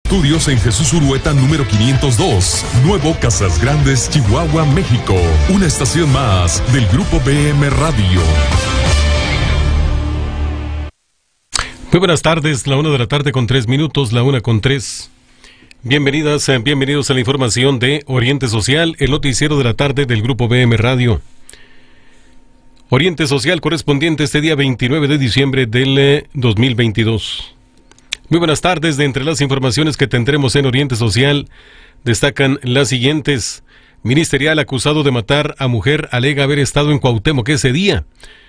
Estudios en Jesús Urueta número 502, Nuevo Casas Grandes, Chihuahua, México. Una estación más del Grupo BM Radio. Muy buenas tardes, la 1:03 PM, la 1:03. Bienvenidas, bienvenidos a la información de Oriente Social, el noticiero de la tarde del Grupo BM Radio. Oriente Social correspondiente este día 29 de diciembre del 2022. Muy buenas tardes. De entre las informaciones que tendremos en Oriente Social, destacan las siguientes. Ministerial acusado de matar a mujer alega haber estado en Cuauhtémoc ese día.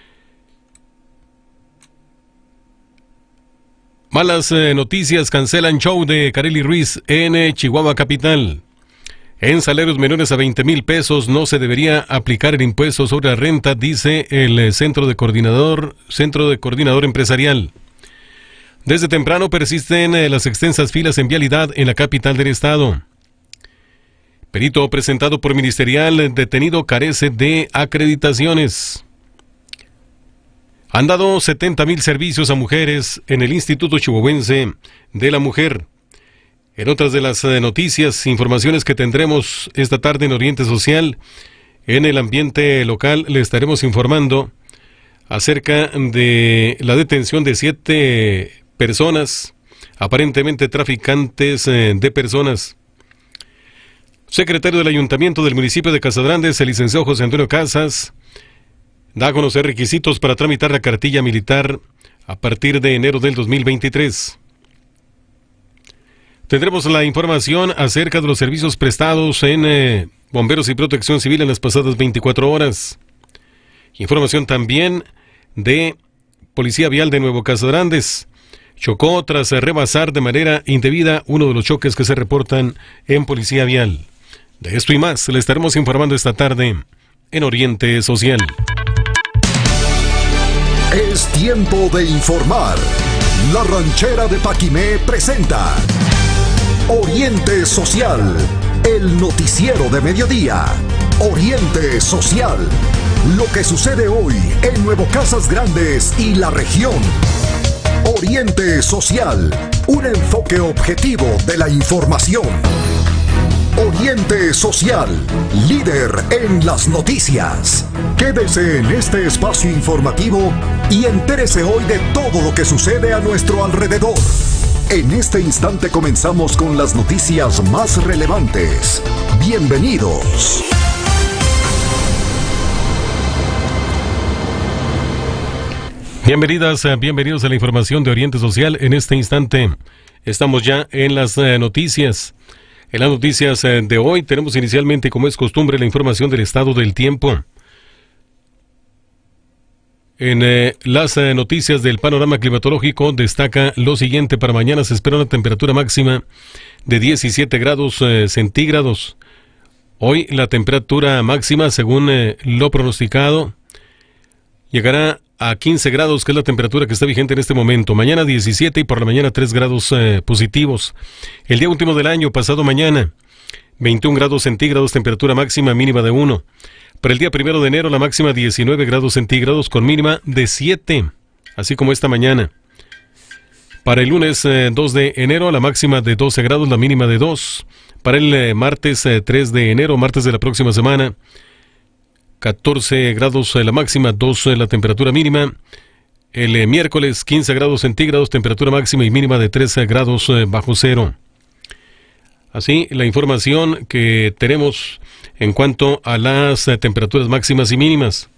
Malas noticias, cancelan show de Karely Ruiz en Chihuahua Capital. En salarios menores a 20,000 pesos no se debería aplicar el impuesto sobre la renta, dice el Centro de Coordinador Empresarial. Desde temprano persisten las extensas filas en vialidad en la capital del estado. Perito presentado por Ministerial detenido carece de acreditaciones. Han dado 70,000 servicios a mujeres en el Instituto Chihuahuense de la Mujer. En otras de las noticias, informaciones que tendremos esta tarde en Oriente Social, en el ambiente local le estaremos informando acerca de la detención de 7 personas, aparentemente traficantes de personas. Secretario del Ayuntamiento del municipio de Casas Grandes, el licenciado José Antonio Casas, da a conocer requisitos para tramitar la cartilla militar a partir de enero del 2023. Tendremos la información acerca de los servicios prestados en Bomberos y Protección Civil en las pasadas 24 horas. Información también de Policía Vial de Nuevo Casas Grandes. Chocó tras rebasar de manera indebida uno de los choques que se reportan en Policía Vial. De esto y más le estaremos informando esta tarde en Oriente Social. Es tiempo de informar. La Ranchera de Paquimé presenta Oriente Social, el noticiero de mediodía. Oriente Social, lo que sucede hoy en Nuevo Casas Grandes y la región. Oriente Social, un enfoque objetivo de la información. Oriente Social, líder en las noticias. Quédese en este espacio informativo y entérese hoy de todo lo que sucede a nuestro alrededor. En este instante comenzamos con las noticias más relevantes. Bienvenidos. Bienvenidas, bienvenidos a la información de Oriente Social. En este instante estamos ya en las noticias. En las noticias de hoy tenemos inicialmente, como es costumbre, la información del estado del tiempo. En las noticias del panorama climatológico destaca lo siguiente. Para mañana se espera una temperatura máxima de 17 grados centígrados. Hoy la temperatura máxima, según lo pronosticado, llegará a 15 grados, que es la temperatura que está vigente en este momento. Mañana 17 y por la mañana 3 grados positivos. El día último del año, pasado mañana, 21 grados centígrados, temperatura máxima, mínima de 1. Para el día 1 de enero, la máxima 19 grados centígrados con mínima de 7, así como esta mañana. Para el lunes 2 de enero, la máxima de 12 grados, la mínima de 2. Para el martes 3 de enero, martes de la próxima semana, 14 grados la máxima, 2 la temperatura mínima. El miércoles 15 grados centígrados, temperatura máxima y mínima de 13 grados bajo cero. Así, la información que tenemos en cuanto a las temperaturas máximas y mínimas.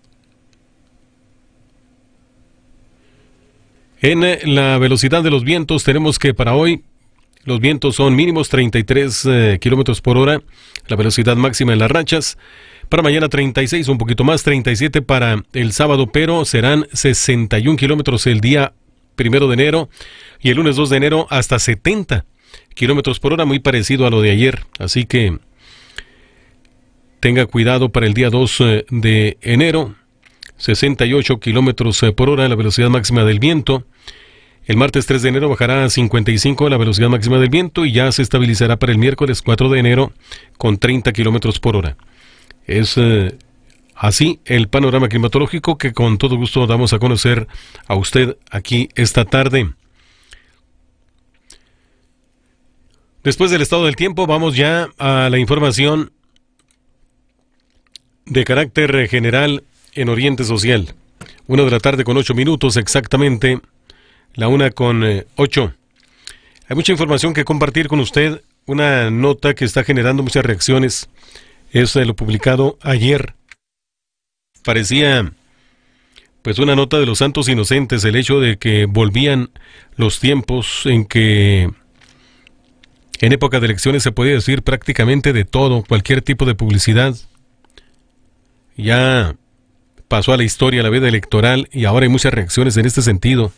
En la velocidad de los vientos tenemos que para hoy los vientos son mínimos 33 kilómetros por hora, la velocidad máxima en las rachas. Para mañana 36, un poquito más, 37 para el sábado, pero serán 61 kilómetros el día 1 de enero y el lunes 2 de enero hasta 70 kilómetros por hora, muy parecido a lo de ayer. Así que tenga cuidado para el día 2 de enero, 68 kilómetros por hora la velocidad máxima del viento. El martes 3 de enero bajará a 55 la velocidad máxima del viento y ya se estabilizará para el miércoles 4 de enero con 30 kilómetros por hora. Es así el panorama climatológico que con todo gusto damos a conocer a usted aquí esta tarde. Después del estado del tiempo, vamos ya a la información de carácter general en Oriente Social. 1:08 exactamente, la 1:08. Hay mucha información que compartir con usted. Una nota que está generando muchas reacciones es lo publicado ayer. Parecía pues una nota de los santos inocentes, el hecho de que volvían los tiempos en que en época de elecciones se podía decir prácticamente de todo, cualquier tipo de publicidad. Ya pasó a la historia la veda electoral y ahora hay muchas reacciones en este sentido.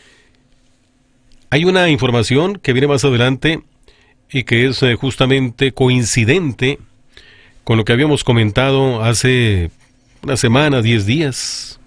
Hay una información que viene más adelante y que es justamente coincidente con lo que habíamos comentado hace una semana, 10 días.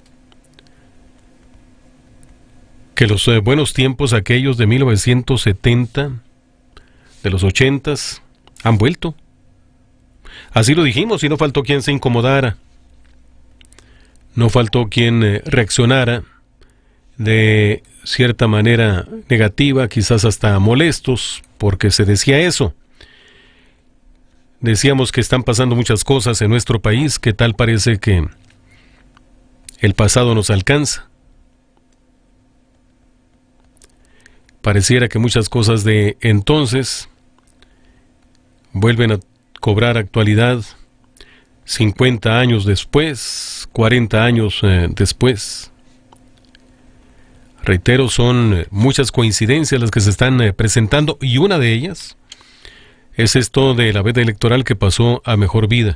Que los buenos tiempos aquellos de 1970, de los 80s, han vuelto. Así lo dijimos y no faltó quien se incomodara. No faltó quien reaccionara de cierta manera negativa, quizás hasta molestos, porque se decía eso. Decíamos que están pasando muchas cosas en nuestro país, que tal parece que el pasado nos alcanza. Pareciera que muchas cosas de entonces vuelven a cobrar actualidad 50 años después, 40 años después. Reitero, son muchas coincidencias las que se están presentando y una de ellas es esto de la veda electoral que pasó a mejor vida.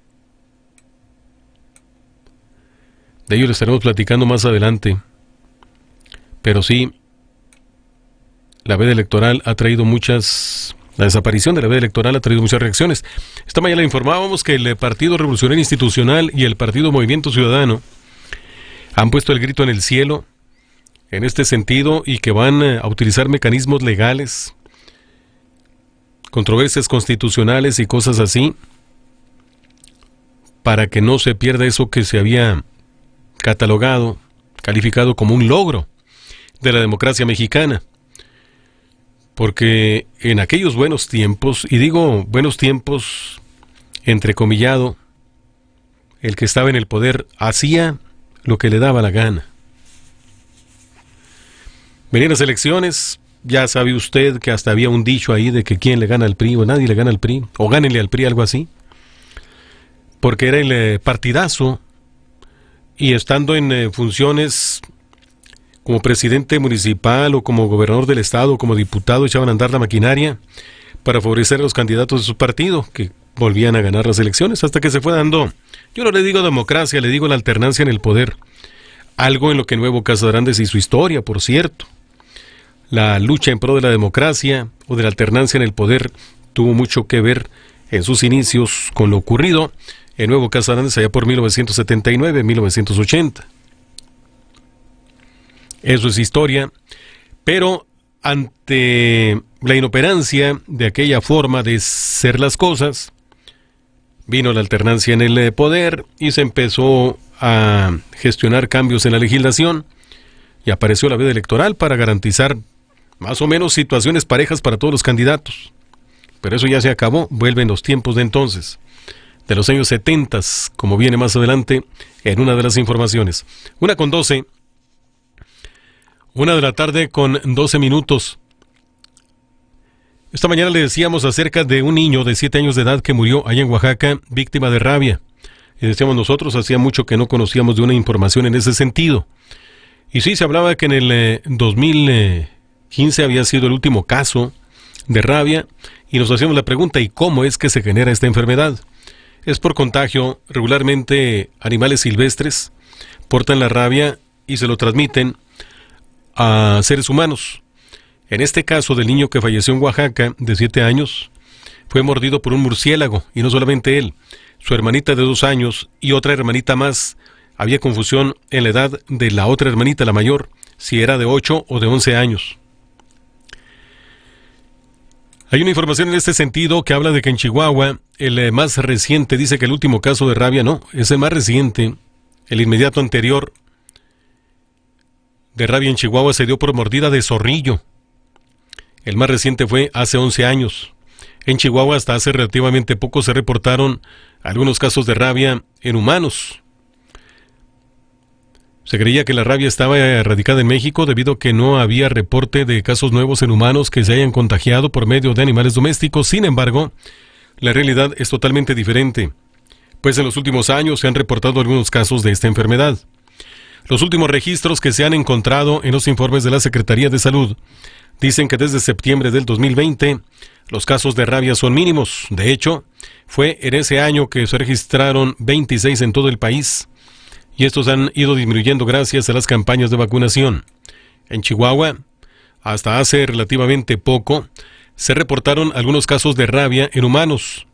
De ello le estaremos platicando más adelante. Pero sí, la veda electoral ha traído la desaparición de la veda electoral ha traído muchas reacciones. Esta mañana informábamos que el Partido Revolucionario Institucional y el Partido Movimiento Ciudadano han puesto el grito en el cielo en este sentido y que van a utilizar mecanismos legales, controversias constitucionales y cosas así, para que no se pierda eso que se había calificado como un logro de la democracia mexicana. Porque en aquellos buenos tiempos, y digo buenos tiempos entrecomillado, el que estaba en el poder hacía lo que le daba la gana. Venían las elecciones, ya sabe usted que hasta había un dicho ahí de que quién le gana al PRI o nadie le gana al PRI, o gánenle al PRI, algo así, porque era el partidazo, y estando en funciones como presidente municipal o como gobernador del estado o como diputado, echaban a andar la maquinaria para favorecer a los candidatos de su partido, que volvían a ganar las elecciones, hasta que se fue dando, yo no le digo democracia, le digo la alternancia en el poder, algo en lo que Nuevo Casagrandes y su historia, por cierto. La lucha en pro de la democracia o de la alternancia en el poder tuvo mucho que ver en sus inicios con lo ocurrido en Nuevo Casagrandes allá por 1979, 1980. Eso es historia, pero ante la inoperancia de aquella forma de ser las cosas, vino la alternancia en el poder y se empezó a gestionar cambios en la legislación y apareció la veda electoral para garantizar más o menos situaciones parejas para todos los candidatos. Pero eso ya se acabó, vuelven los tiempos de entonces, de los años 70, como viene más adelante en una de las informaciones. 1:12. 1:12 p.m. Esta mañana le decíamos acerca de un niño de 7 años de edad que murió allá en Oaxaca, víctima de rabia. Y decíamos nosotros, hacía mucho que no conocíamos de una información en ese sentido. Y sí, se hablaba que en el 2015 había sido el último caso de rabia, y nos hacíamos la pregunta, ¿y cómo es que se genera esta enfermedad? Es por contagio. Regularmente animales silvestres portan la rabia y se lo transmiten a seres humanos. En este caso del niño que falleció en Oaxaca, de 7 años, fue mordido por un murciélago, y no solamente él, su hermanita de 2 años y otra hermanita más. Había confusión en la edad de la otra hermanita, la mayor, si era de 8 o de 11 años. Hay una información en este sentido que habla de que en Chihuahua, el más reciente, dice que el último caso de rabia no, es el más reciente, el inmediato anterior de rabia en Chihuahua se dio por mordida de zorrillo. El más reciente fue hace 11 años. En Chihuahua hasta hace relativamente poco se reportaron algunos casos de rabia en humanos. Se creía que la rabia estaba erradicada en México debido a que no había reporte de casos nuevos en humanos que se hayan contagiado por medio de animales domésticos. Sin embargo, la realidad es totalmente diferente, pues en los últimos años se han reportado algunos casos de esta enfermedad. Los últimos registros que se han encontrado en los informes de la Secretaría de Salud dicen que desde septiembre del 2020 los casos de rabia son mínimos. De hecho, fue en ese año que se registraron 26 en todo el país, y estos han ido disminuyendo gracias a las campañas de vacunación. En Chihuahua, hasta hace relativamente poco, se reportaron algunos casos de rabia en humanos.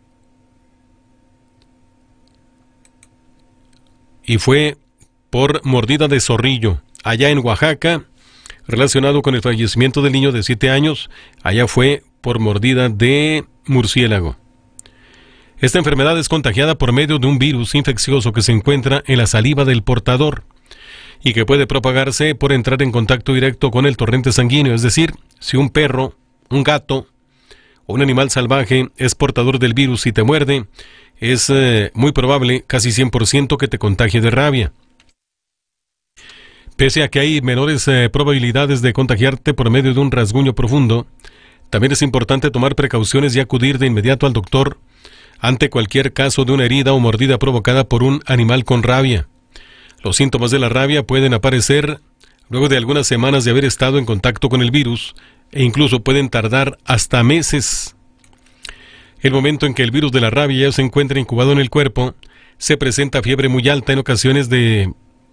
Y fue por mordida de zorrillo. Allá en Oaxaca, relacionado con el fallecimiento del niño de 7 años, allá fue por mordida de murciélago. Esta enfermedad es contagiada por medio de un virus infeccioso que se encuentra en la saliva del portador y que puede propagarse por entrar en contacto directo con el torrente sanguíneo, es decir, si un perro, un gato o un animal salvaje es portador del virus y te muerde, es muy probable, casi 100%, que te contagie de rabia. Pese a que hay menores probabilidades de contagiarte por medio de un rasguño profundo, también es importante tomar precauciones y acudir de inmediato al doctor ante cualquier caso de una herida o mordida provocada por un animal con rabia. Los síntomas de la rabia pueden aparecer luego de algunas semanas de haber estado en contacto con el virus e incluso pueden tardar hasta meses. El momento en que el virus de la rabia ya se encuentra incubado en el cuerpo, se presenta fiebre muy alta, en ocasiones de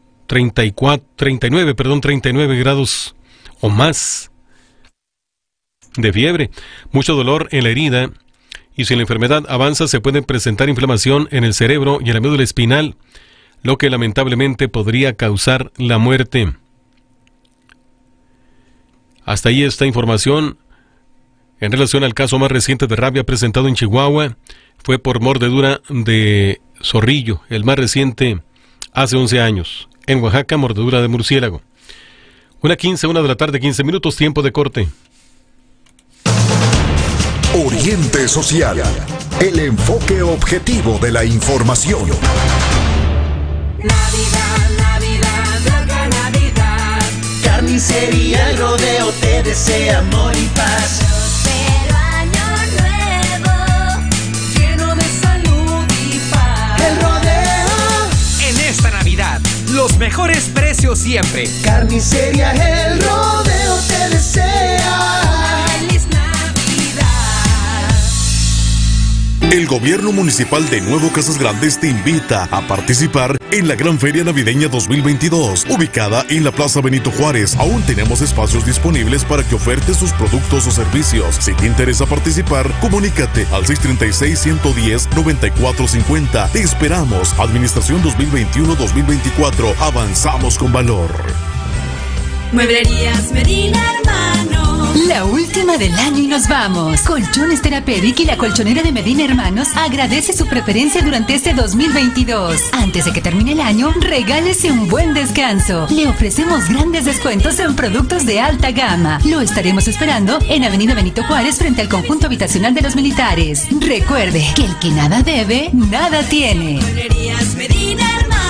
39 grados o más de fiebre, mucho dolor en la herida, y si la enfermedad avanza se puede presentar inflamación en el cerebro y en la médula espinal, lo que lamentablemente podría causar la muerte. Hasta ahí esta información en relación al caso más reciente de rabia presentado en Chihuahua. Fue por mordedura de zorrillo, el más reciente hace 11 años. En Oaxaca, mordedura de murciélago. 1:15, 1 de la tarde, 15 minutos, tiempo de corte. Oriente Social, el enfoque objetivo de la información. Navidad, Navidad, larga Navidad. Carnicería El Rodeo te desea amor y paz. Pero año nuevo, lleno de salud y paz. El Rodeo. En esta Navidad, los mejores precios siempre. Carnicería El Rodeo te desea. Feliz Navidad. El gobierno municipal de Nuevo Casas Grandes te invita a participar en la Gran Feria Navideña 2022, ubicada en la Plaza Benito Juárez. Aún tenemos espacios disponibles para que ofertes tus productos o servicios. Si te interesa participar, comunícate al 636-110-9450. Te esperamos. Administración 2021-2024. Avanzamos con valor. Mueblerías Medina Hermanos. La última del año y nos vamos. Colchones Therapeutic y la colchonera de Medina Hermanos agradece su preferencia durante este 2022. Antes de que termine el año, regálese un buen descanso. Le ofrecemos grandes descuentos en productos de alta gama. Lo estaremos esperando en Avenida Benito Juárez frente al conjunto habitacional de los militares. Recuerde que el que nada debe, nada tiene. Mueblerías Medina Hermanos.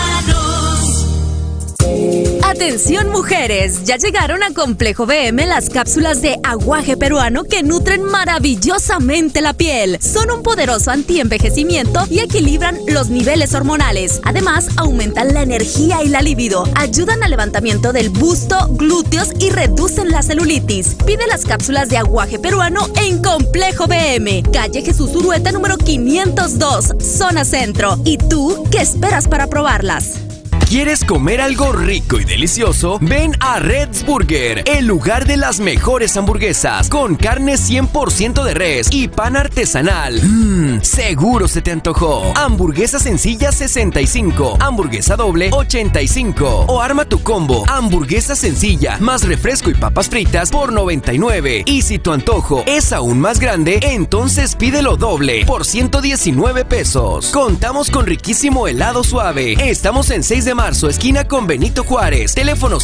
Atención mujeres, ya llegaron a Complejo BM las cápsulas de aguaje peruano que nutren maravillosamente la piel. Son un poderoso antienvejecimiento y equilibran los niveles hormonales. Además, aumentan la energía y la libido, ayudan al levantamiento del busto, glúteos y reducen la celulitis. Pide las cápsulas de aguaje peruano en Complejo BM, calle Jesús Urueta número 502, zona centro. ¿Y tú qué esperas para probarlas? ¿Quieres comer algo rico y delicioso? Ven a Red's Burger, el lugar de las mejores hamburguesas, con carne 100% de res y pan artesanal. Seguro se te antojó. Hamburguesa sencilla 65, hamburguesa doble 85. O arma tu combo, hamburguesa sencilla, más refresco y papas fritas por 99. Y si tu antojo es aún más grande, entonces pídelo doble por 119 pesos. Contamos con riquísimo helado suave. Estamos en 6 de marzo, esquina con Benito Juárez. Teléfono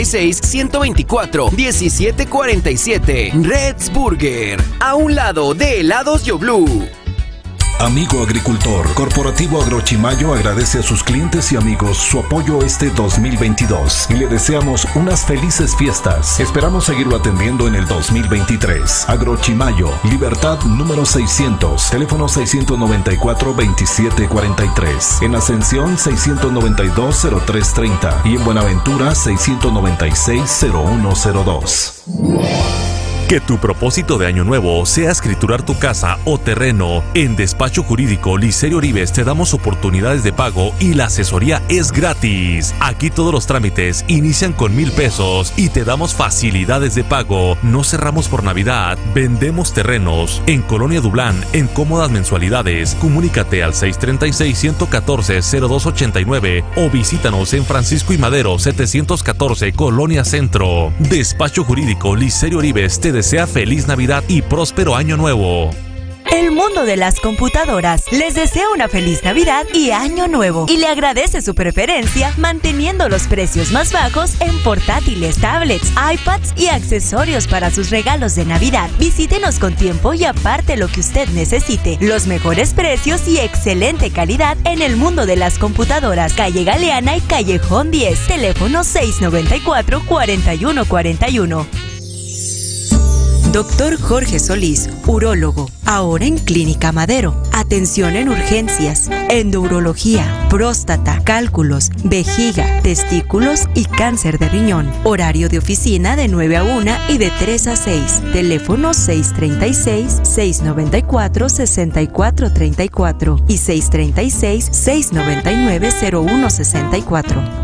636-124-1747. Red's Burger, a un lado de Helados Yo Blue. Amigo agricultor, Corporativo Agrochimayo agradece a sus clientes y amigos su apoyo este 2022 y le deseamos unas felices fiestas. Esperamos seguirlo atendiendo en el 2023. Agrochimayo, Libertad número 600, teléfono 694-2743, en Ascensión 692-0330 y en Buenaventura 696-0102. Que tu propósito de año nuevo sea escriturar tu casa o terreno. En Despacho Jurídico Licerio Oribes te damos oportunidades de pago y la asesoría es gratis. Aquí todos los trámites inician con 1,000 pesos y te damos facilidades de pago. No cerramos por Navidad. Vendemos terrenos en Colonia Dublán en cómodas mensualidades. Comunícate al 636-114-0289 o visítanos en Francisco y Madero 714 Colonia Centro. Despacho Jurídico Licerio Oribes te desea feliz Navidad y próspero año nuevo. El mundo de las computadoras les desea una feliz Navidad y Año Nuevo y le agradece su preferencia manteniendo los precios más bajos en portátiles, tablets, iPads y accesorios para sus regalos de Navidad. Visítenos con tiempo y aparte lo que usted necesite. Los mejores precios y excelente calidad en el mundo de las computadoras. Calle Galeana y Callejón 10. Teléfono 694-4141. Doctor Jorge Solís, urólogo, ahora en Clínica Madero. Atención en urgencias, endourología, próstata, cálculos, vejiga, testículos y cáncer de riñón. Horario de oficina de 9 a 1 y de 3 a 6. Teléfono 636-694-6434 y 636-699-0164.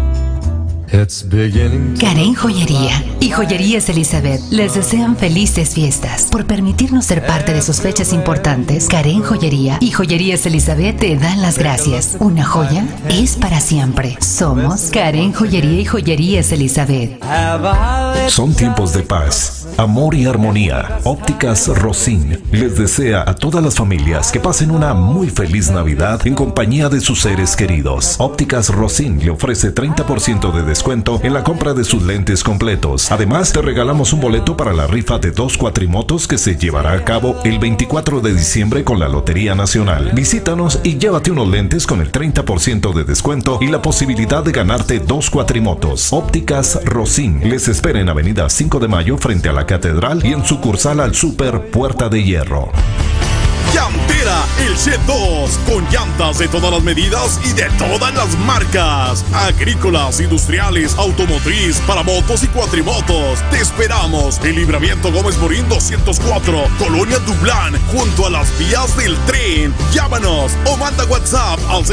Karen Joyería y Joyerías Elizabeth les desean felices fiestas. Por permitirnos ser parte de sus fechas importantes, Karen Joyería y Joyerías Elizabeth te dan las gracias. Una joya es para siempre. Somos Karen Joyería y Joyerías Elizabeth. Son tiempos de paz, amor y armonía. Ópticas Rosín les desea a todas las familias que pasen una muy feliz Navidad en compañía de sus seres queridos. Ópticas Rosín le ofrece 30% de descuento en la compra de sus lentes completos. Además, te regalamos un boleto para la rifa de 2 cuatrimotos que se llevará a cabo el 24 de diciembre con la Lotería Nacional. Visítanos y llévate unos lentes con el 30% de descuento y la posibilidad de ganarte 2 cuatrimotos. Ópticas Rosín les espera en Avenida 5 de Mayo frente a la Catedral y en sucursal al Super Puerta de Hierro. Llantera El Shed 2, con llantas de todas las medidas y de todas las marcas. Agrícolas, industriales, automotriz, para motos y cuatrimotos. Te esperamos en Libramiento Gómez Morín 204, Colonia Dublán, junto a las vías del tren. Llámanos o manda WhatsApp al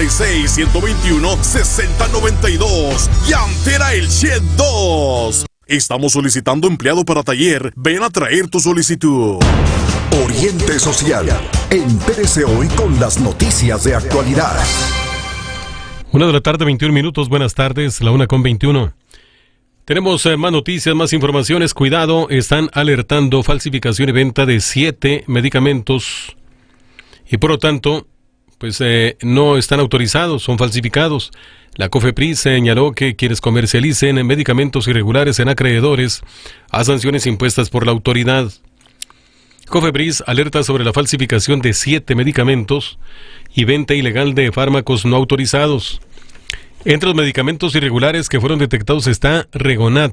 636-121-6092. Llantera El Shed 2. Estamos solicitando empleado para taller. Ven a traer tu solicitud. Oriente Social. Entérese hoy con las noticias de actualidad. 1 de la tarde, 21 minutos. Buenas tardes, la 1:21. Tenemos más noticias, más informaciones. Cuidado, están alertando falsificación y venta de 7 medicamentos. Y por lo tanto, pues no están autorizados, son falsificados. La COFEPRIS señaló que quienes comercialicen medicamentos irregulares serán acreedores a sanciones impuestas por la autoridad. COFEPRIS alerta sobre la falsificación de 7 medicamentos y venta ilegal de fármacos no autorizados. Entre los medicamentos irregulares que fueron detectados está Regonat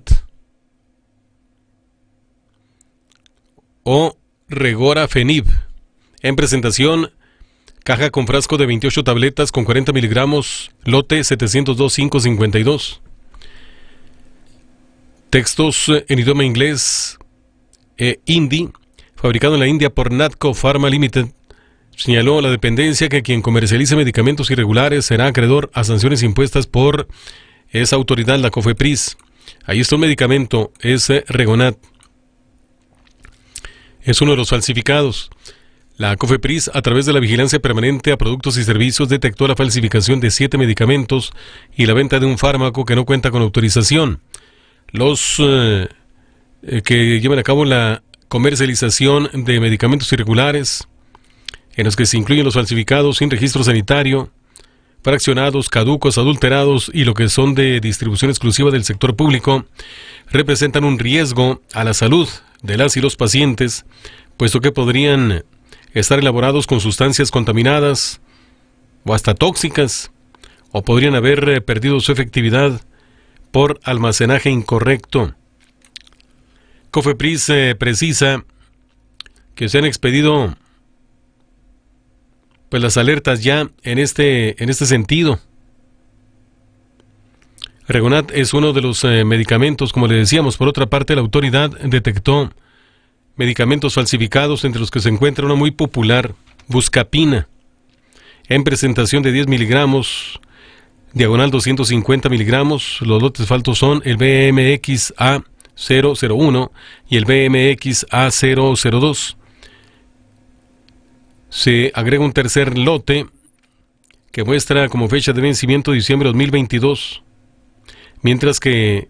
o Regorafenib, en presentación caja con frasco de 28 tabletas con 40 miligramos, lote 702.552. Textos en idioma inglés e hindi, fabricado en la India por Natco Pharma Limited. Señaló la dependencia que quien comercialice medicamentos irregulares será acreedor a sanciones impuestas por esa autoridad, la COFEPRIS. Ahí está un medicamento, es Regonat. Es uno de los falsificados. La COFEPRIS, a través de la vigilancia permanente a productos y servicios, detectó la falsificación de 7 medicamentos y la venta de un fármaco que no cuenta con autorización. Los que llevan a cabo la comercialización de medicamentos irregulares, en los que se incluyen los falsificados sin registro sanitario, fraccionados, caducos, adulterados y lo que son de distribución exclusiva del sector público representan un riesgo a la salud de las y los pacientes, puesto que podrían estar elaborados con sustancias contaminadas o hasta tóxicas, o podrían haber perdido su efectividad por almacenaje incorrecto. COFEPRIS precisa que se han expedido pues las alertas ya en este sentido. Regonat es uno de los medicamentos, como le decíamos. Por otra parte, la autoridad detectó medicamentos falsificados, entre los que se encuentra uno muy popular, Buscapina, en presentación de 10 miligramos, diagonal 250 miligramos. Los lotes falsos son el BMX-A001 y el BMX-A002. Se agrega un tercer lote que muestra como fecha de vencimiento diciembre de 2022, mientras que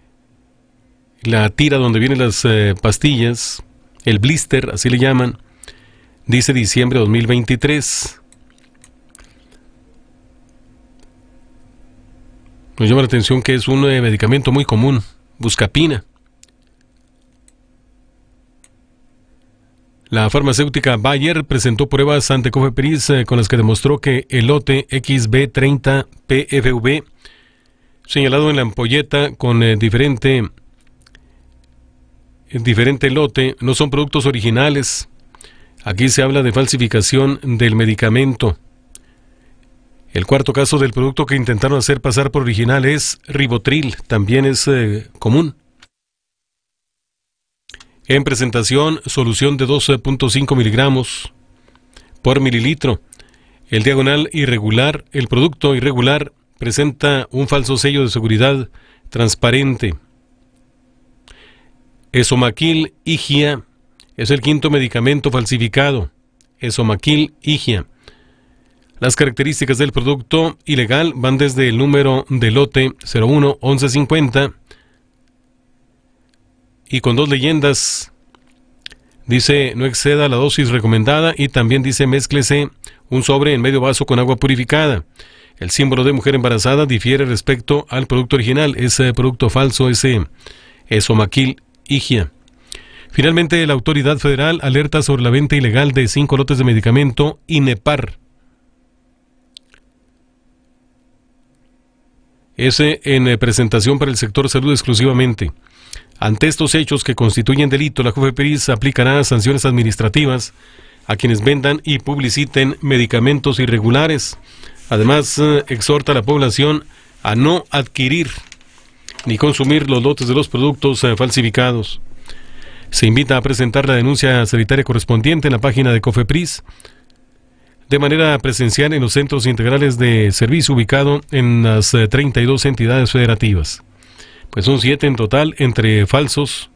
la tira donde vienen las pastillas, el blister, así le llaman, dice diciembre de 2023. Nos llama la atención que es un medicamento muy común, Buscapina. La farmacéutica Bayer presentó pruebas ante COFEPRIS con las que demostró que el lote XB30PFV, señalado en la ampolleta con diferente lote, no son productos originales. Aquí se habla de falsificación del medicamento. El cuarto caso del producto que intentaron hacer pasar por original es Ribotril, también es común. En presentación, solución de 12.5 miligramos por mililitro. El diagonal irregular, el producto irregular, presenta un falso sello de seguridad transparente. Esomaquil Higia es el quinto medicamento falsificado. Esomaquil Higia. Las características del producto ilegal van desde el número de lote 011150 y con dos leyendas. Dice no exceda la dosis recomendada y también dice mézclese un sobre en medio vaso con agua purificada. El símbolo de mujer embarazada difiere respecto al producto original. Ese producto falso, ese Esomaquil Higia. Finalmente, la autoridad federal alerta sobre la venta ilegal de 5 lotes de medicamento Inepar. Ese en presentación para el sector salud exclusivamente. Ante estos hechos que constituyen delito, la COFEPRIS aplicará sanciones administrativas a quienes vendan y publiciten medicamentos irregulares. Además, exhorta a la población a no adquirir ni consumir los lotes de los productos falsificados. Se invita a presentar la denuncia sanitaria correspondiente en la página de COFEPRIS de manera presencial en los centros integrales de servicio ubicado en las 32 entidades federativas. Pues son 7 en total, entre falsos,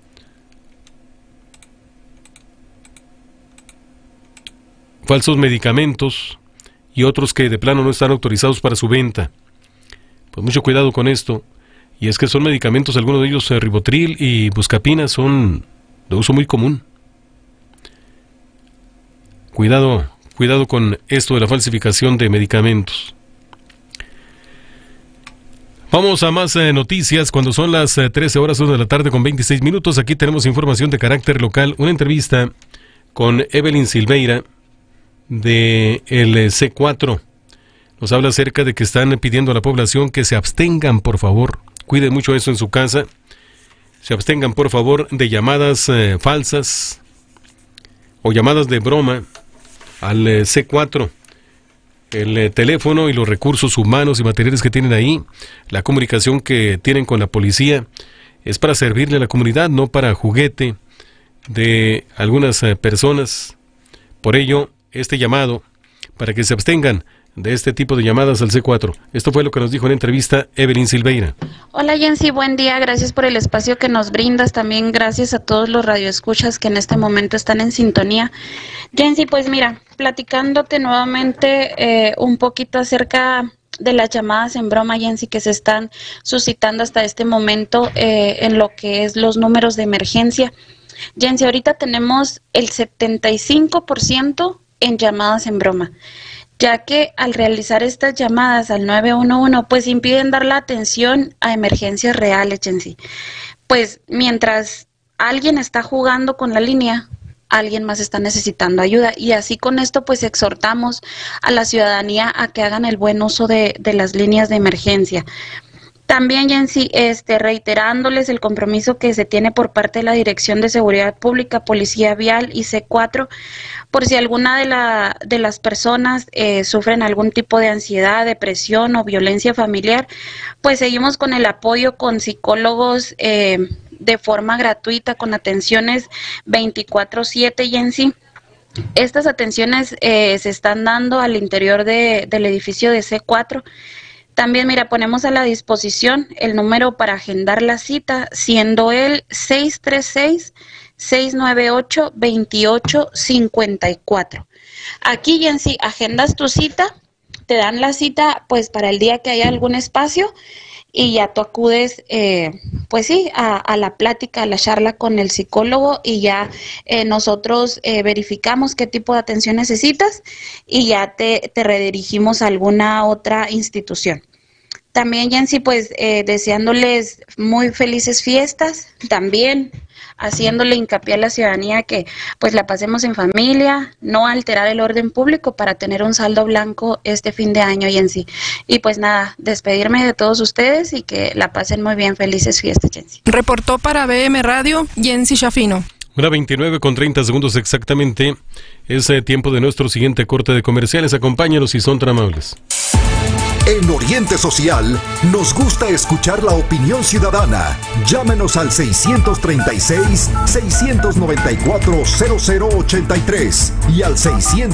medicamentos y otros que de plano no están autorizados para su venta. Pues mucho cuidado con esto. Y es que son medicamentos, algunos de ellos Ribotril y Buscapina, son de uso muy común. Cuidado con esto de la falsificación de medicamentos. Vamos a más noticias cuando son las 13 horas de la tarde con 26 minutos. Aquí tenemos información de carácter local, una entrevista con Evelyn Silveira de el C4. Nos habla acerca de que están pidiendo a la población que se abstengan, por favor. Cuiden mucho eso en su casa. Se abstengan, por favor, de llamadas falsas o llamadas de broma al C4. El teléfono y los recursos humanos y materiales que tienen ahí, la comunicación que tienen con la policía, es para servirle a la comunidad, no para juguete de algunas personas. Por ello, este llamado para que se abstengan de este tipo de llamadas al C4. Esto fue lo que nos dijo en entrevista Evelyn Silveira. Hola Jensi, buen día, gracias por el espacio que nos brindas, también gracias a todos los radioescuchas que en este momento están en sintonía. Jensi, pues mira, platicándote nuevamente un poquito acerca de las llamadas en broma, Jensi, que se están suscitando hasta este momento en lo que es los números de emergencia. Jensi, ahorita tenemos el 75% en llamadas en broma. ya que al realizar estas llamadas al 911 pues impiden dar la atención a emergencias reales, Jensi. Pues mientras alguien está jugando con la línea, alguien más está necesitando ayuda, y así con esto pues exhortamos a la ciudadanía a que hagan el buen uso de las líneas de emergencia. También, Jensi, reiterándoles el compromiso que se tiene por parte de la Dirección de Seguridad Pública, Policía Vial y C4, por si alguna de las personas sufren algún tipo de ansiedad, depresión o violencia familiar, pues seguimos con el apoyo con psicólogos de forma gratuita, con atenciones 24/7, Jensi. Estas atenciones se están dando al interior del edificio de C4. También, mira, ponemos a la disposición el número para agendar la cita, siendo el 636-698-2854. Aquí, Jensi, agendas tu cita, te dan la cita pues para el día que haya algún espacio, y ya tú acudes, pues sí, a la plática, a la charla con el psicólogo, y ya nosotros verificamos qué tipo de atención necesitas y ya te redirigimos a alguna otra institución. También, Jensi, pues deseándoles muy felices fiestas, también haciéndole hincapié a la ciudadanía que pues la pasemos en familia, no alterar el orden público para tener un saldo blanco este fin de año, Jensi. Y pues nada, despedirme de todos ustedes y que la pasen muy bien. Felices fiestas, Jensi. Reportó para BM Radio, Jensi Shafino. 1:29 exactamente. Es tiempo de nuestro siguiente corte de comerciales. Acompáñanos si son tan amables. En Oriente Social nos gusta escuchar la opinión ciudadana. Llámenos al 636-694-0083 y al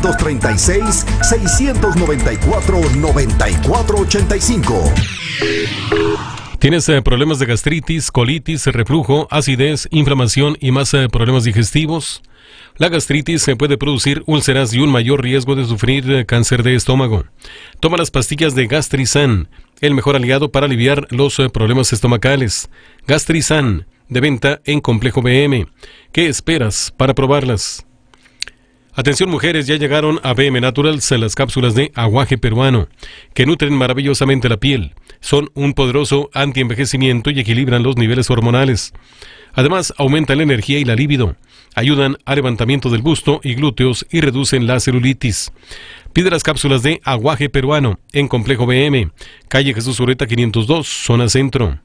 636-694-9485. ¿Tienes problemas de gastritis, colitis, reflujo, acidez, inflamación y más problemas digestivos? La gastritis se puede producir úlceras y un mayor riesgo de sufrir cáncer de estómago. Toma las pastillas de Gastrisan, el mejor aliado para aliviar los problemas estomacales. Gastrisan, de venta en Complejo BM. ¿Qué esperas para probarlas? Atención mujeres, ya llegaron a BM Naturals las cápsulas de aguaje peruano, que nutren maravillosamente la piel. Son un poderoso antienvejecimiento y equilibran los niveles hormonales. Además, aumentan la energía y la libido. Ayudan al levantamiento del busto y glúteos y reducen la celulitis. Pide las cápsulas de aguaje peruano en Complejo BM, calle Jesús Ureta 502, zona centro.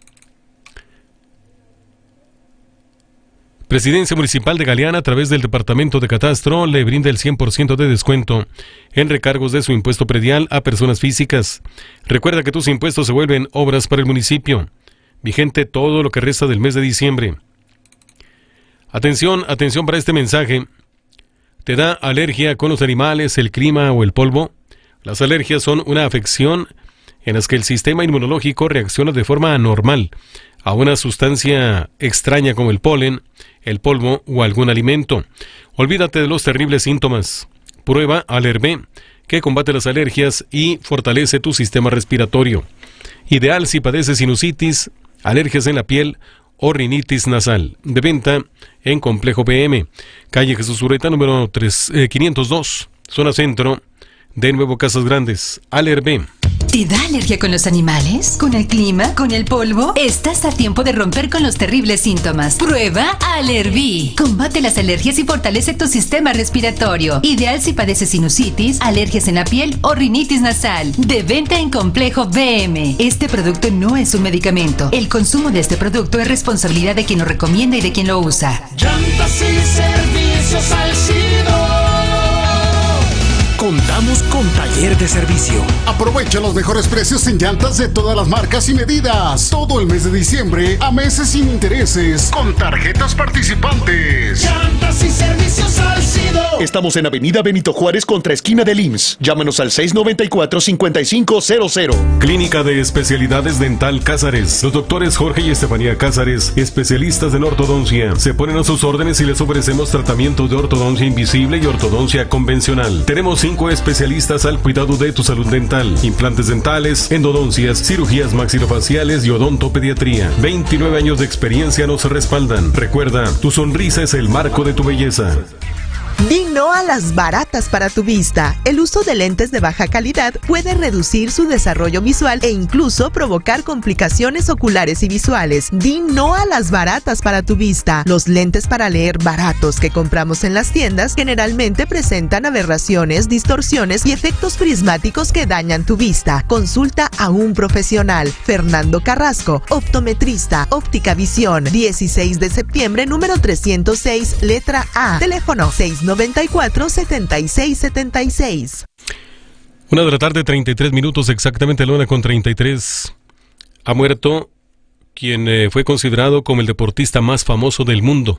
Presidencia Municipal de Galeana, a través del Departamento de Catastro, le brinda el 100% de descuento en recargos de su impuesto predial a personas físicas. Recuerda que tus impuestos se vuelven obras para el municipio. Vigente todo lo que resta del mes de diciembre. Atención para este mensaje. ¿Te da alergia con los animales, el clima o el polvo? Las alergias son una afección en las que el sistema inmunológico reacciona de forma anormal a una sustancia extraña como el polen, el polvo o algún alimento. Olvídate de los terribles síntomas. Prueba Alervé, que combate las alergias y fortalece tu sistema respiratorio. Ideal si padeces sinusitis, alergias en la piel o rinitis nasal. De venta en Complejo BM, calle Jesús Ureta número 502, zona centro, de Nuevo Casas Grandes. Alervé. ¿Te da alergia con los animales? ¿Con el clima? ¿Con el polvo? Estás a tiempo de romper con los terribles síntomas. Prueba Alerví. Combate las alergias y fortalece tu sistema respiratorio. Ideal si padeces sinusitis, alergias en la piel o rinitis nasal. De venta en Complejo BM. Este producto no es un medicamento. El consumo de este producto es responsabilidad de quien lo recomienda y de quien lo usa. Llantas y servicios Salcido. Contamos con taller de servicio. Aprovecha los mejores precios en llantas de todas las marcas y medidas. Todo el mes de diciembre a meses sin intereses con tarjetas participantes. Llantas y servicios Salcido. Estamos en Avenida Benito Juárez contra esquina del IMSS. Llámanos al 694-5500. Clínica de Especialidades Dental Cázares. Los doctores Jorge y Estefanía Cázares, especialistas en ortodoncia, se ponen a sus órdenes y les ofrecemos tratamiento de ortodoncia invisible y ortodoncia convencional. Tenemos 5 especialistas al cuidado de tu salud dental: implantes dentales, endodoncias, cirugías maxilofaciales y odontopediatría. 29 años de experiencia nos respaldan. Recuerda, tu sonrisa es el marco de tu belleza. Di no a las baratas para tu vista. El uso de lentes de baja calidad puede reducir su desarrollo visual e incluso provocar complicaciones oculares y visuales. Di no a las baratas para tu vista. Los lentes para leer baratos que compramos en las tiendas generalmente presentan aberraciones, distorsiones y efectos prismáticos que dañan tu vista. Consulta a un profesional. Fernando Carrasco, optometrista, Óptica Visión, 16 de septiembre, número 306, letra A. Teléfono 694-7676. 1 de la tarde, 33 minutos, exactamente la 1:33. Ha muerto quien fue considerado como el deportista más famoso del mundo,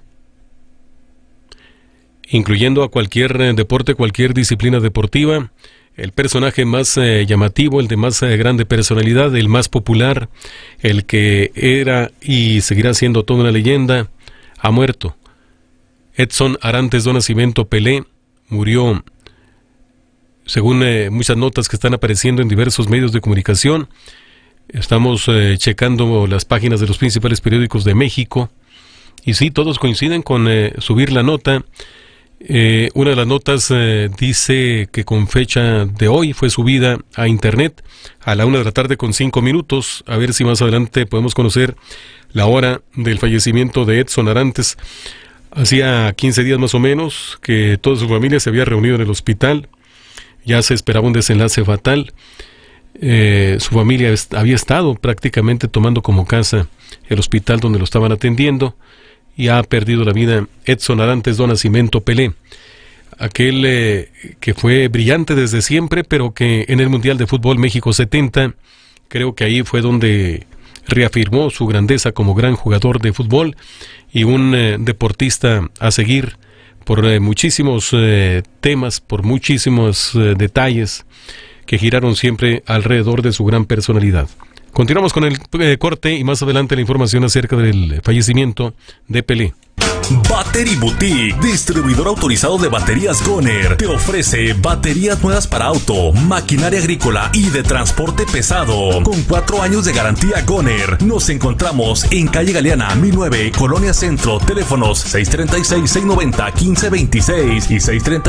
incluyendo a cualquier deporte, cualquier disciplina deportiva. El personaje más llamativo, el de más grande personalidad, el más popular, el que era y seguirá siendo toda una leyenda, ha muerto. Edson Arantes do Nascimento Pelé murió, según muchas notas que están apareciendo en diversos medios de comunicación. Estamos checando las páginas de los principales periódicos de México y sí, todos coinciden con subir la nota. Una de las notas dice que con fecha de hoy fue subida a internet a la 1:05 a ver si más adelante podemos conocer la hora del fallecimiento de Edson Arantes. Hacía 15 días más o menos que toda su familia se había reunido en el hospital, ya se esperaba un desenlace fatal. Su familia había estado prácticamente tomando como casa el hospital donde lo estaban atendiendo, y ha perdido la vida Edson Arantes do Nascimento Pelé, aquel que fue brillante desde siempre, pero que en el Mundial de Fútbol México 70, creo que ahí fue donde reafirmó su grandeza como gran jugador de fútbol y un deportista a seguir por muchísimos temas, por muchísimos detalles que giraron siempre alrededor de su gran personalidad. Continuamos con el corte y más adelante la información acerca del fallecimiento de Pelé. Battery Boutique, distribuidor autorizado de baterías Goner, te ofrece baterías nuevas para auto, maquinaria agrícola y de transporte pesado, con 4 años de garantía Goner. Nos encontramos en calle Galeana 1009, Colonia Centro. Teléfonos 636-690-1526 y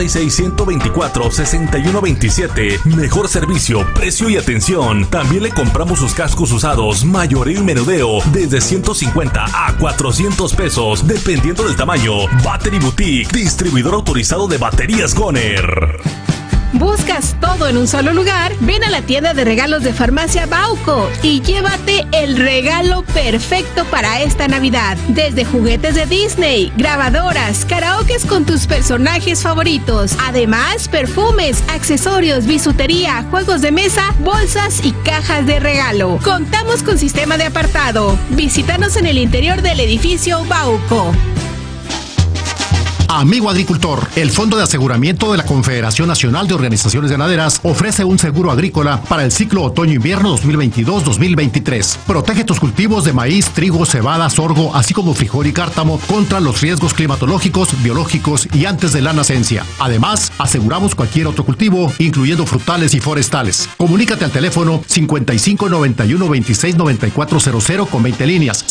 636-124-6127. Mejor servicio, precio y atención. También le compramos sus cascos usados, mayoreo y menudeo, desde 150 a 400 pesos, dependiendo del tamaño. Battery Boutique, distribuidor autorizado de baterías Goner. ¿Buscas todo en un solo lugar? Ven a la tienda de regalos de Farmacia Bauco y llévate el regalo perfecto para esta Navidad. Desde juguetes de Disney, grabadoras, karaokes con tus personajes favoritos. Además, perfumes, accesorios, bisutería, juegos de mesa, bolsas y cajas de regalo. Contamos con sistema de apartado. Visítanos en el interior del edificio Bauco. Amigo agricultor, el Fondo de Aseguramiento de la Confederación Nacional de Organizaciones Ganaderas ofrece un seguro agrícola para el ciclo otoño-invierno 2022-2023. Protege tus cultivos de maíz, trigo, cebada, sorgo, así como frijol y cártamo contra los riesgos climatológicos, biológicos y antes de la nacencia. Además, aseguramos cualquier otro cultivo, incluyendo frutales y forestales. Comunícate al teléfono 5591-269400 con 20 líneas,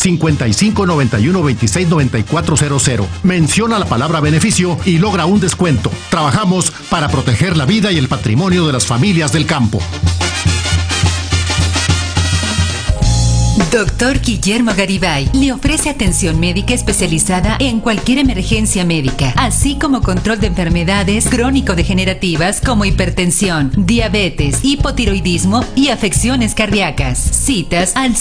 5591-269400. Menciona la palabra beneficio y logra un descuento. Trabajamos para proteger la vida y el patrimonio de las familias del campo. Doctor Guillermo Garibay le ofrece atención médica especializada en cualquier emergencia médica, así como control de enfermedades crónico-degenerativas como hipertensión, diabetes, hipotiroidismo y afecciones cardíacas. Citas al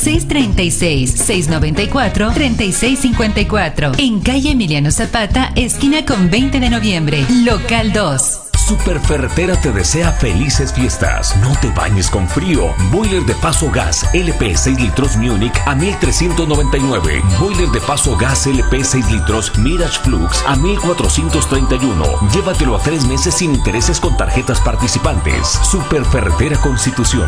636-694-3654 en calle Emiliano Zapata, esquina con 20 de noviembre, local 2. Superferretera te desea felices fiestas. No te bañes con frío. Boiler de paso gas LP 6 litros Munich a 1,399. Boiler de paso gas LP 6 litros Mirage Flux a 1,431. Llévatelo a 3 meses sin intereses con tarjetas participantes. Superferretera Constitución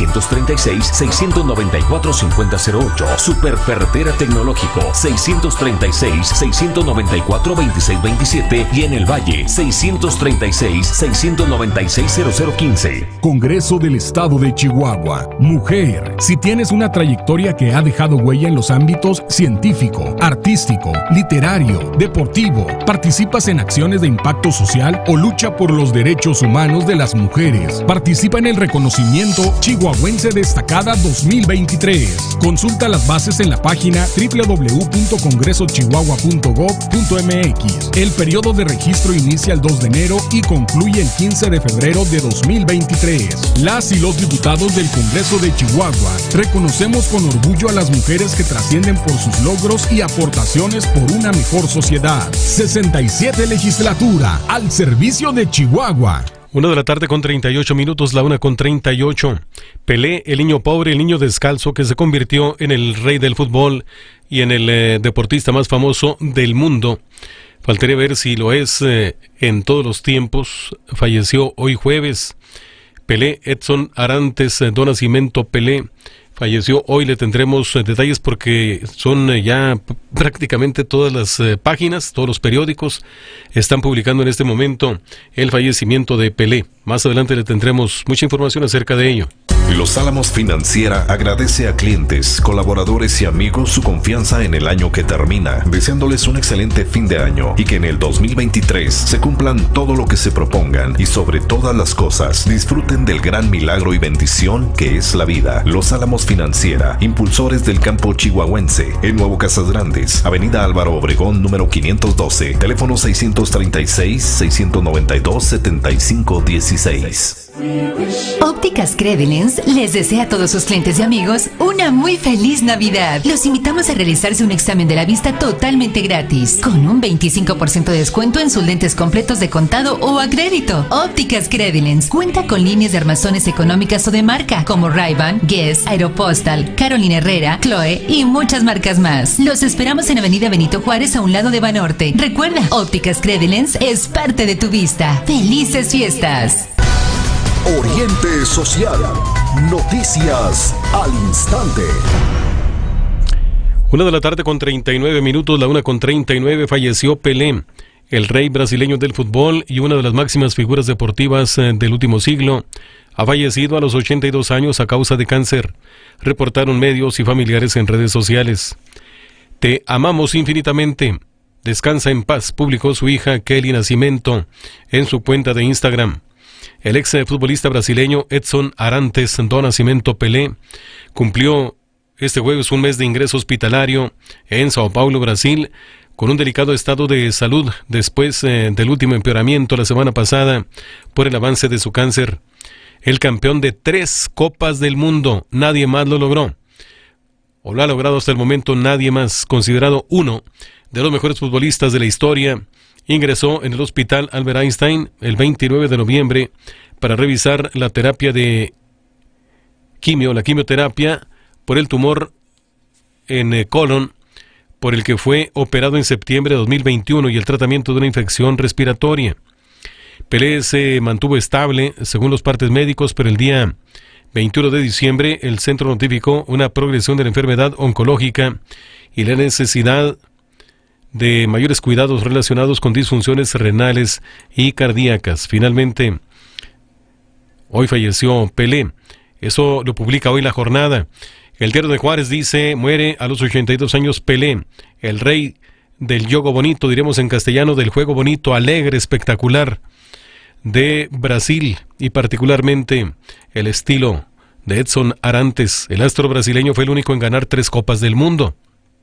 636-694-5008. Superferretera Tecnológico 636-694-2627 y en el Valle 636 696-0015. Congreso del Estado de Chihuahua. Mujer, si tienes una trayectoria que ha dejado huella en los ámbitos científico, artístico, literario, deportivo, participas en acciones de impacto social o lucha por los derechos humanos de las mujeres, participa en el reconocimiento Chihuahuense Destacada 2023. Consulta las bases en la página www.congresochihuahua.gov.mx. El periodo de registro inicia el 2 de enero y concluye el 15 de febrero de 2023. Las y los diputados del Congreso de Chihuahua reconocemos con orgullo a las mujeres que trascienden por sus logros y aportaciones por una mejor sociedad. 67 legislatura al servicio de Chihuahua. 1:38 p.m, la 1:38. Pelé, el niño pobre, el niño descalzo que se convirtió en el rey del fútbol y en el deportista más famoso del mundo. Faltaría ver si lo es en todos los tiempos. Falleció hoy jueves. Pelé, Edson Arantes do Nascimento Pelé, falleció hoy. Le tendremos detalles porque son ya prácticamente todas las páginas, todos los periódicos están publicando en este momento el fallecimiento de Pelé. Más adelante le tendremos mucha información acerca de ello. Los Álamos Financiera agradece a clientes, colaboradores y amigos su confianza en el año que termina, deseándoles un excelente fin de año y que en el 2023 se cumplan todo lo que se propongan y sobre todas las cosas disfruten del gran milagro y bendición que es la vida. Los Álamos Financiera, impulsores del campo chihuahuense, en Nuevo Casas Grandes, Avenida Álvaro Obregón, número 512, teléfono 636-692-7516. Ópticas Credelens les desea a todos sus clientes y amigos una muy feliz Navidad. Los invitamos a realizarse un examen de la vista totalmente gratis, con un 25% de descuento en sus lentes completos de contado o a crédito. Ópticas Credelens cuenta con líneas de armazones económicas o de marca, como Ray-Ban, Guess, Aeropostal, Carolina Herrera, Chloe y muchas marcas más. Los esperamos en Avenida Benito Juárez, a un lado de Banorte. Recuerda, Ópticas Credelens es parte de tu vista. ¡Felices fiestas! Oriente Social. Noticias al instante. 1:39 p.m, la 1:39. Falleció Pelé, el rey brasileño del fútbol y una de las máximas figuras deportivas del último siglo. Ha fallecido a los 82 años a causa de cáncer, reportaron medios y familiares en redes sociales. Te amamos infinitamente. Descansa en paz, publicó su hija Kelly Nascimento en su cuenta de Instagram. El ex futbolista brasileño Edson Arantes do Nascimento Pelé cumplió este jueves un mes de ingreso hospitalario en Sao Paulo, Brasil, con un delicado estado de salud después del último empeoramiento la semana pasada por el avance de su cáncer. El campeón de 3 Copas del Mundo, nadie más lo logró, o lo ha logrado hasta el momento nadie más, considerado uno de los mejores futbolistas de la historia. Ingresó en el hospital Albert Einstein el 29 de noviembre para revisar la terapia de la quimioterapia por el tumor en colon, por el que fue operado en septiembre de 2021, y el tratamiento de una infección respiratoria. Pelé se mantuvo estable, según los partes médicos, pero el día 21 de diciembre el centro notificó una progresión de la enfermedad oncológica y la necesidad de mayores cuidados relacionados con disfunciones renales y cardíacas. Finalmente, hoy falleció Pelé. Eso lo publica hoy La Jornada. El Diario de Juárez dice: muere a los 82 años Pelé, el rey del yogo bonito, diremos en castellano, del juego bonito, alegre, espectacular de Brasil, y particularmente el estilo de Edson Arantes. El astro brasileño fue el único en ganar 3 Copas del Mundo.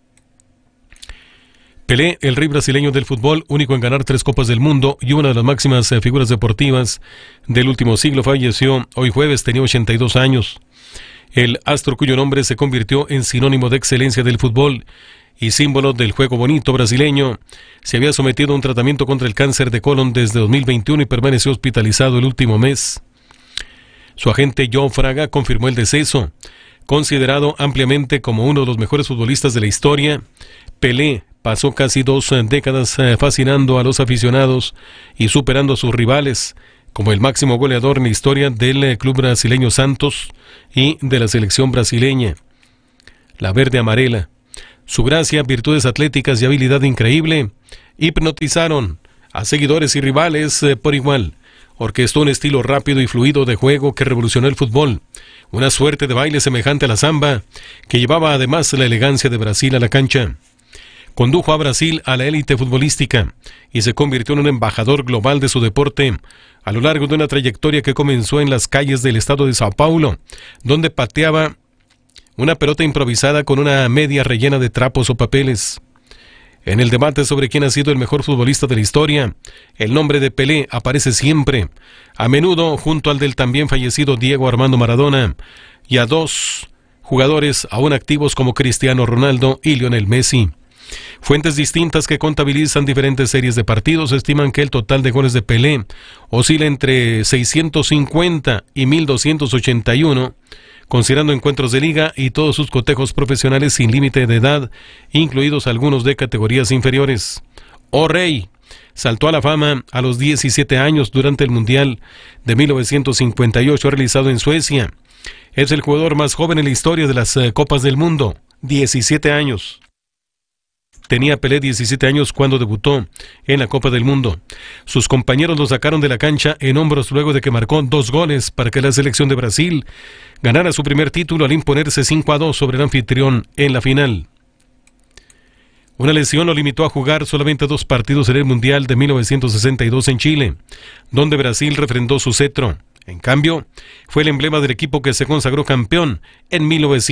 Pelé, el rey brasileño del fútbol, único en ganar 3 Copas del Mundo y una de las máximas figuras deportivas del último siglo, falleció hoy jueves, tenía 82 años. El astro, cuyo nombre se convirtió en sinónimo de excelencia del fútbol y símbolo del juego bonito brasileño, se había sometido a un tratamiento contra el cáncer de colon desde 2021 y permaneció hospitalizado el último mes. Su agente Joe Fraga confirmó el deceso. Considerado ampliamente como uno de los mejores futbolistas de la historia, Pelé pasó casi 2 décadas fascinando a los aficionados y superando a sus rivales como el máximo goleador en la historia del club brasileño Santos y de la selección brasileña, la verde amarela. Su gracia, virtudes atléticas y habilidad increíble hipnotizaron a seguidores y rivales por igual. orquestó un estilo rápido y fluido de juego que revolucionó el fútbol, una suerte de baile semejante a la samba, que llevaba además la elegancia de Brasil a la cancha. Condujo a Brasil a la élite futbolística y se convirtió en un embajador global de su deporte a lo largo de una trayectoria que comenzó en las calles del estado de Sao Paulo, donde pateaba una pelota improvisada con una media rellena de trapos o papeles. En el debate sobre quién ha sido el mejor futbolista de la historia, el nombre de Pelé aparece siempre, a menudo junto al del también fallecido Diego Armando Maradona, y a dos jugadores aún activos como Cristiano Ronaldo y Lionel Messi. Fuentes distintas que contabilizan diferentes series de partidos estiman que el total de goles de Pelé oscila entre 650 y 1281, considerando encuentros de liga y todos sus cotejos profesionales sin límite de edad, incluidos algunos de categorías inferiores. ¡Oh Rey! Saltó a la fama a los 17 años durante el Mundial de 1958 realizado en Suecia. Es el jugador más joven en la historia de las Copas del Mundo, 17 años. Tenía Pelé 17 años cuando debutó en la Copa del Mundo. Sus compañeros lo sacaron de la cancha en hombros luego de que marcó 2 goles para que la selección de Brasil ganara su primer título al imponerse 5-2 sobre el anfitrión en la final. Una lesión lo limitó a jugar solamente 2 partidos en el Mundial de 1962 en Chile, donde Brasil refrendó su cetro. En cambio, fue el emblema del equipo que se consagró campeón en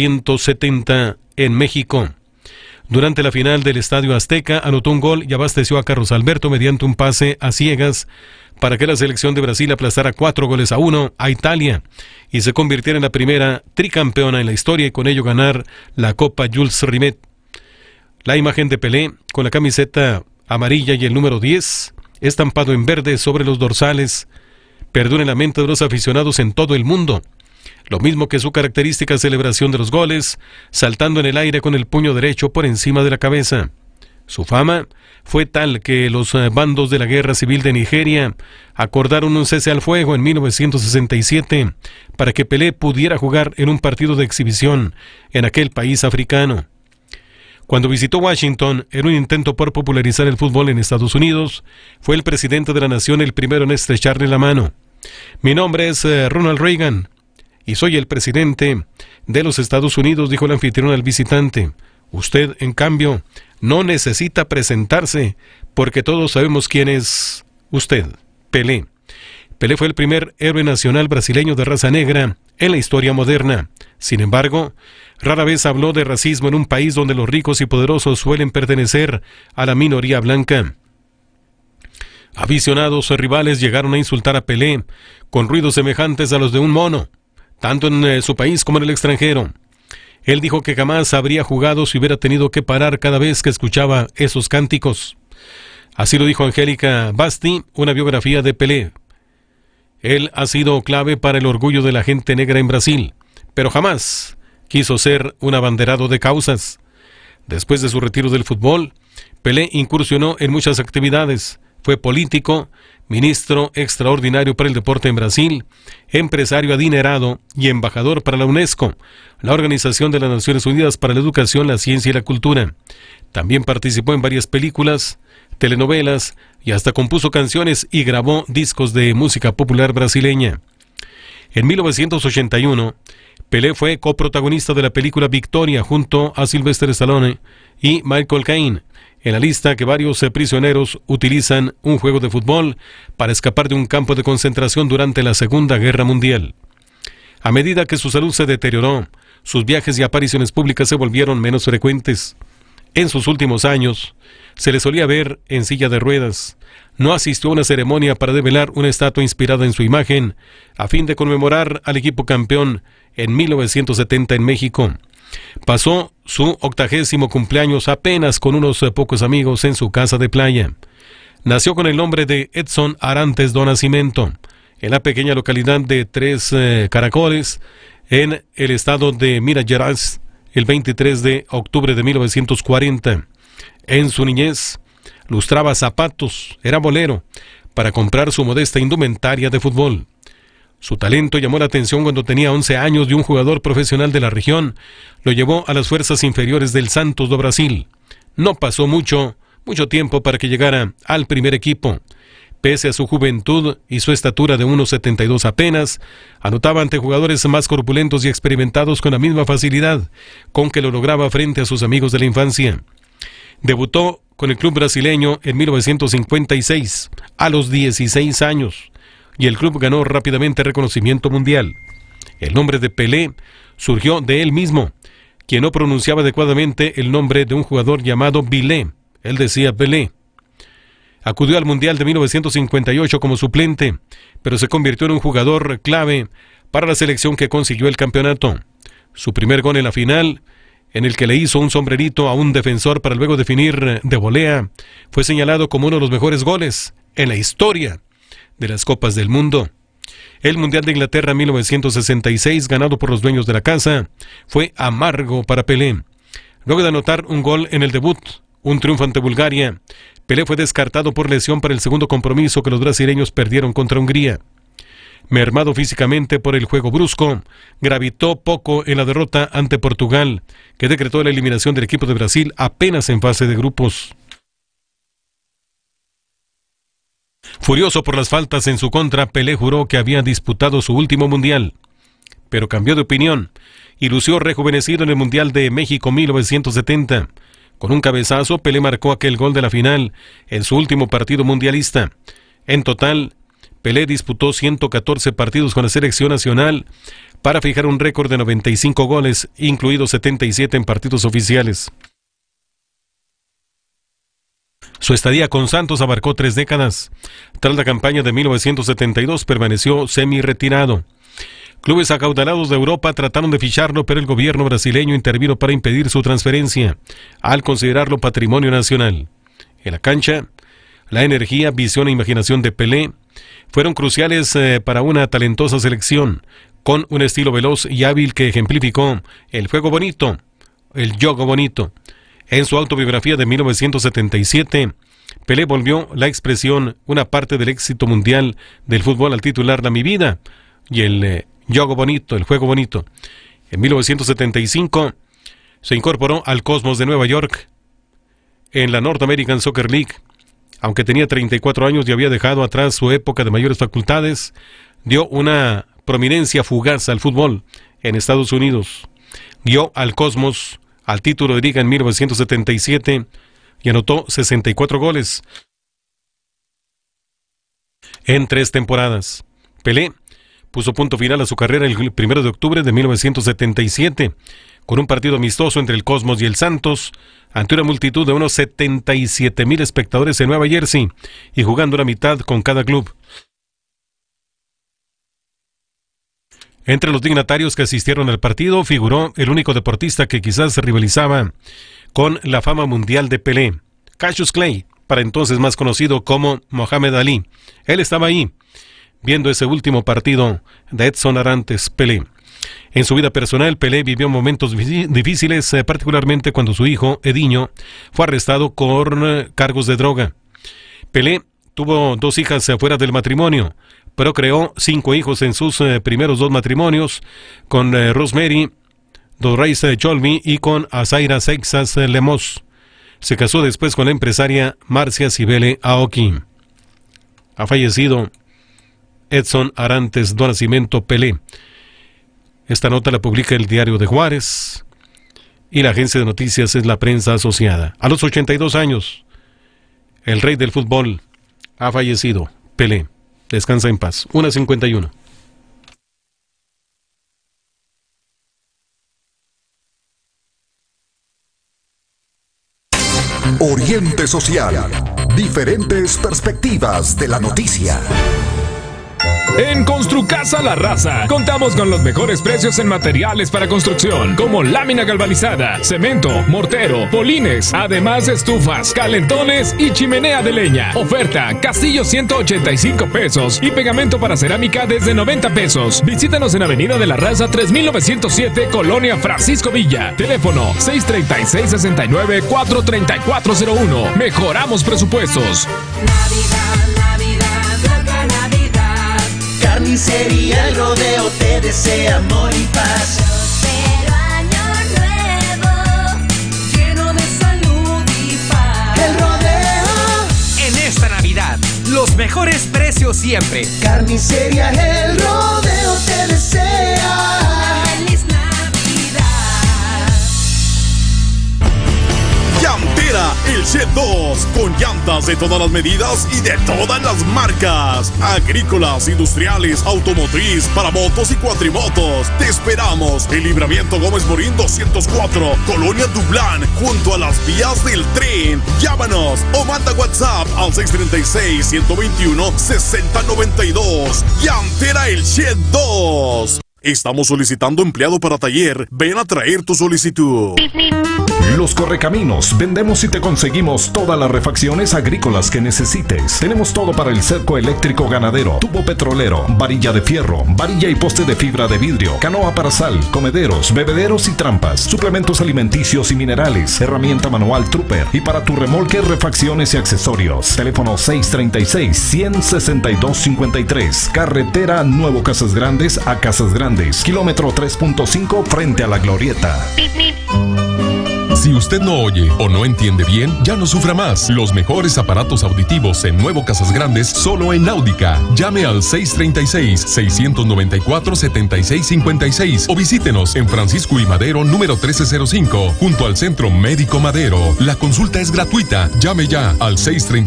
1970 en México. Durante la final del Estadio Azteca anotó un gol y abasteció a Carlos Alberto mediante un pase a ciegas para que la selección de Brasil aplastara 4-1 a Italia y se convirtiera en la primera tricampeona en la historia y con ello ganar la Copa Jules Rimet. La imagen de Pelé con la camiseta amarilla y el número 10 estampado en verde sobre los dorsales perdura en la mente de los aficionados en todo el mundo. Lo mismo que su característica celebración de los goles, saltando en el aire con el puño derecho por encima de la cabeza. Su fama fue tal que los bandos de la Guerra Civil de Nigeria acordaron un cese al fuego en 1967 para que Pelé pudiera jugar en un partido de exhibición en aquel país africano. Cuando visitó Washington en un intento por popularizar el fútbol en Estados Unidos, fue el presidente de la nación el primero en estrecharle la mano. Mi nombre es Ronald Reagan y soy el presidente de los Estados Unidos, dijo el anfitrión al visitante. Usted, en cambio, no necesita presentarse, porque todos sabemos quién es usted, Pelé. Pelé fue el primer héroe nacional brasileño de raza negra en la historia moderna. Sin embargo, rara vez habló de racismo en un país donde los ricos y poderosos suelen pertenecer a la minoría blanca. Aficionados o rivales llegaron a insultar a Pelé con ruidos semejantes a los de un mono, tanto en su país como en el extranjero. Él dijo que jamás habría jugado si hubiera tenido que parar cada vez que escuchaba esos cánticos. Así lo dijo Angélica Basti, una biografía de Pelé. Él ha sido clave para el orgullo de la gente negra en Brasil, pero jamás quiso ser un abanderado de causas. Después de su retiro del fútbol, Pelé incursionó en muchas actividades. Fue político, ministro extraordinario para el deporte en Brasil, empresario adinerado y embajador para la UNESCO, la Organización de las Naciones Unidas para la Educación, la Ciencia y la Cultura. También participó en varias películas, telenovelas y hasta compuso canciones y grabó discos de música popular brasileña. En 1981, Pelé fue coprotagonista de la película Victoria junto a Sylvester Stallone y Michael Caine, en la lista que varios prisioneros utilizan un juego de fútbol para escapar de un campo de concentración durante la Segunda Guerra Mundial. A medida que su salud se deterioró, sus viajes y apariciones públicas se volvieron menos frecuentes. En sus últimos años, se le solía ver en silla de ruedas. No asistió a una ceremonia para develar una estatua inspirada en su imagen, a fin de conmemorar al equipo campeón en 1970 en México. Pasó su 80º cumpleaños apenas con unos pocos amigos en su casa de playa. Nació con el nombre de Edson Arantes do Nascimento, en la pequeña localidad de Tres Caracoles, en el estado de Minas Gerais, el 23 de octubre de 1940. En su niñez, lustraba zapatos, era bolero, para comprar su modesta indumentaria de fútbol. Su talento llamó la atención cuando tenía 11 años y un jugador profesional de la región lo llevó a las fuerzas inferiores del Santos do Brasil. No pasó mucho tiempo para que llegara al primer equipo, Pese a su juventud y su estatura de 1,72 apenas, anotaba ante jugadores más corpulentos y experimentados con la misma facilidad con que lo lograba frente a sus amigos de la infancia. Debutó con el club brasileño en 1956, a los 16 años, y el club ganó rápidamente reconocimiento mundial. El nombre de Pelé surgió de él mismo, quien no pronunciaba adecuadamente el nombre de un jugador llamado Vilé. Él decía Pelé. Acudió al Mundial de 1958 como suplente, pero se convirtió en un jugador clave para la selección que consiguió el campeonato. Su primer gol en la final, en el que le hizo un sombrerito a un defensor para luego definir de volea, fue señalado como uno de los mejores goles en la historia de las Copas del Mundo. El Mundial de Inglaterra 1966, ganado por los dueños de la casa, fue amargo para Pelé. Luego de anotar un gol en el debut, un triunfo ante Bulgaria, Pelé fue descartado por lesión para el segundo compromiso que los brasileños perdieron contra Hungría. Mermado físicamente por el juego brusco, gravitó poco en la derrota ante Portugal, que decretó la eliminación del equipo de Brasil apenas en fase de grupos. Furioso por las faltas en su contra, Pelé juró que había disputado su último mundial, pero cambió de opinión y lució rejuvenecido en el Mundial de México 1970. Con un cabezazo, Pelé marcó aquel gol de la final en su último partido mundialista. En total, Pelé disputó 114 partidos con la selección nacional para fijar un récord de 95 goles, incluidos 77 en partidos oficiales. Su estadía con Santos abarcó 3 décadas. Tras la campaña de 1972 permaneció semi-retirado. Clubes acaudalados de Europa trataron de ficharlo, pero el gobierno brasileño intervino para impedir su transferencia, al considerarlo patrimonio nacional. En la cancha, la energía, visión e imaginación de Pelé fueron cruciales para una talentosa selección, con un estilo veloz y hábil que ejemplificó el juego bonito, el juego bonito. En su autobiografía de 1977, Pelé volvió la expresión, una parte del éxito mundial del fútbol, al titularla Mi vida y el juego bonito, el juego bonito. En 1975 se incorporó al Cosmos de Nueva York en la North American Soccer League. Aunque tenía 34 años y había dejado atrás su época de mayores facultades, dio una prominencia fugaz al fútbol en Estados Unidos. Dio al Cosmos al título de liga en 1977 y anotó 64 goles en 3 temporadas. Pelé puso punto final a su carrera el 1 de octubre de 1977 con un partido amistoso entre el Cosmos y el Santos ante una multitud de unos 77,000 espectadores en Nueva Jersey y jugando una mitad con cada club. Entre los dignatarios que asistieron al partido figuró el único deportista que quizás rivalizaba con la fama mundial de Pelé, Cassius Clay, para entonces más conocido como Mohamed Ali. Él estaba ahí, viendo ese último partido de Edson Arantes Pelé. En su vida personal, Pelé vivió momentos difíciles, particularmente cuando su hijo, Edinho, fue arrestado por cargos de droga. Pelé tuvo 2 hijas fuera del matrimonio, pero creó 5 hijos en sus primeros 2 matrimonios, con Rosemary Dorreis Cholmi y con Azaira Seixas Lemos. Se casó después con la empresaria Marcia Cibele Aoki. Ha fallecido Edson Arantes do Nascimento Pelé. Esta nota la publica el Diario de Juárez y la agencia de noticias es La Prensa Asociada. A los 82 años, el rey del fútbol ha fallecido, Pelé. Descansa en paz. 1:51. Oriente Social. Diferentes perspectivas de la noticia. En Construcasa La Raza contamos con los mejores precios en materiales para construcción, como lámina galvanizada, cemento, mortero, polines, además de estufas, calentones y chimenea de leña. Oferta: castillo 185 pesos y pegamento para cerámica desde 90 pesos. Visítanos en Avenida de la Raza 3907, Colonia Francisco Villa. Teléfono 636-69-43401. Mejoramos presupuestos. Carnicería El Rodeo te desea amor y paz. Pero año nuevo, lleno de salud y paz. El Rodeo. En esta Navidad, los mejores precios siempre. Carnicería El Rodeo te desea ¡Feliz Navidad! Llantera El Shed 2, con llantas de todas las medidas y de todas las marcas. Agrícolas, industriales, automotriz, para motos y cuatrimotos. Te esperamos en Libramiento Gómez Morín 204, Colonia Dublán, junto a las vías del tren. Llámanos o manda WhatsApp al 636-121-6092. Llantera El Shed 2. Estamos solicitando empleado para taller. Ven a traer tu solicitud. Los Correcaminos, vendemos y te conseguimos todas las refacciones agrícolas que necesites. Tenemos todo para el cerco eléctrico ganadero, tubo petrolero, varilla de fierro, varilla y poste de fibra de vidrio, canoa para sal, comederos, bebederos y trampas, suplementos alimenticios y minerales, herramienta manual Trooper y para tu remolque, refacciones y accesorios. Teléfono 636-162-53, carretera Nuevo Casas Grandes a Casas Grandes, kilómetro 3.5 frente a la Glorieta. Si usted no oye o no entiende bien, ya no sufra más. Los mejores aparatos auditivos en Nuevo Casas Grandes, solo en Áudica. Llame al 636-694-7656 o visítenos en Francisco y Madero, número 1305, junto al Centro Médico Madero. La consulta es gratuita. Llame ya al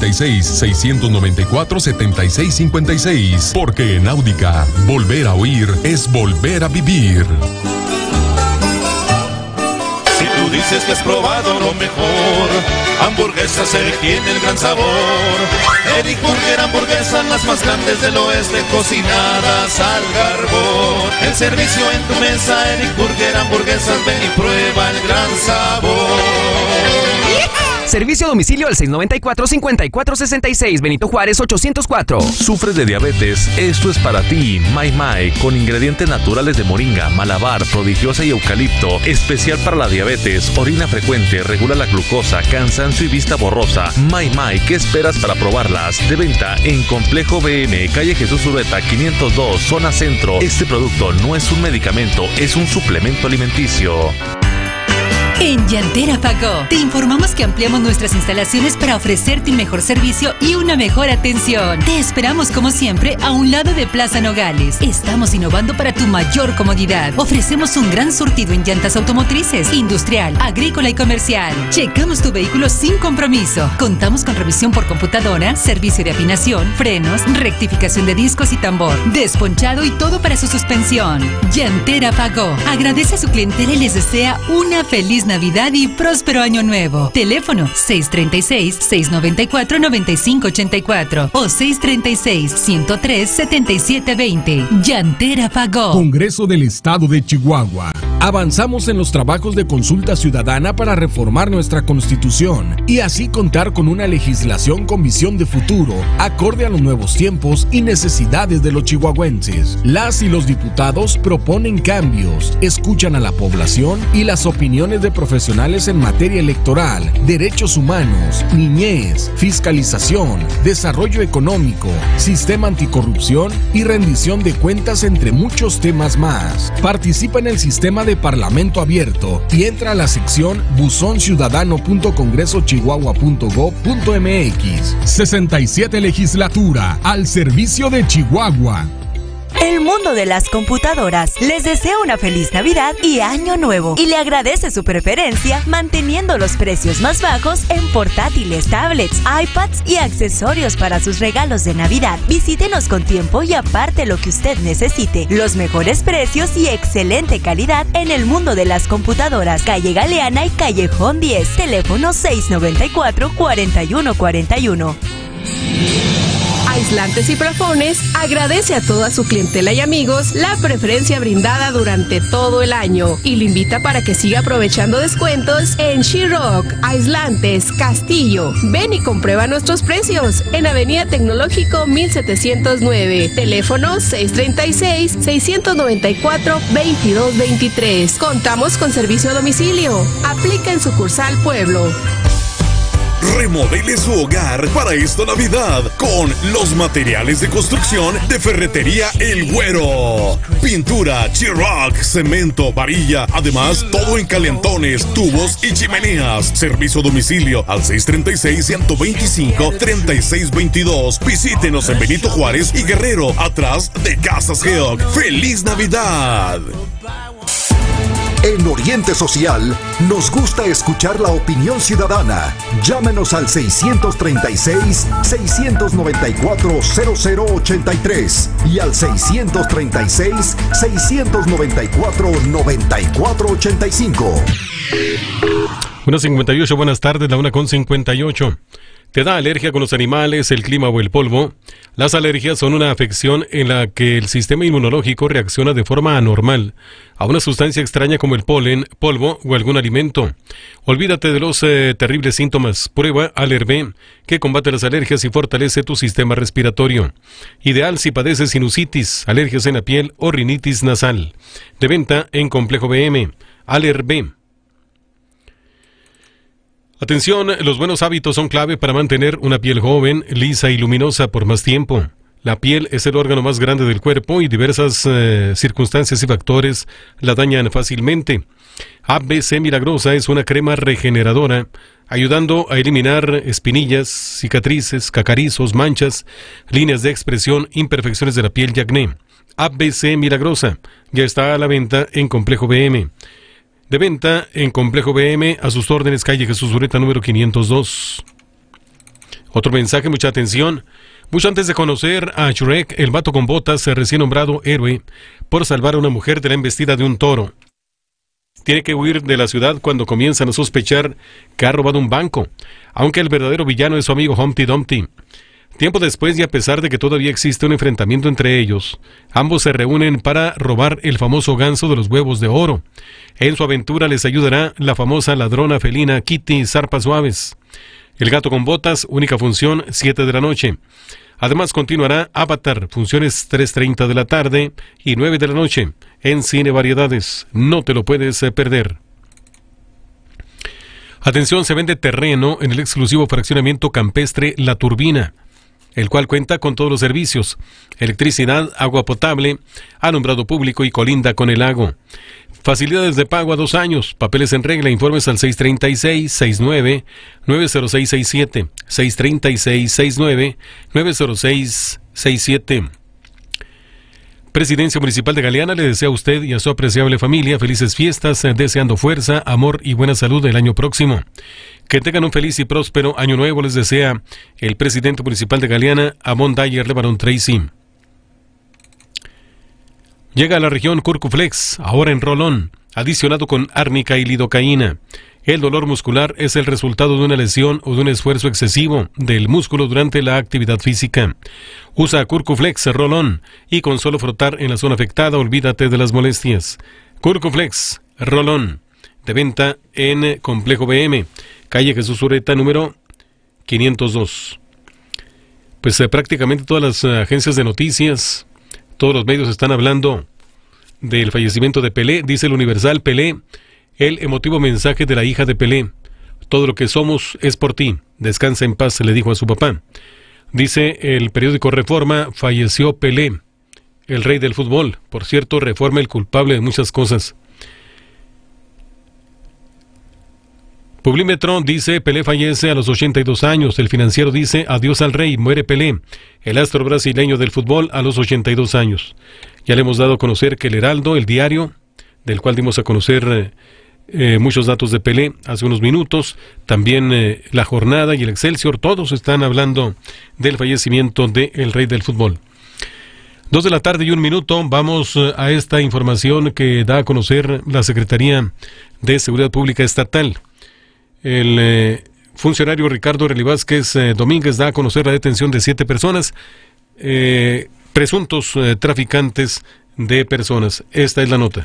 636-694-7656. Porque en Áudica, volver a oír es volver a vivir. Tú dices que has probado lo mejor. Hamburguesas Eric tiene el gran sabor. Eric Burger, hamburguesas las más grandes del oeste, cocinadas al carbón. El servicio en tu mesa, Eric Burger, hamburguesas, ven y prueba el gran sabor. Servicio a domicilio al 694-5466, Benito Juárez 804. ¿Sufres de diabetes? Esto es para ti. Mai Mai, con ingredientes naturales de moringa, malabar, prodigiosa y eucalipto. Especial para la diabetes, orina frecuente, regula la glucosa, cansancio y vista borrosa. Mai Mai, ¿qué esperas para probarlas? De venta en Complejo BM, calle Jesús Urbeta 502, zona centro. Este producto no es un medicamento, es un suplemento alimenticio. En Llantera Pagó, te informamos que ampliamos nuestras instalaciones para ofrecerte un mejor servicio y una mejor atención. Te esperamos como siempre a un lado de Plaza Nogales. Estamos innovando para tu mayor comodidad. Ofrecemos un gran surtido en llantas automotrices, industrial, agrícola y comercial. Checamos tu vehículo sin compromiso. Contamos con revisión por computadora, servicio de afinación, frenos, rectificación de discos y tambor, desponchado y todo para su suspensión. Llantera Pagó agradece a su clientela y les desea una feliz Navidad y próspero año nuevo. Teléfono 636-694-9584 o 636-103-7720. Llantera Pagó. Congreso del Estado de Chihuahua. Avanzamos en los trabajos de consulta ciudadana para reformar nuestra Constitución y así contar con una legislación con visión de futuro, acorde a los nuevos tiempos y necesidades de los chihuahuenses. Las y los diputados proponen cambios, escuchan a la población y las opiniones de profesionales en materia electoral, derechos humanos, niñez, fiscalización, desarrollo económico, sistema anticorrupción y rendición de cuentas, entre muchos temas más. Participa en el sistema de Parlamento Abierto y entra a la sección buzonciudadano.congresochihuahua.gov.mx. 67 Legislatura, al servicio de Chihuahua. El mundo de las computadoras les desea una feliz Navidad y Año Nuevo y le agradece su preferencia manteniendo los precios más bajos en portátiles, tablets, iPads y accesorios para sus regalos de Navidad. Visítenos con tiempo y aparte lo que usted necesite. Los mejores precios y excelente calidad en el mundo de las computadoras. Calle Galeana y Callejón 10. Teléfono 694-4141. Aislantes y Plafones agradece a toda su clientela y amigos la preferencia brindada durante todo el año y lo invita para que siga aprovechando descuentos en She-Rock, Aislantes, Castillo. Ven y comprueba nuestros precios en Avenida Tecnológico 1709, teléfono 636-694-2223. Contamos con servicio a domicilio. Aplica en sucursal Pueblo. Remodele su hogar para esta Navidad con los materiales de construcción de Ferretería El Güero. Pintura, Chiroc, cemento, varilla, además todo en calentones, tubos y chimeneas. Servicio a domicilio al 636-125-3622. Visítenos en Benito Juárez y Guerrero, atrás de Casas Geoc. ¡Feliz Navidad! En Oriente Social, nos gusta escuchar la opinión ciudadana. Llámenos al 636-694-0083 y al 636-694-9485. 1:58, buenas tardes, la 1:58. ¿Te da alergia con los animales, el clima o el polvo? Las alergias son una afección en la que el sistema inmunológico reacciona de forma anormal a una sustancia extraña como el polen, polvo o algún alimento. Olvídate de los terribles síntomas. Prueba Alervé, que combate las alergias y fortalece tu sistema respiratorio. Ideal si padeces sinusitis, alergias en la piel o rinitis nasal. De venta en Complejo BM. Alervé. Atención, los buenos hábitos son clave para mantener una piel joven, lisa y luminosa por más tiempo. La piel es el órgano más grande del cuerpo y diversas circunstancias y factores la dañan fácilmente. ABC Milagrosa es una crema regeneradora, ayudando a eliminar espinillas, cicatrices, cacarizos, manchas, líneas de expresión, imperfecciones de la piel y acné. ABC Milagrosa ya está a la venta en Complejo BM. De venta en Complejo BM, a sus órdenes, calle Jesús Ureta, número 502. Otro mensaje, mucha atención. Mucho antes de conocer a Shrek, el vato con botas, recién nombrado héroe, por salvar a una mujer de la embestida de un toro, tiene que huir de la ciudad cuando comienzan a sospechar que ha robado un banco, aunque el verdadero villano es su amigo Humpty Dumpty. Tiempo después, y a pesar de que todavía existe un enfrentamiento entre ellos, ambos se reúnen para robar el famoso ganso de los huevos de oro. En su aventura les ayudará la famosa ladrona felina Kitty Zarpas Suaves. El gato con botas, única función, 7 de la noche. Además continuará Avatar, funciones 3:30 de la tarde y 9 de la noche, en Cine Variedades. No te lo puedes perder. Atención, se vende terreno en el exclusivo fraccionamiento campestre La Turbina, el cual cuenta con todos los servicios: electricidad, agua potable, alumbrado público y colinda con el lago. Facilidades de pago a 2 años, papeles en regla, informes al 636-69-90667, 636-69-90667. Presidencia Municipal de Galeana le desea a usted y a su apreciable familia felices fiestas, deseando fuerza, amor y buena salud el año próximo. Que tengan un feliz y próspero año nuevo, les desea el presidente municipal de Galeana, Amon Dyer Lebaron Tracy. Llega a la región Curcuflex, ahora en rolón, adicionado con árnica y lidocaína. El dolor muscular es el resultado de una lesión o de un esfuerzo excesivo del músculo durante la actividad física. Usa Curcuflex rolón y con solo frotar en la zona afectada, olvídate de las molestias. Curcuflex rolón, de venta en Complejo BM, calle Jesús Ureta, número 502. Pues prácticamente todas las agencias de noticias, todos los medios están hablando del fallecimiento de Pelé. Dice el Universal: Pelé, el emotivo mensaje de la hija de Pelé: todo lo que somos es por ti, descansa en paz, le dijo a su papá. Dice el periódico Reforma: falleció Pelé, el rey del fútbol. Por cierto, Reforma, el culpable de muchas cosas. Publímetro dice: Pelé fallece a los 82 años. El Financiero dice: adiós al rey, muere Pelé, el astro brasileño del fútbol, a los 82 años. Ya le hemos dado a conocer que el Heraldo, el diario, del cual dimos a conocer muchos datos de Pelé hace unos minutos, también La Jornada y el Excelsior, todos están hablando del fallecimiento del rey del fútbol. 2 de la tarde y 1 minuto, vamos a esta información que da a conocer la Secretaría de Seguridad Pública Estatal. El funcionario Ricardo Relí Vázquez Domínguez da a conocer la detención de 7 personas, presuntos traficantes de personas. Esta es la nota.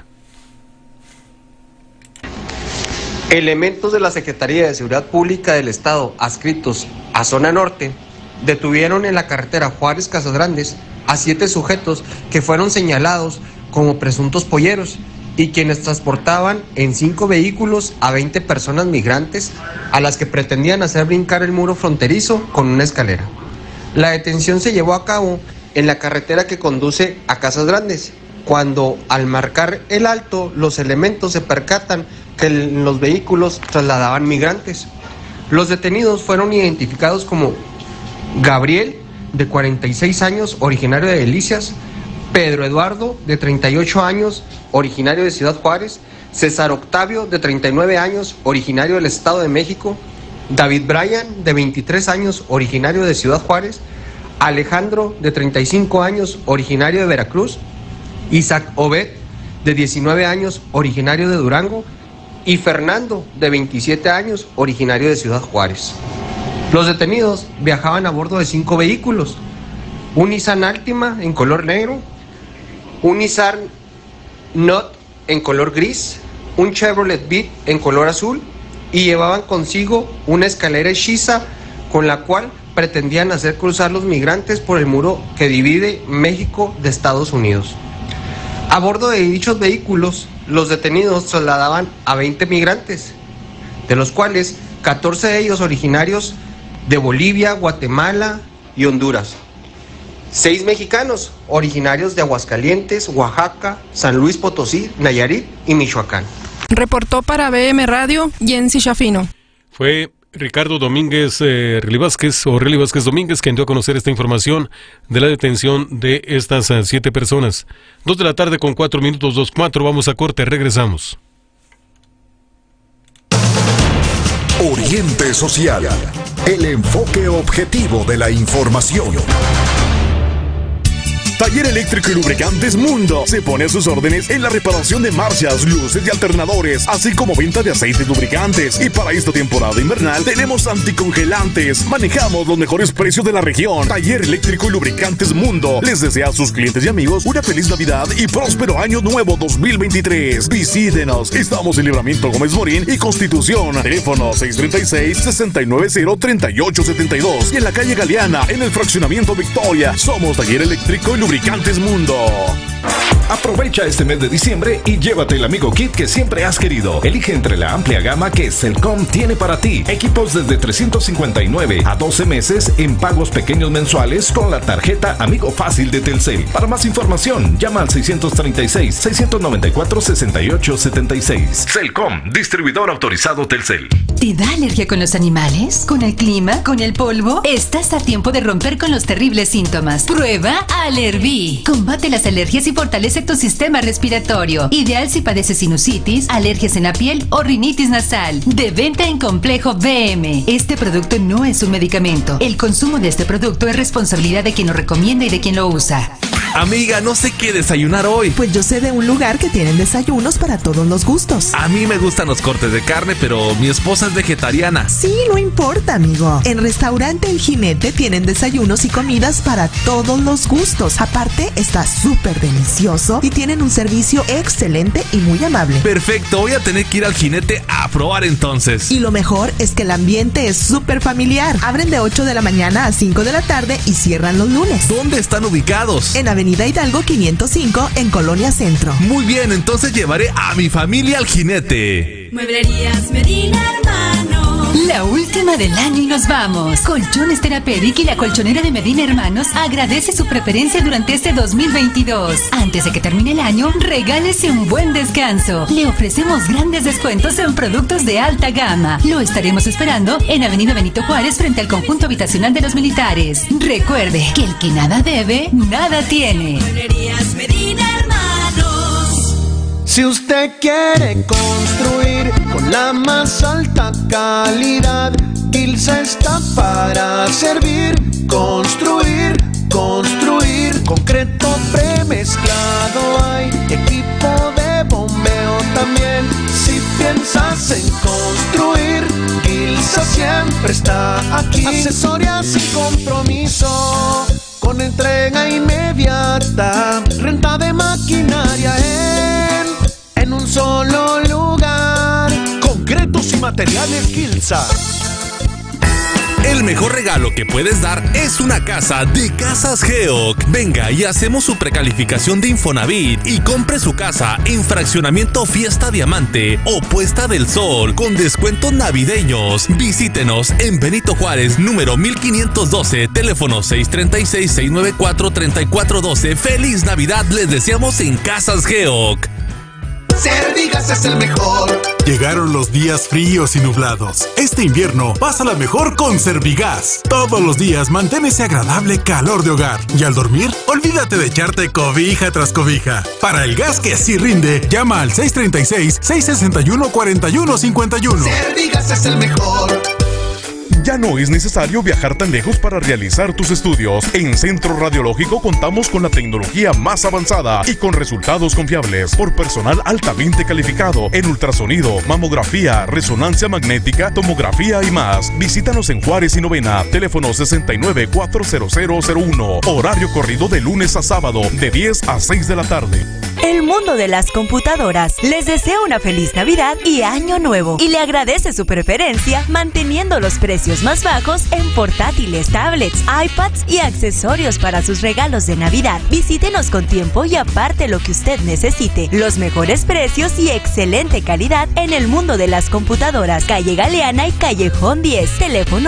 Elementos de la Secretaría de Seguridad Pública del Estado adscritos a Zona Norte detuvieron en la carretera Juárez-Casas Grandes a 7 sujetos que fueron señalados como presuntos polleros y quienes transportaban en 5 vehículos a 20 personas migrantes a las que pretendían hacer brincar el muro fronterizo con una escalera. La detención se llevó a cabo en la carretera que conduce a Casas Grandes, cuando al marcar el alto los elementos se percatan que los vehículos trasladaban migrantes. Los detenidos fueron identificados como Gabriel, de 46 años, originario de Delicias; Pedro Eduardo, de 38 años, originario de Ciudad Juárez; César Octavio, de 39 años, originario del Estado de México; David Bryan, de 23 años, originario de Ciudad Juárez; Alejandro, de 35 años, originario de Veracruz; Isaac Obed, de 19 años, originario de Durango; y Fernando, de 27 años, originario de Ciudad Juárez. Los detenidos viajaban a bordo de 5 vehículos: un Nissan Altima en color negro, un Nissan Note en color gris, un Chevrolet Beat en color azul, y llevaban consigo una escalera hechiza con la cual pretendían hacer cruzar los migrantes por el muro que divide México de Estados Unidos. A bordo de dichos vehículos, los detenidos trasladaban a 20 migrantes, de los cuales 14 de ellos originarios de Bolivia, Guatemala y Honduras; 6 mexicanos originarios de Aguascalientes, Oaxaca, San Luis Potosí, Nayarit y Michoacán. Reportó para BM Radio Jensi Shafino. Fue Ricardo Domínguez Rely Vázquez Domínguez quien dio a conocer esta información de la detención de estas 7 personas. 2 de la tarde con 4 minutos, 2:04, vamos a corte, regresamos. Oriente Social, el enfoque objetivo de la información. Taller Eléctrico y Lubricantes Mundo se pone a sus órdenes en la reparación de marchas, luces y alternadores, así como venta de aceites lubricantes. Y para esta temporada invernal tenemos anticongelantes. Manejamos los mejores precios de la región. Taller Eléctrico y Lubricantes Mundo les desea a sus clientes y amigos una feliz Navidad y próspero año nuevo 2023. Visítenos. Estamos en Libramiento Gómez Morín y Constitución. Teléfono 636-690-3872. Y en la calle Galeana, en el fraccionamiento Victoria. Somos Taller Eléctrico y Lubricantes Mundo. Aprovecha este mes de diciembre y llévate el amigo kit que siempre has querido. Elige entre la amplia gama que Celcom tiene para ti. Equipos desde 359 a 12 meses en pagos pequeños mensuales con la tarjeta Amigo Fácil de Telcel. Para más información, llama al 636-694-6876. Celcom, distribuidor autorizado Telcel. ¿Te da alergia con los animales? ¿Con el clima? ¿Con el polvo? Estás a tiempo de romper con los terribles síntomas. Prueba Alerví. Combate las alergias y fortalece tu sistema respiratorio. Ideal si padeces sinusitis, alergias en la piel o rinitis nasal. De venta en Complejo BM. Este producto no es un medicamento. El consumo de este producto es responsabilidad de quien lo recomienda y de quien lo usa. Amiga, no sé qué desayunar hoy. Pues yo sé de un lugar que tienen desayunos para todos los gustos. A mí me gustan los cortes de carne, pero mi esposa es vegetariana. Sí, no importa, amigo. En Restaurante El Jinete tienen desayunos y comidas para todos los gustos. Aparte, está súper delicioso y tienen un servicio excelente y muy amable. Perfecto, voy a tener que ir al Jinete a probar entonces. Y lo mejor es que el ambiente es súper familiar. Abren de 8 de la mañana a 5 de la tarde y cierran los lunes. ¿Dónde están ubicados? En Avenida Hidalgo 505 en Colonia Centro. Muy bien, entonces llevaré a mi familia al Jinete. Mueblerías Medina Hermanos. La última del año y nos vamos. Colchones Therapeutic y la colchonera de Medina Hermanos agradece su preferencia durante este 2022. Antes de que termine el año, regálese un buen descanso. Le ofrecemos grandes descuentos en productos de alta gama. Lo estaremos esperando en Avenida Benito Juárez frente al conjunto habitacional de los militares. Recuerde que el que nada debe, nada tiene. Mueblerías Medina Hermanos. Si usted quiere construir con la más alta calidad, Gilsa está para servir. Construir, construir, concreto premezclado hay, equipo de bombeo también. Si piensas en construir, Gilsa siempre está aquí. Asesoría sin compromiso, con entrega inmediata, renta de maquinaria en un solo lugar. Concretos y materiales Gilsa. El mejor regalo que puedes dar es una casa de Casas Geoc. Venga y hacemos su precalificación de Infonavit y compre su casa en fraccionamiento Fiesta Diamante o Puesta del Sol con descuentos navideños. Visítenos en Benito Juárez, número 1512, teléfono 636-694-3412. ¡Feliz Navidad! Les deseamos en Casas Geoc. Servigas es el mejor. Llegaron los días fríos y nublados. Este invierno, pásala mejor con Servigas. Todos los días mantén ese agradable calor de hogar. Y al dormir, olvídate de echarte cobija tras cobija. Para el gas que sí rinde, llama al 636-661-4151. Servigas es el mejor. Ya no es necesario viajar tan lejos para realizar tus estudios. En Centro Radiológico contamos con la tecnología más avanzada y con resultados confiables por personal altamente calificado en ultrasonido, mamografía, resonancia magnética, tomografía y más. Visítanos en Juárez y Novena, teléfono 69-40001. Horario corrido de lunes a sábado, de 10 a 6 de la tarde. El mundo de las computadoras les desea una feliz Navidad y Año Nuevo y le agradece su preferencia manteniendo los precios más bajos en portátiles, tablets, iPads y accesorios para sus regalos de Navidad. Visítenos con tiempo y aparte lo que usted necesite. Los mejores precios y excelente calidad en el mundo de las computadoras. Calle Galeana y Callejón 10. Teléfono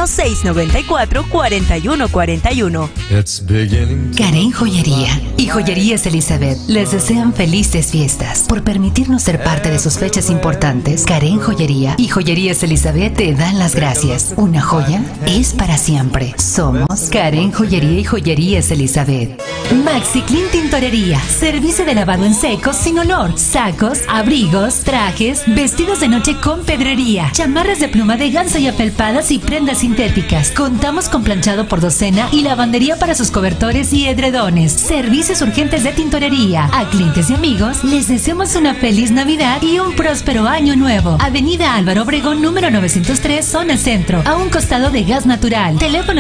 694-4141. Karen Joyería y Joyerías Elizabeth les desean felices fiestas. Por permitirnos ser parte de sus fechas importantes, Karen Joyería y Joyerías Elizabeth te dan las gracias. Una joya es para siempre. Somos Karen Joyería y Joyerías Elizabeth. Maxi Clean Tintorería. Servicio de lavado en seco sin olor. Sacos, abrigos, trajes, vestidos de noche con pedrería, chamarras de pluma de ganso y afelpadas y prendas sintéticas. Contamos con planchado por docena y lavandería para sus cobertores y edredones. Servicios urgentes de tintorería. A clientes y amigos les deseamos una feliz Navidad y un próspero año nuevo. Avenida Álvaro Obregón, número 903, zona centro, a un costado de Gas Natural. Teléfono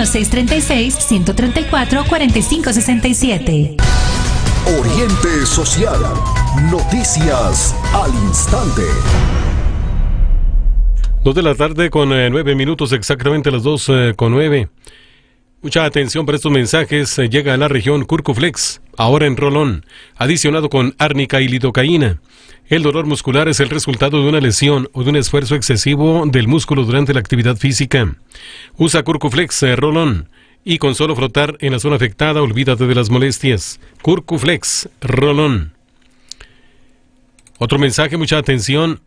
636-134-4567. Oriente Social. Noticias al instante. 2 de la tarde con 9 minutos, exactamente las 2:09. Mucha atención para estos mensajes. Llega a la región Curcuflex, ahora en rolón, adicionado con árnica y lidocaína. El dolor muscular es el resultado de una lesión o de un esfuerzo excesivo del músculo durante la actividad física. Usa Curcuflex rolón y con solo frotar en la zona afectada, olvídate de las molestias. Curcuflex rolón. Otro mensaje, mucha atención.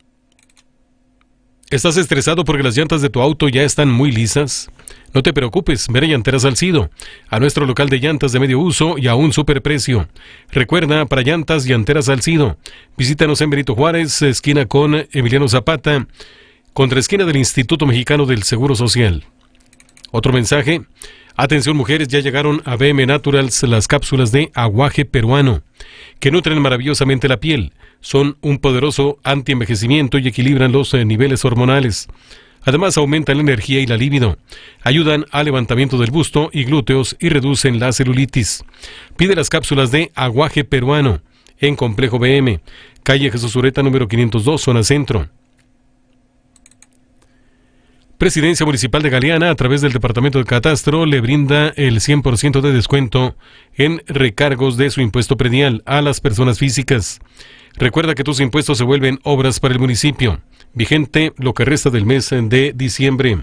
¿Estás estresado porque las llantas de tu auto ya están muy lisas? No te preocupes, ven a Llanteras Salcido, a nuestro local de llantas de medio uso y a un superprecio. Recuerda, para llantas, Llanteras Salcido. Visítanos en Benito Juárez, esquina con Emiliano Zapata, contra esquina del Instituto Mexicano del Seguro Social. Otro mensaje. Atención mujeres, ya llegaron a BM Naturals las cápsulas de aguaje peruano, que nutren maravillosamente la piel. Son un poderoso antienvejecimiento y equilibran los niveles hormonales. Además, aumentan la energía y la libido. Ayudan al levantamiento del busto y glúteos y reducen la celulitis. Pide las cápsulas de aguaje peruano en Complejo BM, calle Jesús Ureta, número 502, zona centro. Presidencia Municipal de Galeana, a través del Departamento de Catastro, le brinda el 100% de descuento en recargos de su impuesto predial a las personas físicas. Recuerda que tus impuestos se vuelven obras para el municipio. Vigente lo que resta del mes de diciembre.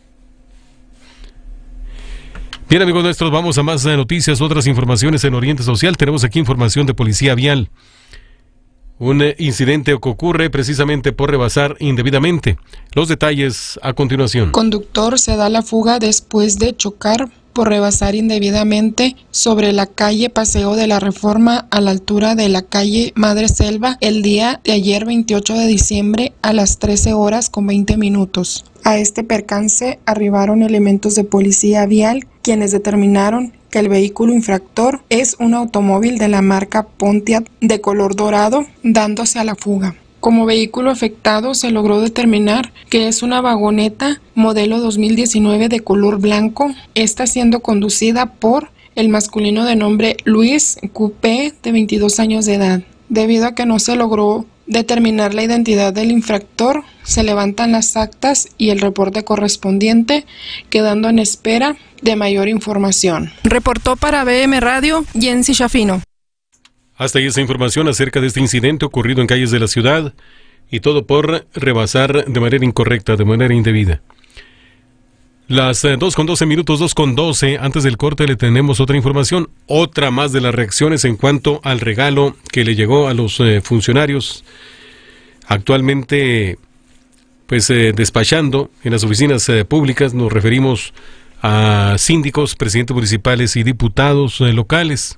Bien, amigos nuestros, vamos a más noticias, otras informaciones en Oriente Social. Tenemos aquí información de Policía Vial. Un incidente que ocurre precisamente por rebasar indebidamente. Los detalles a continuación. Conductor se da la fuga después de chocar por rebasar indebidamente sobre la calle Paseo de la Reforma a la altura de la calle Madre Selva el día de ayer 28 de diciembre a las 13:20. A este percance arribaron elementos de Policía Vial, quienes determinaron que el vehículo infractor es un automóvil de la marca Pontiac de color dorado, dándose a la fuga. Como vehículo afectado se logró determinar que es una vagoneta modelo 2019 de color blanco, esta siendo conducida por el masculino de nombre Luis Coupé, de 22 años de edad. Debido a que no se logró determinar la identidad del infractor, se levantan las actas y el reporte correspondiente, quedando en espera de mayor información. Reportó para BM Radio, Jensi Shafino. Hasta ahí esta información acerca de este incidente ocurrido en calles de la ciudad, y todo por rebasar de manera incorrecta, de manera indebida. Las 2:12 minutos, 2:12, antes del corte le tenemos otra información, otra más de las reacciones en cuanto al regalo que le llegó a los funcionarios actualmente despachando en las oficinas públicas. Nos referimos a síndicos, presidentes municipales y diputados locales.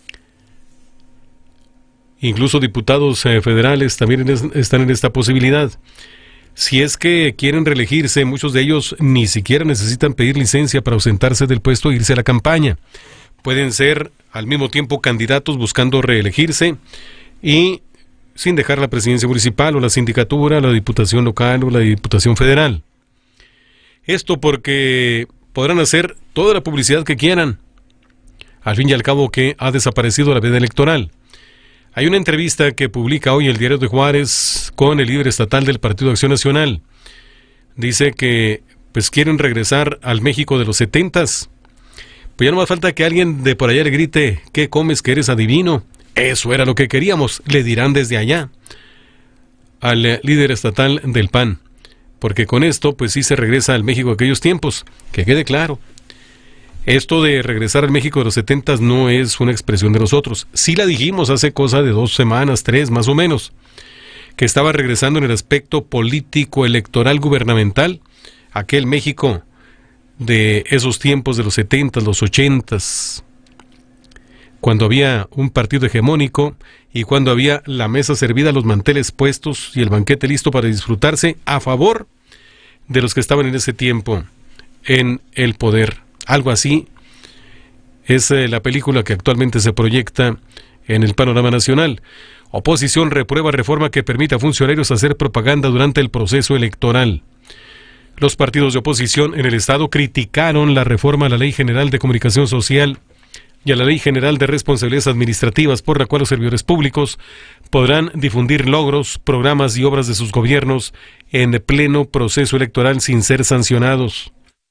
Incluso diputados federales también están en esta posibilidad. Si es que quieren reelegirse, muchos de ellos ni siquiera necesitan pedir licencia para ausentarse del puesto e irse a la campaña. Pueden ser al mismo tiempo candidatos buscando reelegirse y sin dejar la presidencia municipal o la sindicatura, la diputación local o la diputación federal. Esto porque podrán hacer toda la publicidad que quieran. Al fin y al cabo que ha desaparecido la veda electoral. Hay una entrevista que publica hoy el Diario de Juárez con el líder estatal del Partido Acción Nacional. Dice que quieren regresar al México de los 70s. Pues ya no más falta que alguien de por allá le grite: ¿qué comes que eres adivino? Eso era lo que queríamos, le dirán desde allá al líder estatal del PAN. Porque con esto sí se regresa al México de aquellos tiempos, que quede claro. Esto de regresar al México de los 70s no es una expresión de nosotros. Sí la dijimos hace cosa de 2 semanas, 3 más o menos, que estaba regresando en el aspecto político, electoral, gubernamental, aquel México de esos tiempos de los 70s, los 80s, cuando había un partido hegemónico y cuando había la mesa servida, los manteles puestos y el banquete listo para disfrutarse a favor de los que estaban en ese tiempo en el poder. Algo así es la película que actualmente se proyecta en el panorama nacional. Oposición reprueba reforma que permite a funcionarios hacer propaganda durante el proceso electoral. Los partidos de oposición en el Estado criticaron la reforma a la Ley General de Comunicación Social y a la Ley General de Responsabilidades Administrativas, por la cual los servidores públicos podrán difundir logros, programas y obras de sus gobiernos en pleno proceso electoral sin ser sancionados.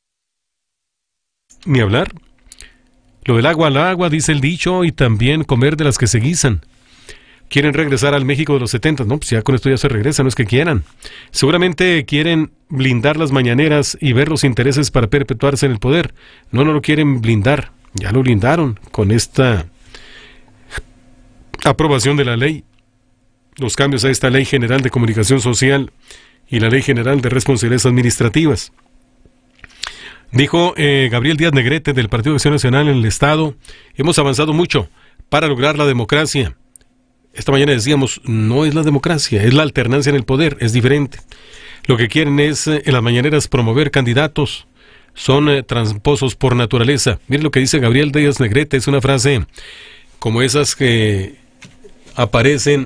Ni hablar. Lo del agua al agua, dice el dicho, y también comer de las que se guisan. Quieren regresar al México de los 70, no, pues ya con esto ya se regresa, no es que quieran. Seguramente quieren blindar las mañaneras y ver los intereses para perpetuarse en el poder. No lo quieren blindar, ya lo blindaron con esta aprobación de la ley. Los cambios a esta Ley General de Comunicación Social y la Ley General de Responsabilidades Administrativas. Dijo Gabriel Díaz Negrete del Partido de Acción Nacional en el Estado: hemos avanzado mucho para lograr la democracia. Esta mañana decíamos, no es la democracia, es la alternancia en el poder, es diferente. Lo que quieren es en las mañaneras promover candidatos, son tramposos por naturaleza. Miren lo que dice Gabriel Díaz Negrete, es una frase como esas que aparecen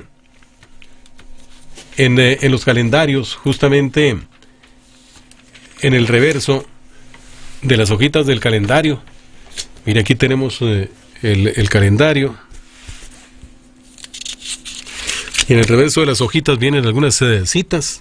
en los calendarios, justamente en el reverso de las hojitas del calendario. Mira, aquí tenemos el calendario y en el reverso de las hojitas vienen algunas citas,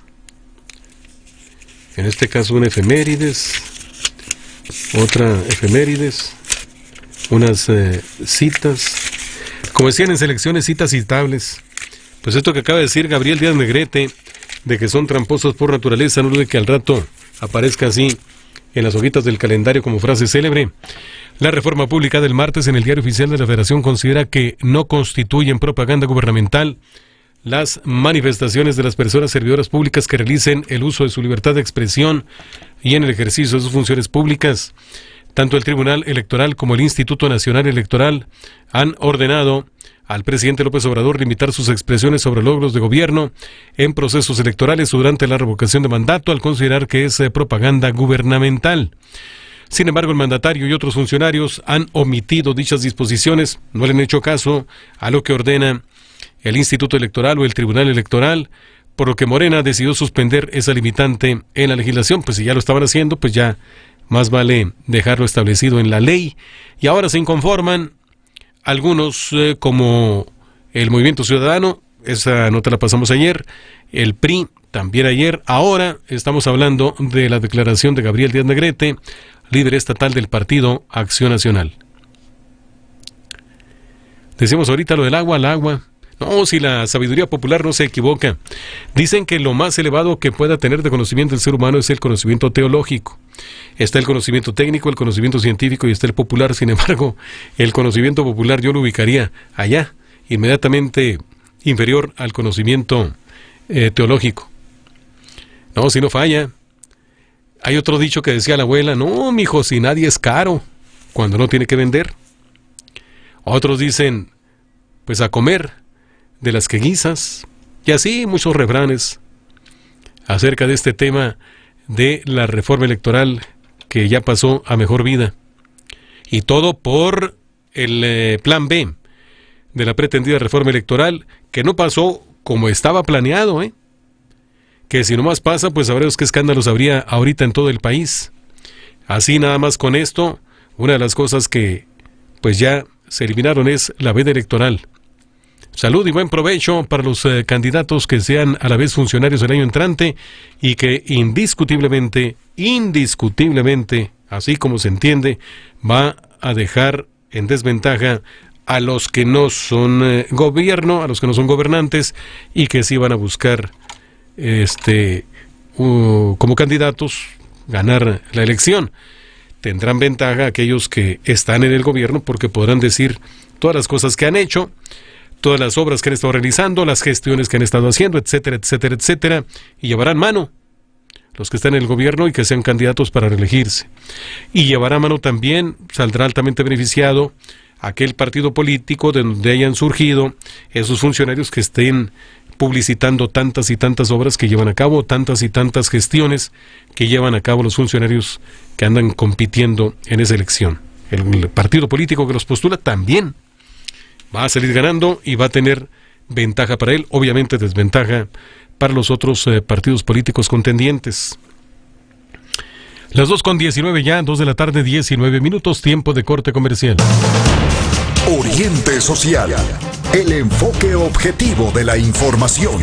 en este caso una efemérides, otra efemérides, unas citas, como decían en selecciones, citas citables. Pues esto que acaba de decir Gabriel Díaz Negrete, de que son tramposos por naturaleza, no de que al rato aparezca así en las hojitas del calendario como frase célebre. La reforma publicada el martes en el Diario Oficial de la Federación considera que no constituyen propaganda gubernamental las manifestaciones de las personas servidoras públicas que realicen el uso de su libertad de expresión y en el ejercicio de sus funciones públicas. Tanto el Tribunal Electoral como el Instituto Nacional Electoral han ordenado al presidente López Obrador limitar sus expresiones sobre logros de gobierno en procesos electorales o durante la revocación de mandato, al considerar que es propaganda gubernamental. Sin embargo, el mandatario y otros funcionarios han omitido dichas disposiciones, no le han hecho caso a lo que ordena el Instituto Electoral o el Tribunal Electoral, por lo que Morena decidió suspender esa limitante en la legislación. Pues si ya lo estaban haciendo, pues ya más vale dejarlo establecido en la ley. Y ahora se inconforman algunos, como el Movimiento Ciudadano, esa nota la pasamos ayer. El PRI también ayer. Ahora estamos hablando de la declaración de Gabriel Díaz Negrete, líder estatal del Partido Acción Nacional. Decimos ahorita lo del agua, el agua. No, si la sabiduría popular no se equivoca. Dicen que lo más elevado que pueda tener de conocimiento el ser humano es el conocimiento teológico. Está el conocimiento técnico, el conocimiento científico y está el popular. Sin embargo, el conocimiento popular yo lo ubicaría allá, inmediatamente inferior al conocimiento teológico. No, si no falla. Hay otro dicho que decía la abuela: no, mijo, si nadie es caro cuando no tiene que vender. Otros dicen, pues a comer de las que guisas. Y así muchos refranes acerca de este tema de la reforma electoral que ya pasó a mejor vida. Y todo por el plan B de la pretendida reforma electoral, que no pasó como estaba planeado, que si nomás pasa, pues sabremos qué escándalos habría ahorita en todo el país. Así nada más con esto, una de las cosas que pues ya se eliminaron es la veda electoral. Salud y buen provecho para los candidatos que sean a la vez funcionarios el año entrante y que indiscutiblemente, así como se entiende, va a dejar en desventaja a los que no son gobierno, a los que no son gobernantes y que sí van a buscar como candidatos ganar la elección. Tendrán ventaja aquellos que están en el gobierno porque podrán decir todas las cosas que han hecho, todas las obras que han estado realizando, las gestiones que han estado haciendo, etcétera, etcétera, etcétera, y llevarán mano los que están en el gobierno y que sean candidatos para reelegirse. Y llevará mano también, saldrá altamente beneficiado aquel partido político de donde hayan surgido esos funcionarios que estén publicitando tantas y tantas obras que llevan a cabo, tantas y tantas gestiones que llevan a cabo los funcionarios que andan compitiendo en esa elección. El partido político que los postula también va a salir ganando y va a tener ventaja para él, obviamente desventaja para los otros partidos políticos contendientes. Las 2:19 ya, 2 de la tarde, 19 minutos, tiempo de corte comercial. Oriente Social, el enfoque objetivo de la información.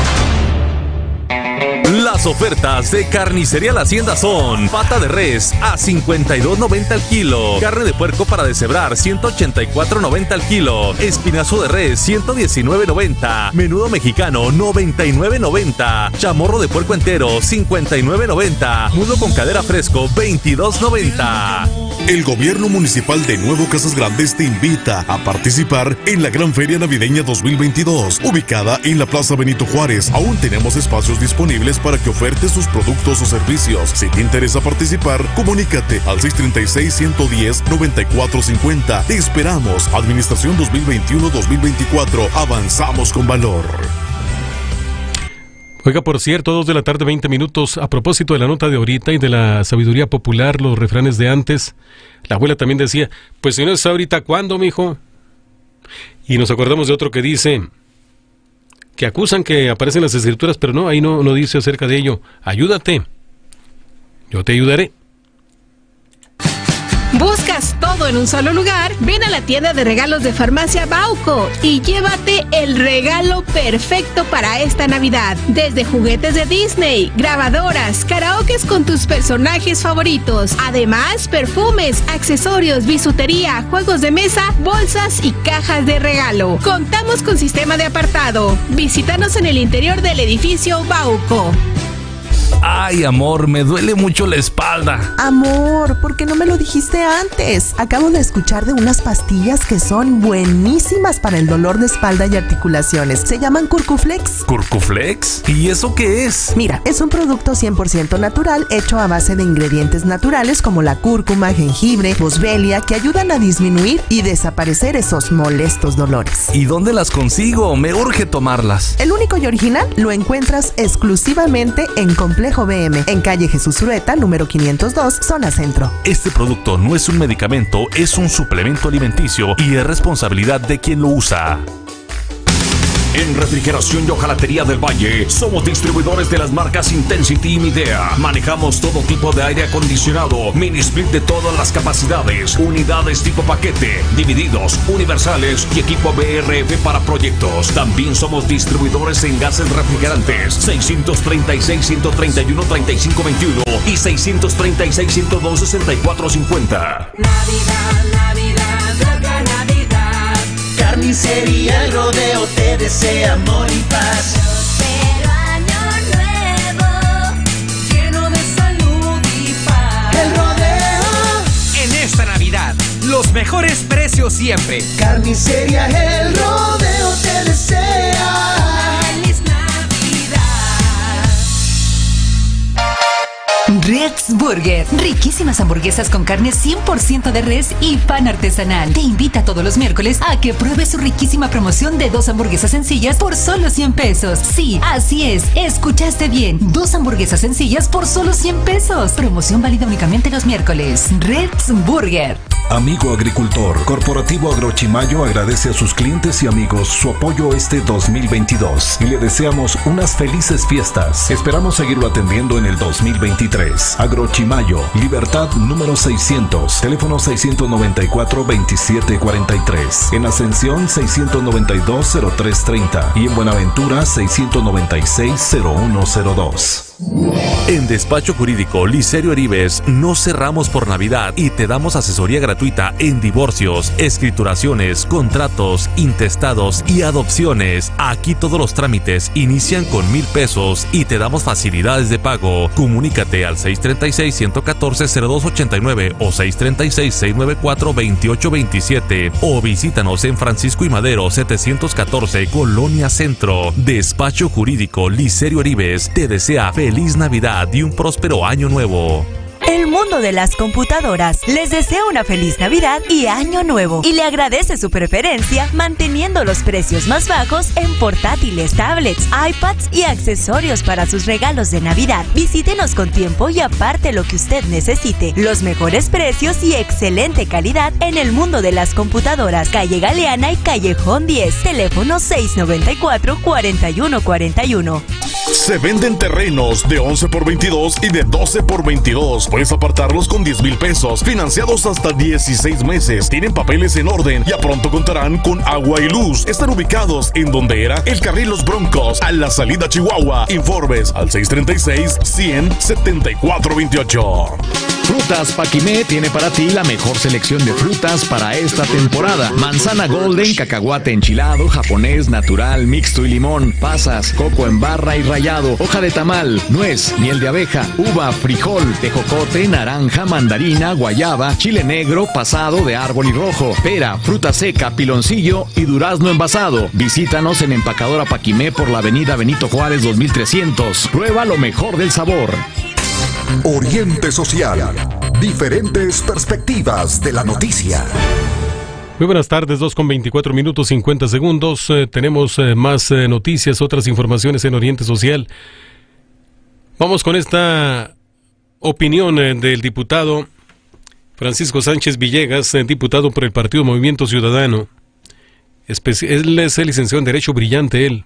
Las ofertas de Carnicería La Hacienda son: pata de res a $52.90 al kilo, carne de puerco para deshebrar $184.90 al kilo, espinazo de res $119.90, menudo mexicano $99.90, chamorro de puerco entero $59.90, mudo con cadera fresco $22.90. El gobierno municipal de Nuevo Casas Grandes te invita a participar en la Gran Feria Navideña 2022, ubicada en la Plaza Benito Juárez. Aún tenemos espacios disponibles para que ofertes tus productos o servicios. Si te interesa participar, comunícate al 636-110-9450. Te esperamos. Administración 2021-2024. Avanzamos con valor. Oiga, por cierto, 2 de la tarde, 20 minutos, a propósito de la nota de ahorita y de la sabiduría popular, los refranes de antes, la abuela también decía, pues si no es ahorita, ¿cuándo, mijo? Y nos acordamos de otro que dice, que acusan que aparecen las escrituras, pero no, ahí no dice acerca de ello. Ayúdate, yo te ayudaré. ¿Buscas todo en un solo lugar? Ven a la tienda de regalos de Farmacia Bauco y llévate el regalo perfecto para esta Navidad. Desde juguetes de Disney, grabadoras, karaokes con tus personajes favoritos. Además, perfumes, accesorios, bisutería, juegos de mesa, bolsas y cajas de regalo. Contamos con sistema de apartado. Visítanos en el interior del edificio Bauco. Ay, amor, me duele mucho la espalda. Amor, ¿por qué no me lo dijiste antes? Acabo de escuchar de unas pastillas que son buenísimas para el dolor de espalda y articulaciones. Se llaman Curcuflex. ¿Curcuflex? ¿Y eso qué es? Mira, es un producto 100% natural hecho a base de ingredientes naturales como la cúrcuma, jengibre, boswellia, que ayudan a disminuir y desaparecer esos molestos dolores. ¿Y dónde las consigo? Me urge tomarlas. El único y original lo encuentras exclusivamente en Complejo BM, en calle Jesús Rueta, número 502, zona centro. Este producto no es un medicamento, es un suplemento alimenticio y es responsabilidad de quien lo usa. En En Refrigeración y Hojalatería del Valle somos distribuidores de las marcas Intensity y Midea. Manejamos todo tipo de aire acondicionado, mini split de todas las capacidades, unidades tipo paquete, divididos, universales y equipo BRF para proyectos. También somos distribuidores en gases refrigerantes 636-131-3521 y 636-102-6450. Navidad, Navidad. Carnicería El Rodeo te desea amor y paz. Pero año nuevo, lleno de salud y paz. El Rodeo. En esta Navidad, los mejores precios siempre. Carnicería El Rodeo te desea feliz Navidad. Red's Burger. Riquísimas hamburguesas con carne 100% de res y pan artesanal. Te invita todos los miércoles a que pruebes su riquísima promoción de 2 hamburguesas sencillas por solo 100 pesos. Sí, así es. Escuchaste bien. 2 hamburguesas sencillas por solo 100 pesos. Promoción válida únicamente los miércoles. Red's Burger. Amigo agricultor, Corporativo Agrochimayo agradece a sus clientes y amigos su apoyo este 2022 y le deseamos unas felices fiestas. Esperamos seguirlo atendiendo en el 2023. Agrochimayo, Libertad número 600, teléfono 694-2743, en Ascensión 692-0330 y en Buenaventura 696-0102. En Despacho Jurídico Licerio Heribes no cerramos por Navidad y te damos asesoría gratuita en divorcios, escrituraciones, contratos, intestados y adopciones. Aquí todos los trámites inician con 1,000 pesos y te damos facilidades de pago. Comunícate al 636-114-0289 o 636-694-2827 o visítanos en Francisco y Madero 714, Colonia Centro. Despacho Jurídico Licerio Heribes te desea feliz Navidad y un próspero año nuevo. El mundo de las computadoras les desea una feliz Navidad y año nuevo y le agradece su preferencia manteniendo los precios más bajos en portátiles, tablets, iPads y accesorios para sus regalos de Navidad. Visítenos con tiempo y aparte lo que usted necesite. Los mejores precios y excelente calidad en el mundo de las computadoras. Calle Galeana y Callejón 10. Teléfono 694-4141. Se venden terrenos de 11 por 22 y de 12 por 22. Puedes apartarlos con 10,000 pesos, financiados hasta 16 meses. Tienen papeles en orden y a pronto contarán con agua y luz. Están ubicados en donde era el carril Los Broncos, a la salida a Chihuahua. Informes al 636-100-7428. Frutas Paquimé tiene para ti la mejor selección de frutas para esta temporada. Manzana golden, cacahuate enchilado, japonés, natural, mixto y limón, pasas, coco en barra y rallado, hoja de tamal, nuez, miel de abeja, uva, frijol, tejocote, naranja, mandarina, guayaba, chile negro, pasado de árbol y rojo, pera, fruta seca, piloncillo y durazno envasado. Visítanos en Empacadora Paquimé por la avenida Benito Juárez 2300. Prueba lo mejor del sabor. Oriente Social. Diferentes perspectivas de la noticia. Muy buenas tardes, 2:24 minutos 50 segundos. Tenemos más noticias, otras informaciones en Oriente Social. Vamos con esta opinión del diputado Francisco Sánchez Villegas, diputado por el Partido Movimiento Ciudadano. Él es licenciado en Derecho, brillante él,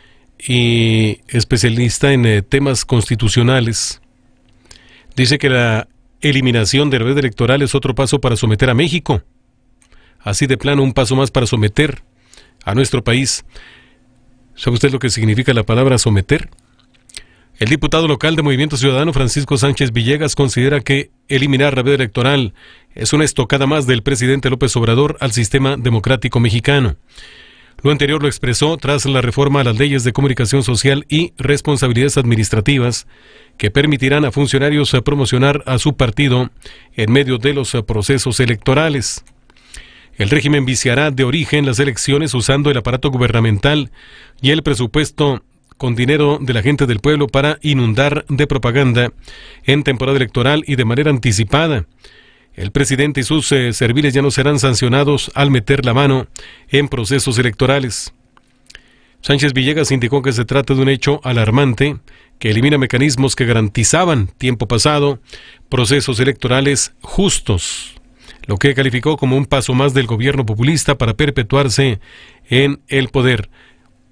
y especialista en temas constitucionales. Dice que la eliminación de la red electoral es otro paso para someter a México. Así de plano, un paso más para someter a nuestro país. ¿Sabe usted lo que significa la palabra someter? El diputado local de Movimiento Ciudadano, Francisco Sánchez Villegas, considera que eliminar la red electoral es una estocada más del presidente López Obrador al sistema democrático mexicano. Lo anterior lo expresó tras la reforma a las leyes de comunicación social y responsabilidades administrativas que permitirán a funcionarios promocionar a su partido en medio de los procesos electorales. El régimen viciará de origen las elecciones usando el aparato gubernamental y el presupuesto con dinero de la gente del pueblo para inundar de propaganda en temporada electoral y de manera anticipada. El presidente y sus serviles ya no serán sancionados al meter la mano en procesos electorales. Sánchez Villegas indicó que se trata de un hecho alarmante que elimina mecanismos que garantizaban, tiempo pasado, procesos electorales justos, lo que calificó como un paso más del gobierno populista para perpetuarse en el poder.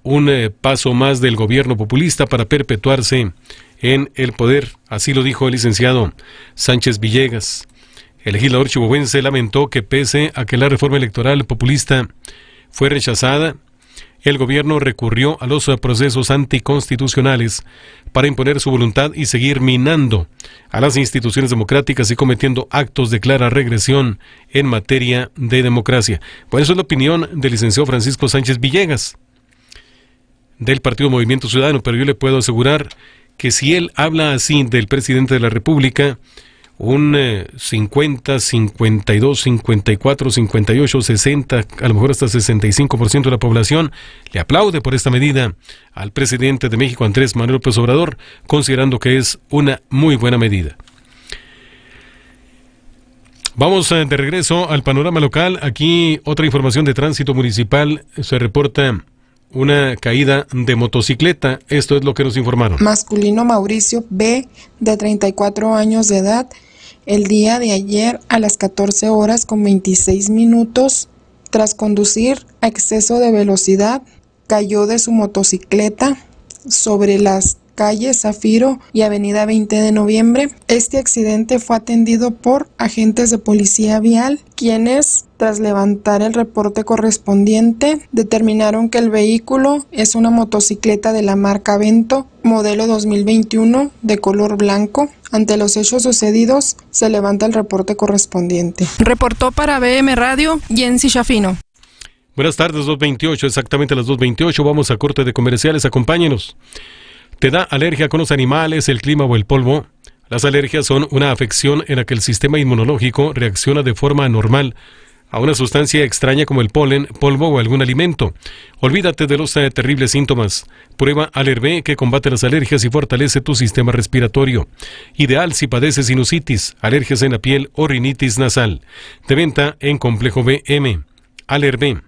un paso más del gobierno populista para perpetuarse en el poder. Así lo dijo el licenciado Sánchez Villegas. El legislador chihuahuense lamentó que pese a que la reforma electoral populista fue rechazada, el gobierno recurrió a los procesos anticonstitucionales para imponer su voluntad y seguir minando a las instituciones democráticas y cometiendo actos de clara regresión en materia de democracia. Bueno, eso es la opinión del licenciado Francisco Sánchez Villegas del Partido Movimiento Ciudadano, pero yo le puedo asegurar que si él habla así del presidente de la República, un 50, 52, 54, 58, 60, a lo mejor hasta 65% de la población le aplaude por esta medida al presidente de México, Andrés Manuel López Obrador, considerando que es una muy buena medida. Vamos de regreso al panorama local. Aquí otra información de tránsito municipal. Se reporta una caída de motocicleta. Esto es lo que nos informaron. Masculino Mauricio B., de 34 años de edad, el día de ayer a las 14 horas con 26 minutos, tras conducir a exceso de velocidad, cayó de su motocicleta sobre las calles Zafiro y Avenida 20 de Noviembre. Este accidente fue atendido por agentes de policía vial, quienes, tras levantar el reporte correspondiente, determinaron que el vehículo es una motocicleta de la marca Vento, modelo 2021, de color blanco. Ante los hechos sucedidos, se levanta el reporte correspondiente. Reportó para BM Radio, Jensi Shafino. Buenas tardes, 2:28, exactamente a las 2:28. Vamos a corte de comerciales, acompáñenos. ¿Te da alergia con los animales, el clima o el polvo? Las alergias son una afección en la que el sistema inmunológico reacciona de forma anormal a una sustancia extraña como el polen, polvo o algún alimento. Olvídate de los terribles síntomas. Prueba Alervé, que combate las alergias y fortalece tu sistema respiratorio. Ideal si padeces sinusitis, alergias en la piel o rinitis nasal. De venta en Complejo BM. Alervé.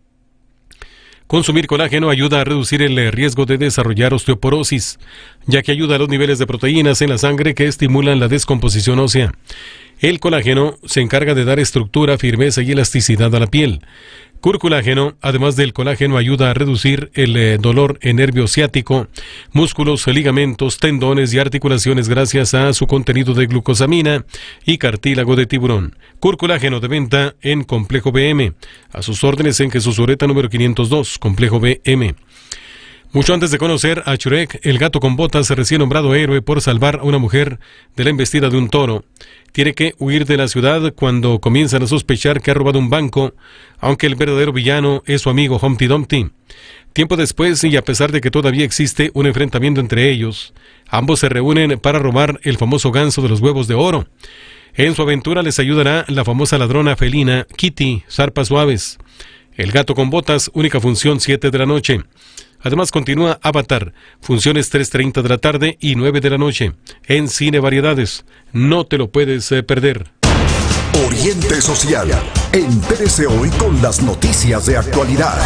Consumir colágeno ayuda a reducir el riesgo de desarrollar osteoporosis, ya que ayuda a los niveles de proteínas en la sangre que estimulan la descomposición ósea. El colágeno se encarga de dar estructura, firmeza y elasticidad a la piel. Curculágeno, además del colágeno, ayuda a reducir el dolor en nervio ciático, músculos, ligamentos, tendones y articulaciones gracias a su contenido de glucosamina y cartílago de tiburón. Curculágeno, de venta en Complejo BM. A sus órdenes en Jesús Ureta número 502, Complejo BM. Mucho antes de conocer a Churek, el gato con botas, recién nombrado héroe por salvar a una mujer de la embestida de un toro, tiene que huir de la ciudad cuando comienzan a sospechar que ha robado un banco, aunque el verdadero villano es su amigo Humpty Dumpty. Tiempo después, y a pesar de que todavía existe un enfrentamiento entre ellos, ambos se reúnen para robar el famoso ganso de los huevos de oro. En su aventura les ayudará la famosa ladrona felina Kitty, Zarpas Suaves. El gato con botas, única función 7 de la noche. Además continúa Avatar, funciones 3:30 de la tarde y 9 de la noche, en Cine Variedades. No te lo puedes perder. Oriente Social. Entérese hoy con las noticias de actualidad.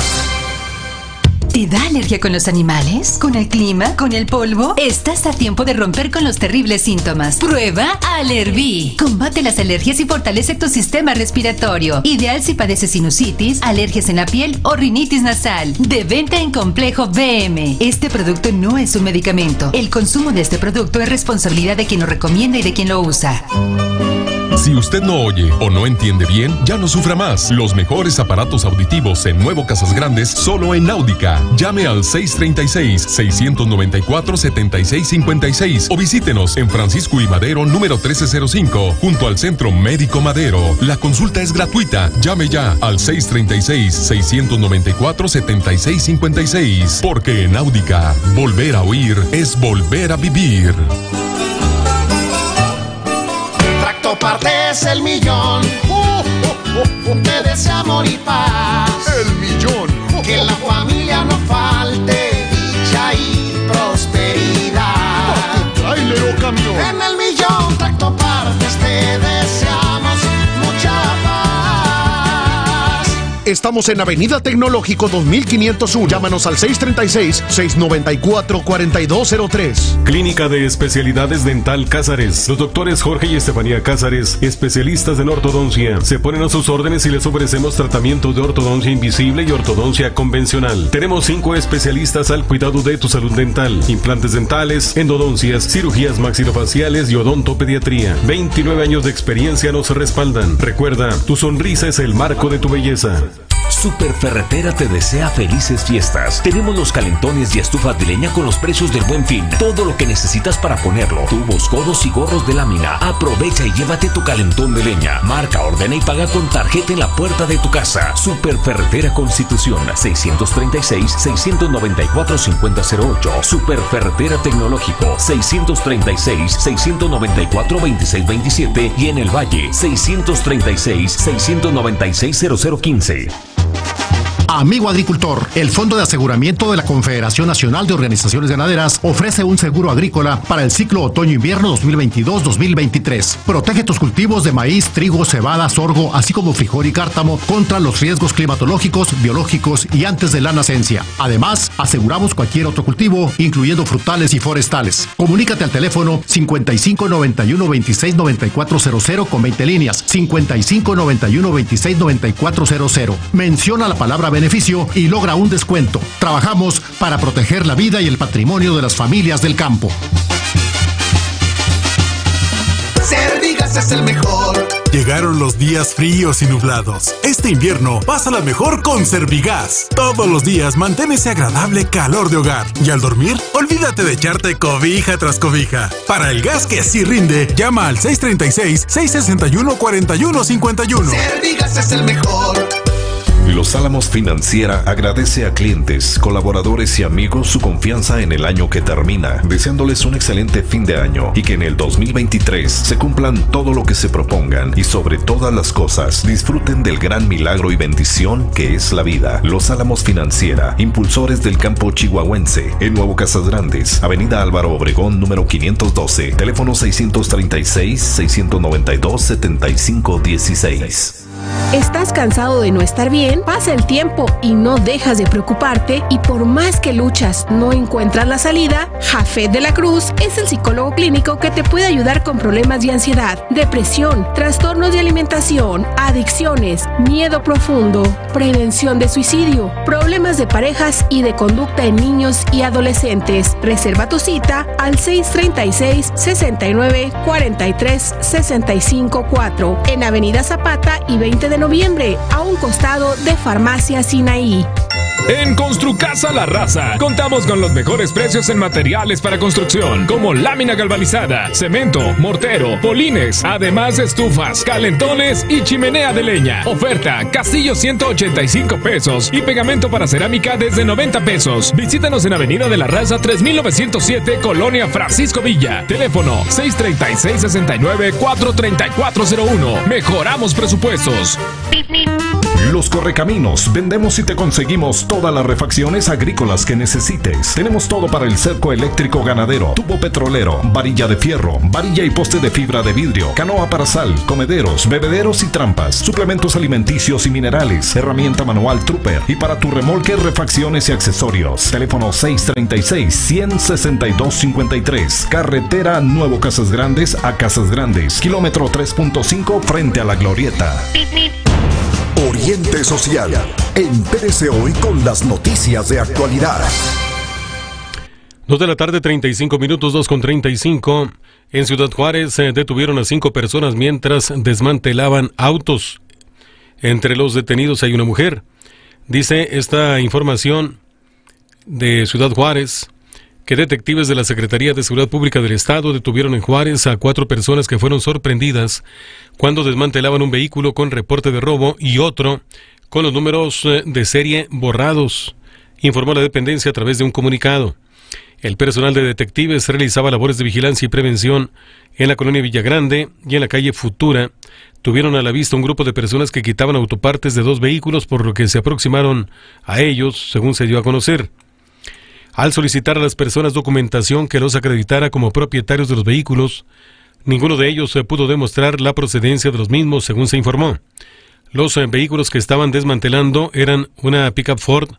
¿Te da alergia con los animales? ¿Con el clima? ¿Con el polvo? Estás a tiempo de romper con los terribles síntomas. Prueba Alerví. Combate las alergias y fortalece tu sistema respiratorio. Ideal si padeces sinusitis, alergias en la piel o rinitis nasal. De venta en Complejo BM. Este producto no es un medicamento. El consumo de este producto es responsabilidad de quien lo recomienda y de quien lo usa. Si usted no oye o no entiende bien, ya no sufra más. Los mejores aparatos auditivos en Nuevo Casas Grandes, solo en Náudica. Llame al 636-694-7656 o visítenos en Francisco y Madero, número 1305, junto al Centro Médico Madero. La consulta es gratuita. Llame ya al 636-694-7656. Porque en Náudica, volver a oír es volver a vivir. Partes el millón, te desea amor y paz. El millón, que en la familia no falte dicha y prosperidad. Tráiler o camión. En el millón Tractopartes te deseamos mucha paz. Estamos en Avenida Tecnológico 2501. Llámanos al 636-694-4203. Clínica de Especialidades Dental Cázares. Los doctores Jorge y Estefanía Cázares, especialistas en ortodoncia, se ponen a sus órdenes y les ofrecemos tratamiento de ortodoncia invisible y ortodoncia convencional. Tenemos 5 especialistas al cuidado de tu salud dental: implantes dentales, endodoncias, cirugías maxilofaciales y odontopediatría. 29 años de experiencia nos respaldan. Recuerda, tu sonrisa es el marco de tu belleza. Superferretera te desea felices fiestas. Tenemos los calentones y estufas de leña con los precios del Buen Fin. Todo lo que necesitas para ponerlo: tubos, codos y gorros de lámina. Aprovecha y llévate tu calentón de leña. Marca, ordena y paga con tarjeta en la puerta de tu casa. Superferretera Constitución, 636-694-5008. Superferretera Tecnológico, 636-694-2627. Y en el Valle, 636-696-0015. Amigo agricultor, el Fondo de Aseguramiento de la Confederación Nacional de Organizaciones Ganaderas ofrece un seguro agrícola para el ciclo otoño-invierno 2022-2023. Protege tus cultivos de maíz, trigo, cebada, sorgo, así como frijol y cártamo contra los riesgos climatológicos, biológicos y antes de la nacencia. Además, aseguramos cualquier otro cultivo, incluyendo frutales y forestales. Comunícate al teléfono 5591-269400 con 20 líneas, 5591-269400. Menciona la palabra beneficio y logra un descuento. Trabajamos para proteger la vida y el patrimonio de las familias del campo. Servigas es el mejor. Llegaron los días fríos y nublados. Este invierno pásala mejor con Servigas. Todos los días mantén ese agradable calor de hogar. Y al dormir, olvídate de echarte cobija tras cobija. Para el gas que sí rinde, llama al 636-661-4151. Servigas es el mejor. Los Álamos Financiera agradece a clientes, colaboradores y amigos su confianza en el año que termina, deseándoles un excelente fin de año y que en el 2023 se cumplan todo lo que se propongan y sobre todas las cosas disfruten del gran milagro y bendición que es la vida. Los Álamos Financiera, impulsores del campo chihuahuense, en Nuevo Casas Grandes, Avenida Álvaro Obregón, número 512, teléfono 636-692-7516. ¿Estás cansado de no estar bien? Pasa el tiempo y no dejas de preocuparte, y por más que luchas no encuentras la salida. Jafet de la Cruz es el psicólogo clínico que te puede ayudar con problemas de ansiedad, depresión, trastornos de alimentación, adicciones, miedo profundo, prevención de suicidio, problemas de parejas y de conducta en niños y adolescentes. Reserva tu cita al 636-69-43-65-4 en Avenida Zapata y 20 de noviembre, a un costado de Farmacia Sinaí. En Construcasa La Raza contamos con los mejores precios en materiales para construcción, como lámina galvanizada, cemento, mortero, polines, además de estufas, calentones y chimenea de leña. Oferta: castillo 185 pesos y pegamento para cerámica desde 90 pesos. Visítanos en Avenida de la Raza 3907, Colonia Francisco Villa. Teléfono 636-69-43401. Mejoramos presupuestos. Los Correcaminos, vendemos y te conseguimos todas las refacciones agrícolas que necesites. Tenemos todo para el cerco eléctrico ganadero, tubo petrolero, varilla de fierro, varilla y poste de fibra de vidrio, canoa para sal, comederos, bebederos y trampas, suplementos alimenticios y minerales, herramienta manual Trooper y para tu remolque, refacciones y accesorios. Teléfono 636-162-53, carretera Nuevo Casas Grandes a Casas Grandes, kilómetro 3.5 frente a la Glorieta. Oriente Social. Entérese hoy con las noticias de actualidad. 2 de la tarde, 35 minutos, 2:35. En Ciudad Juárez detuvieron a 5 personas mientras desmantelaban autos. Entre los detenidos hay una mujer. Dice esta información de Ciudad Juárez que detectives de la Secretaría de Seguridad Pública del Estado detuvieron en Juárez a 4 personas que fueron sorprendidas cuando desmantelaban un vehículo con reporte de robo y otro con los números de serie borrados, informó la dependencia a través de un comunicado. El personal de detectives realizaba labores de vigilancia y prevención en la colonia Villagrande y en la calle Futura. Tuvieron a la vista un grupo de personas que quitaban autopartes de 2 vehículos, por lo que se aproximaron a ellos, según se dio a conocer. Al solicitar a las personas documentación que los acreditara como propietarios de los vehículos, ninguno de ellos pudo demostrar la procedencia de los mismos, según se informó. Los vehículos que estaban desmantelando eran una pickup Ford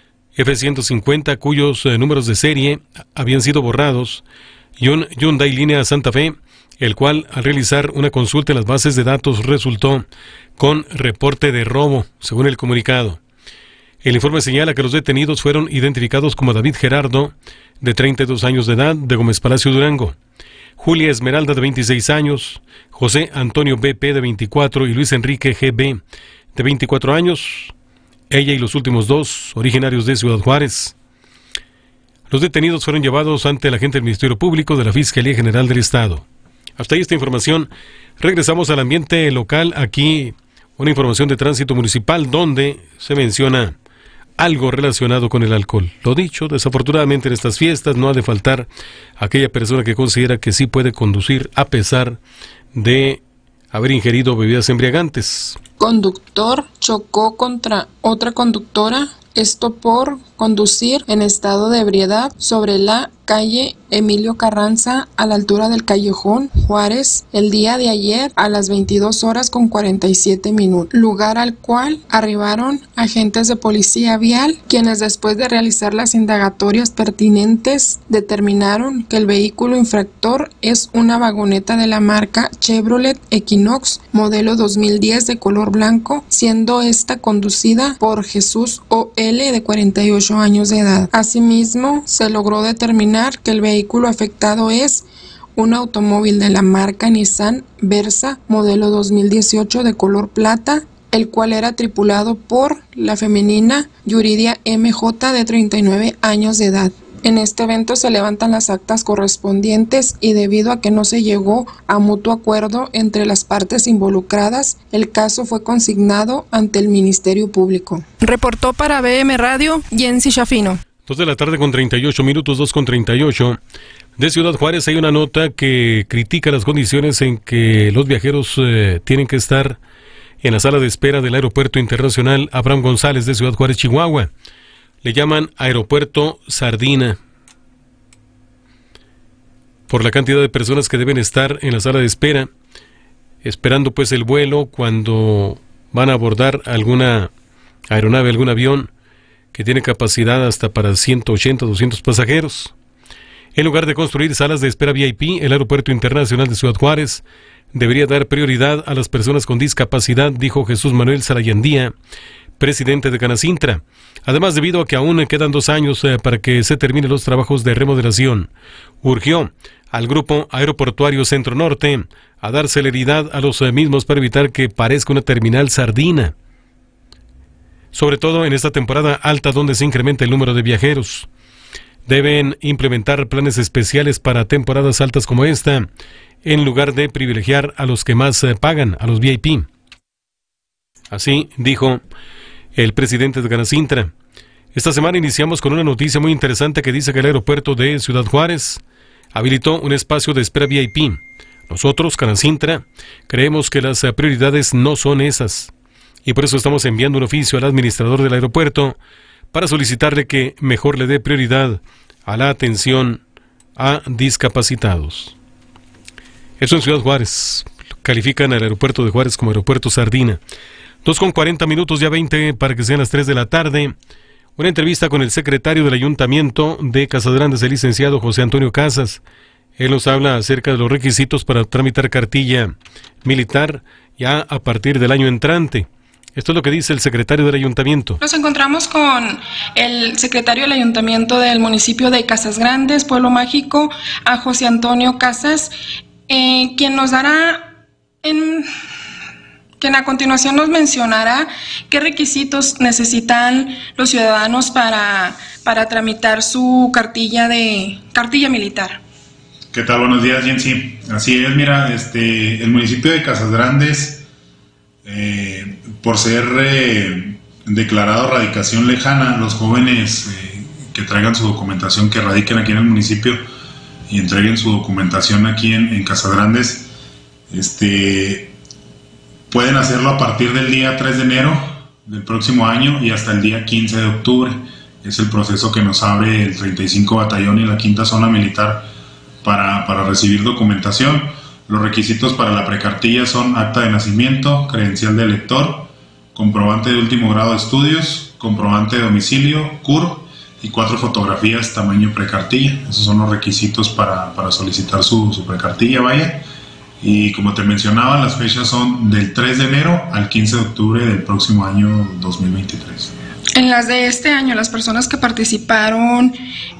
F-150 cuyos números de serie habían sido borrados y un Hyundai Línea Santa Fe, el cual al realizar una consulta en las bases de datos resultó con reporte de robo, según el comunicado. El informe señala que los detenidos fueron identificados como David Gerardo, de 32 años de edad, de Gómez Palacio, Durango, Julia Esmeralda, de 26 años, José Antonio BP, de 24, y Luis Enrique GB, de 24 años, ella y los últimos dos, originarios de Ciudad Juárez. Los detenidos fueron llevados ante el agente del Ministerio Público de la Fiscalía General del Estado. Hasta ahí esta información. Regresamos al ambiente local. Aquí una información de tránsito municipal donde se menciona algo relacionado con el alcohol. Lo dicho, desafortunadamente en estas fiestas no ha de faltar aquella persona que considera que sí puede conducir a pesar de haber ingerido bebidas embriagantes. Conductor chocó contra otra conductora, esto por conducir en estado de ebriedad sobre la calle Emilio Carranza a la altura del Callejón Juárez el día de ayer a las 22:47, lugar al cual arribaron agentes de policía vial, quienes después de realizar las indagatorias pertinentes determinaron que el vehículo infractor es una vagoneta de la marca Chevrolet Equinox modelo 2010 de color blanco, siendo esta conducida por Jesús O.L. de 48 años de edad. Asimismo, se logró determinar que el vehículo afectado es un automóvil de la marca Nissan Versa modelo 2018 de color plata, el cual era tripulado por la femenina Yuridia MJ de 39 años de edad. En este evento se levantan las actas correspondientes y debido a que no se llegó a mutuo acuerdo entre las partes involucradas, el caso fue consignado ante el Ministerio Público. Reportó para BM Radio, Jensi Shafino. 2 de la tarde con 38 minutos, 2:38. De Ciudad Juárez hay una nota que critica las condiciones en que los viajeros tienen que estar en la sala de espera del Aeropuerto Internacional Abraham González de Ciudad Juárez, Chihuahua. Le llaman Aeropuerto Sardina por la cantidad de personas que deben estar en la sala de espera, esperando pues el vuelo cuando van a abordar alguna aeronave, algún avión que tiene capacidad hasta para 180, 200 pasajeros. En lugar de construir salas de espera VIP, el Aeropuerto Internacional de Ciudad Juárez debería dar prioridad a las personas con discapacidad, dijo Jesús Manuel Sarayandía, presidente de Canacintra. Además, debido a que aún quedan 2 años para que se terminen los trabajos de remodelación, urgió al Grupo Aeroportuario Centro Norte a dar celeridad a los mismos para evitar que parezca una terminal sardina, sobre todo en esta temporada alta donde se incrementa el número de viajeros. Deben implementar planes especiales para temporadas altas como esta, en lugar de privilegiar a los que más pagan, a los VIP. Así dijo el presidente de Canacintra. Esta semana iniciamos con una noticia muy interesante que dice que el aeropuerto de Ciudad Juárez habilitó un espacio de espera VIP. Nosotros, Canacintra, creemos que las prioridades no son esas, y por eso estamos enviando un oficio al administrador del aeropuerto para solicitarle que mejor le dé prioridad a la atención a discapacitados. Eso en Ciudad Juárez. Califican al aeropuerto de Juárez como aeropuerto sardina. 2:40, ya 20 para que sean las 3 de la tarde. Una entrevista con el secretario del Ayuntamiento de Casas el licenciado José Antonio Casas. Él nos habla acerca de los requisitos para tramitar cartilla militar ya a partir del año entrante. Esto es lo que dice el secretario del Ayuntamiento. Nos encontramos con el secretario del Ayuntamiento del municipio de Casas Grandes, Pueblo Mágico, a José Antonio Casas, quien nos dará quien a continuación nos mencionará qué requisitos necesitan los ciudadanos para tramitar su cartilla militar. ¿Qué tal? Buenos días, Jensi. Así es, mira, el municipio de Casas Grandes, por ser declarado radicación lejana, los jóvenes que traigan su documentación, que radiquen aquí en el municipio y entreguen su documentación aquí en Casas Grandes, pueden hacerlo a partir del día 3 de enero del próximo año y hasta el día 15 de octubre. Es el proceso que nos abre el 35 Batallón y la 5ª Zona Militar para recibir documentación. Los requisitos para la precartilla son acta de nacimiento, credencial de elector, comprobante de último grado de estudios, comprobante de domicilio, CURP y 4 fotografías tamaño precartilla. Esos son los requisitos para solicitar su precartilla, vaya. Y como te mencionaba, las fechas son del 3 de enero al 15 de octubre del próximo año 2023. En las de este año, las personas que participaron,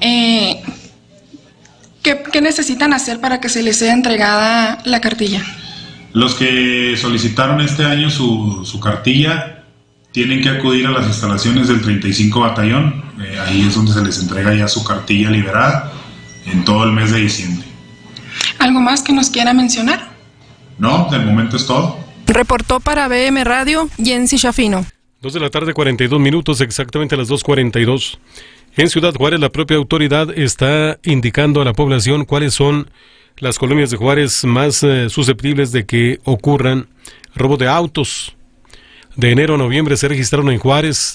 ¿qué necesitan hacer para que se les sea entregada la cartilla? Los que solicitaron este año su cartilla tienen que acudir a las instalaciones del 35 Batallón. Ahí es donde se les entrega ya su cartilla liberada en todo el mes de diciembre. ¿Algo más que nos quiera mencionar? No, del momento es todo. Reportó para BM Radio, Jensi Shafino. 2 de la tarde, 42 minutos, exactamente a las 2:42. En Ciudad Juárez, la propia autoridad está indicando a la población cuáles son las colonias de Juárez más susceptibles de que ocurran robo de autos. De enero a noviembre se registraron en Juárez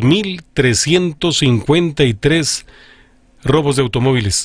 2,353 robos de automóviles.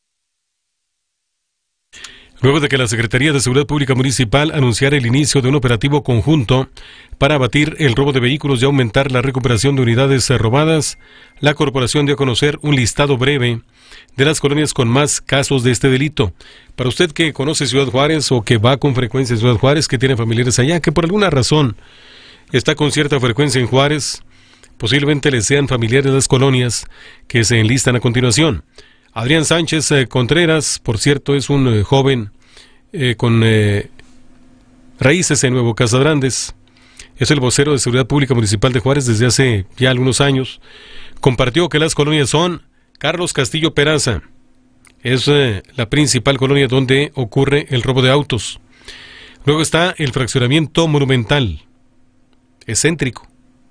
Luego de que la Secretaría de Seguridad Pública Municipal anunciara el inicio de un operativo conjunto para abatir el robo de vehículos y aumentar la recuperación de unidades robadas, la corporación dio a conocer un listado breve de las colonias con más casos de este delito. Para usted que conoce Ciudad Juárez o que va con frecuencia a Ciudad Juárez, que tiene familiares allá, que por alguna razón está con cierta frecuencia en Juárez, posiblemente le sean familiares las colonias que se enlistan a continuación. Adrián Sánchez Contreras, por cierto, es un joven con raíces en Nuevo Casadrandes. Es el vocero de Seguridad Pública Municipal de Juárez desde hace ya algunos años. Compartió que las colonias son Carlos Castillo Peraza. Es la principal colonia donde ocurre el robo de autos. Luego está el fraccionamiento Monumental, excéntrico.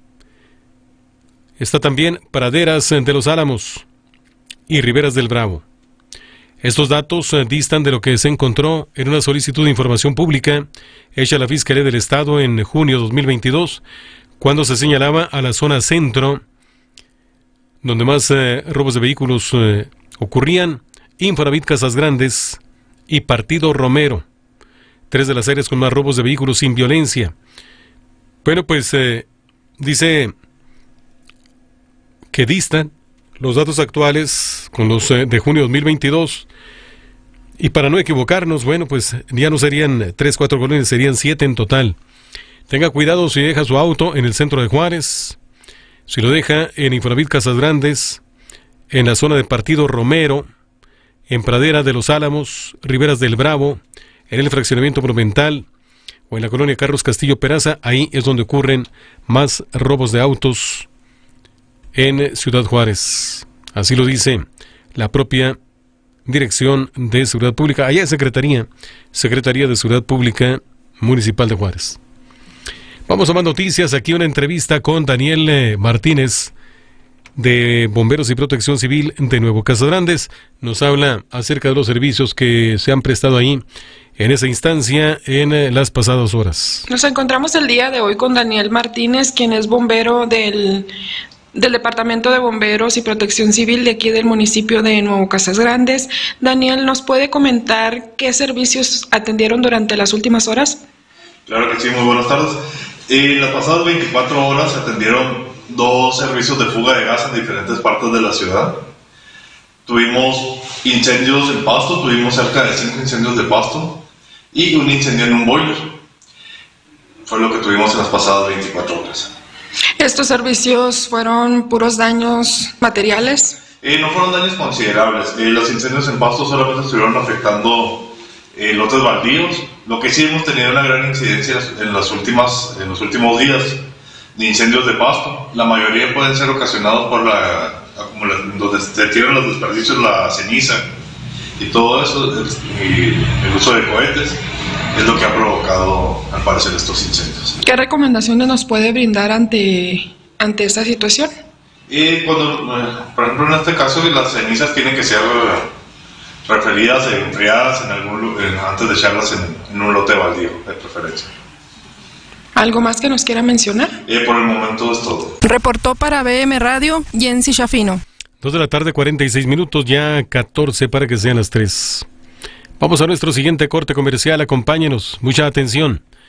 Está también Praderas de los Álamos y Riberas del Bravo. Estos datos distan de lo que se encontró en una solicitud de información pública hecha a la Fiscalía del Estado en junio de 2022, cuando se señalaba a la zona centro, donde más robos de vehículos ocurrían, Infonavit Casas Grandes y Partido Romero, 3 de las áreas con más robos de vehículos sin violencia. Bueno, pues dice que distan los datos actuales con los de junio de 2022, y para no equivocarnos, bueno, pues ya no serían 3, 4 colonias, serían 7 en total. Tenga cuidado si deja su auto en el centro de Juárez, si lo deja en Infonavit Casas Grandes, en la zona de Partido Romero, en Pradera de los Álamos, Riberas del Bravo, en el fraccionamiento Monumental o en la colonia Carlos Castillo Peraza. Ahí es donde ocurren más robos de autos en Ciudad Juárez. Así lo dice la propia Dirección de Seguridad Pública, allá es Secretaría de Seguridad Pública Municipal de Juárez. Vamos a más noticias. Aquí una entrevista con Daniel Martínez, de Bomberos y Protección Civil de Nuevo Casadrandes. Nos habla acerca de los servicios que se han prestado ahí en esa instancia en las pasadas horas. Nos encontramos el día de hoy con Daniel Martínez, quien es bombero del Departamento de Bomberos y Protección Civil de aquí del municipio de Nuevo Casas Grandes. Daniel, ¿nos puede comentar qué servicios atendieron durante las últimas horas? Claro que sí, muy buenas tardes. En las pasadas 24 horas se atendieron 2 servicios de fuga de gas en diferentes partes de la ciudad. Tuvimos incendios en Pasto, tuvimos cerca de 5 incendios de Pasto y un incendio en un boiler. Fue lo que tuvimos en las pasadas 24 horas. ¿Estos servicios fueron puros daños materiales? No fueron daños considerables. Los incendios en Pasto solamente estuvieron afectando lotes baldíos. Lo que sí hemos tenido una gran incidencia en los últimos días de incendios de Pasto. La mayoría pueden ser ocasionados por donde se tiran los desperdicios, la ceniza y todo eso, y el uso de cohetes. Es lo que ha provocado, al parecer, estos incendios. ¿Qué recomendaciones nos puede brindar ante esta situación? Por ejemplo, en este caso, las cenizas tienen que ser referidas, enfriadas antes de echarlas en un lote baldío, de preferencia. ¿Algo más que nos quiera mencionar? Por el momento es todo. Reportó para BM Radio, Jensi Shafino. 2 de la tarde, 46 minutos, ya 14 para que sean las 3. Vamos a nuestro siguiente corte comercial, acompáñenos, mucha atención.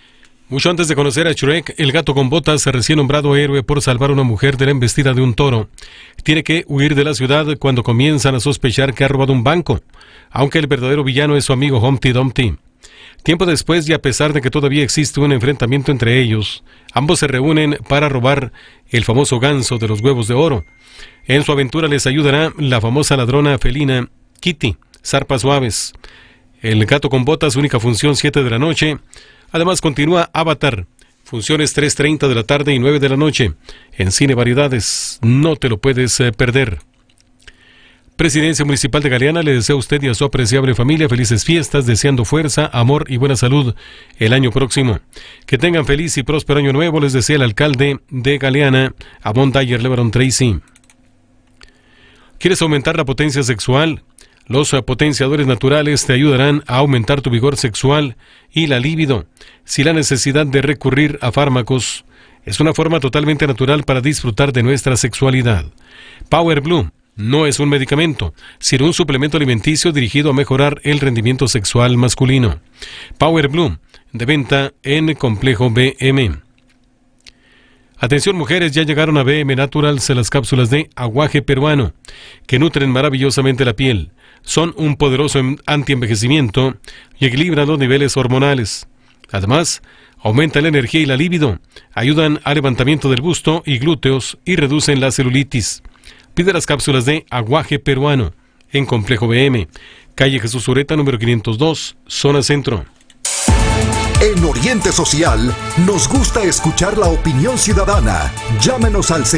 Mucho antes de conocer a Shrek, el gato con botas, recién nombrado héroe por salvar a una mujer de la embestida de un toro, tiene que huir de la ciudad cuando comienzan a sospechar que ha robado un banco, aunque el verdadero villano es su amigo Humpty Dumpty. Tiempo después, y a pesar de que todavía existe un enfrentamiento entre ellos, ambos se reúnen para robar el famoso ganso de los huevos de oro. En su aventura les ayudará la famosa ladrona felina Kitty, Zarpas Suaves. El gato con botas, única función 7 de la noche. Además continúa Avatar, funciones 3:30 de la tarde y 9 de la noche. En Cine Variedades, no te lo puedes perder. Presidencia Municipal de Galeana le desea a usted y a su apreciable familia felices fiestas, deseando fuerza, amor y buena salud el año próximo. Que tengan feliz y próspero año nuevo, les desea el alcalde de Galeana, Amon Dyer Lebaron Tracy. ¿Quieres aumentar la potencia sexual? Los potenciadores naturales te ayudarán a aumentar tu vigor sexual y la libido. Si la necesidad de recurrir a fármacos es una forma totalmente natural para disfrutar de nuestra sexualidad. Power Blue no es un medicamento, sino un suplemento alimenticio dirigido a mejorar el rendimiento sexual masculino. Power Blue, de venta en Complejo BM. Atención mujeres, ya llegaron a BM Naturals las cápsulas de aguaje peruano, que nutren maravillosamente la piel. Son un poderoso antienvejecimiento y equilibran los niveles hormonales. Además, aumentan la energía y la libido, ayudan al levantamiento del busto y glúteos y reducen la celulitis. Pide las cápsulas de aguaje peruano en Complejo BM, calle Jesús Ureta, número 502, zona centro. En Oriente Social nos gusta escuchar la opinión ciudadana. Llámenos al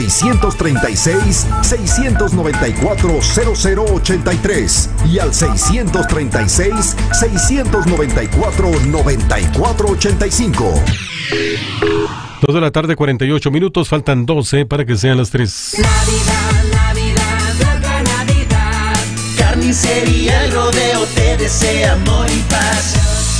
636-694-0083 y al 636-694-9485. 2 de la tarde, 48 minutos, faltan 12 para que sean las 3. Navidad. Carnicería El Rodeo te desea amor y paz.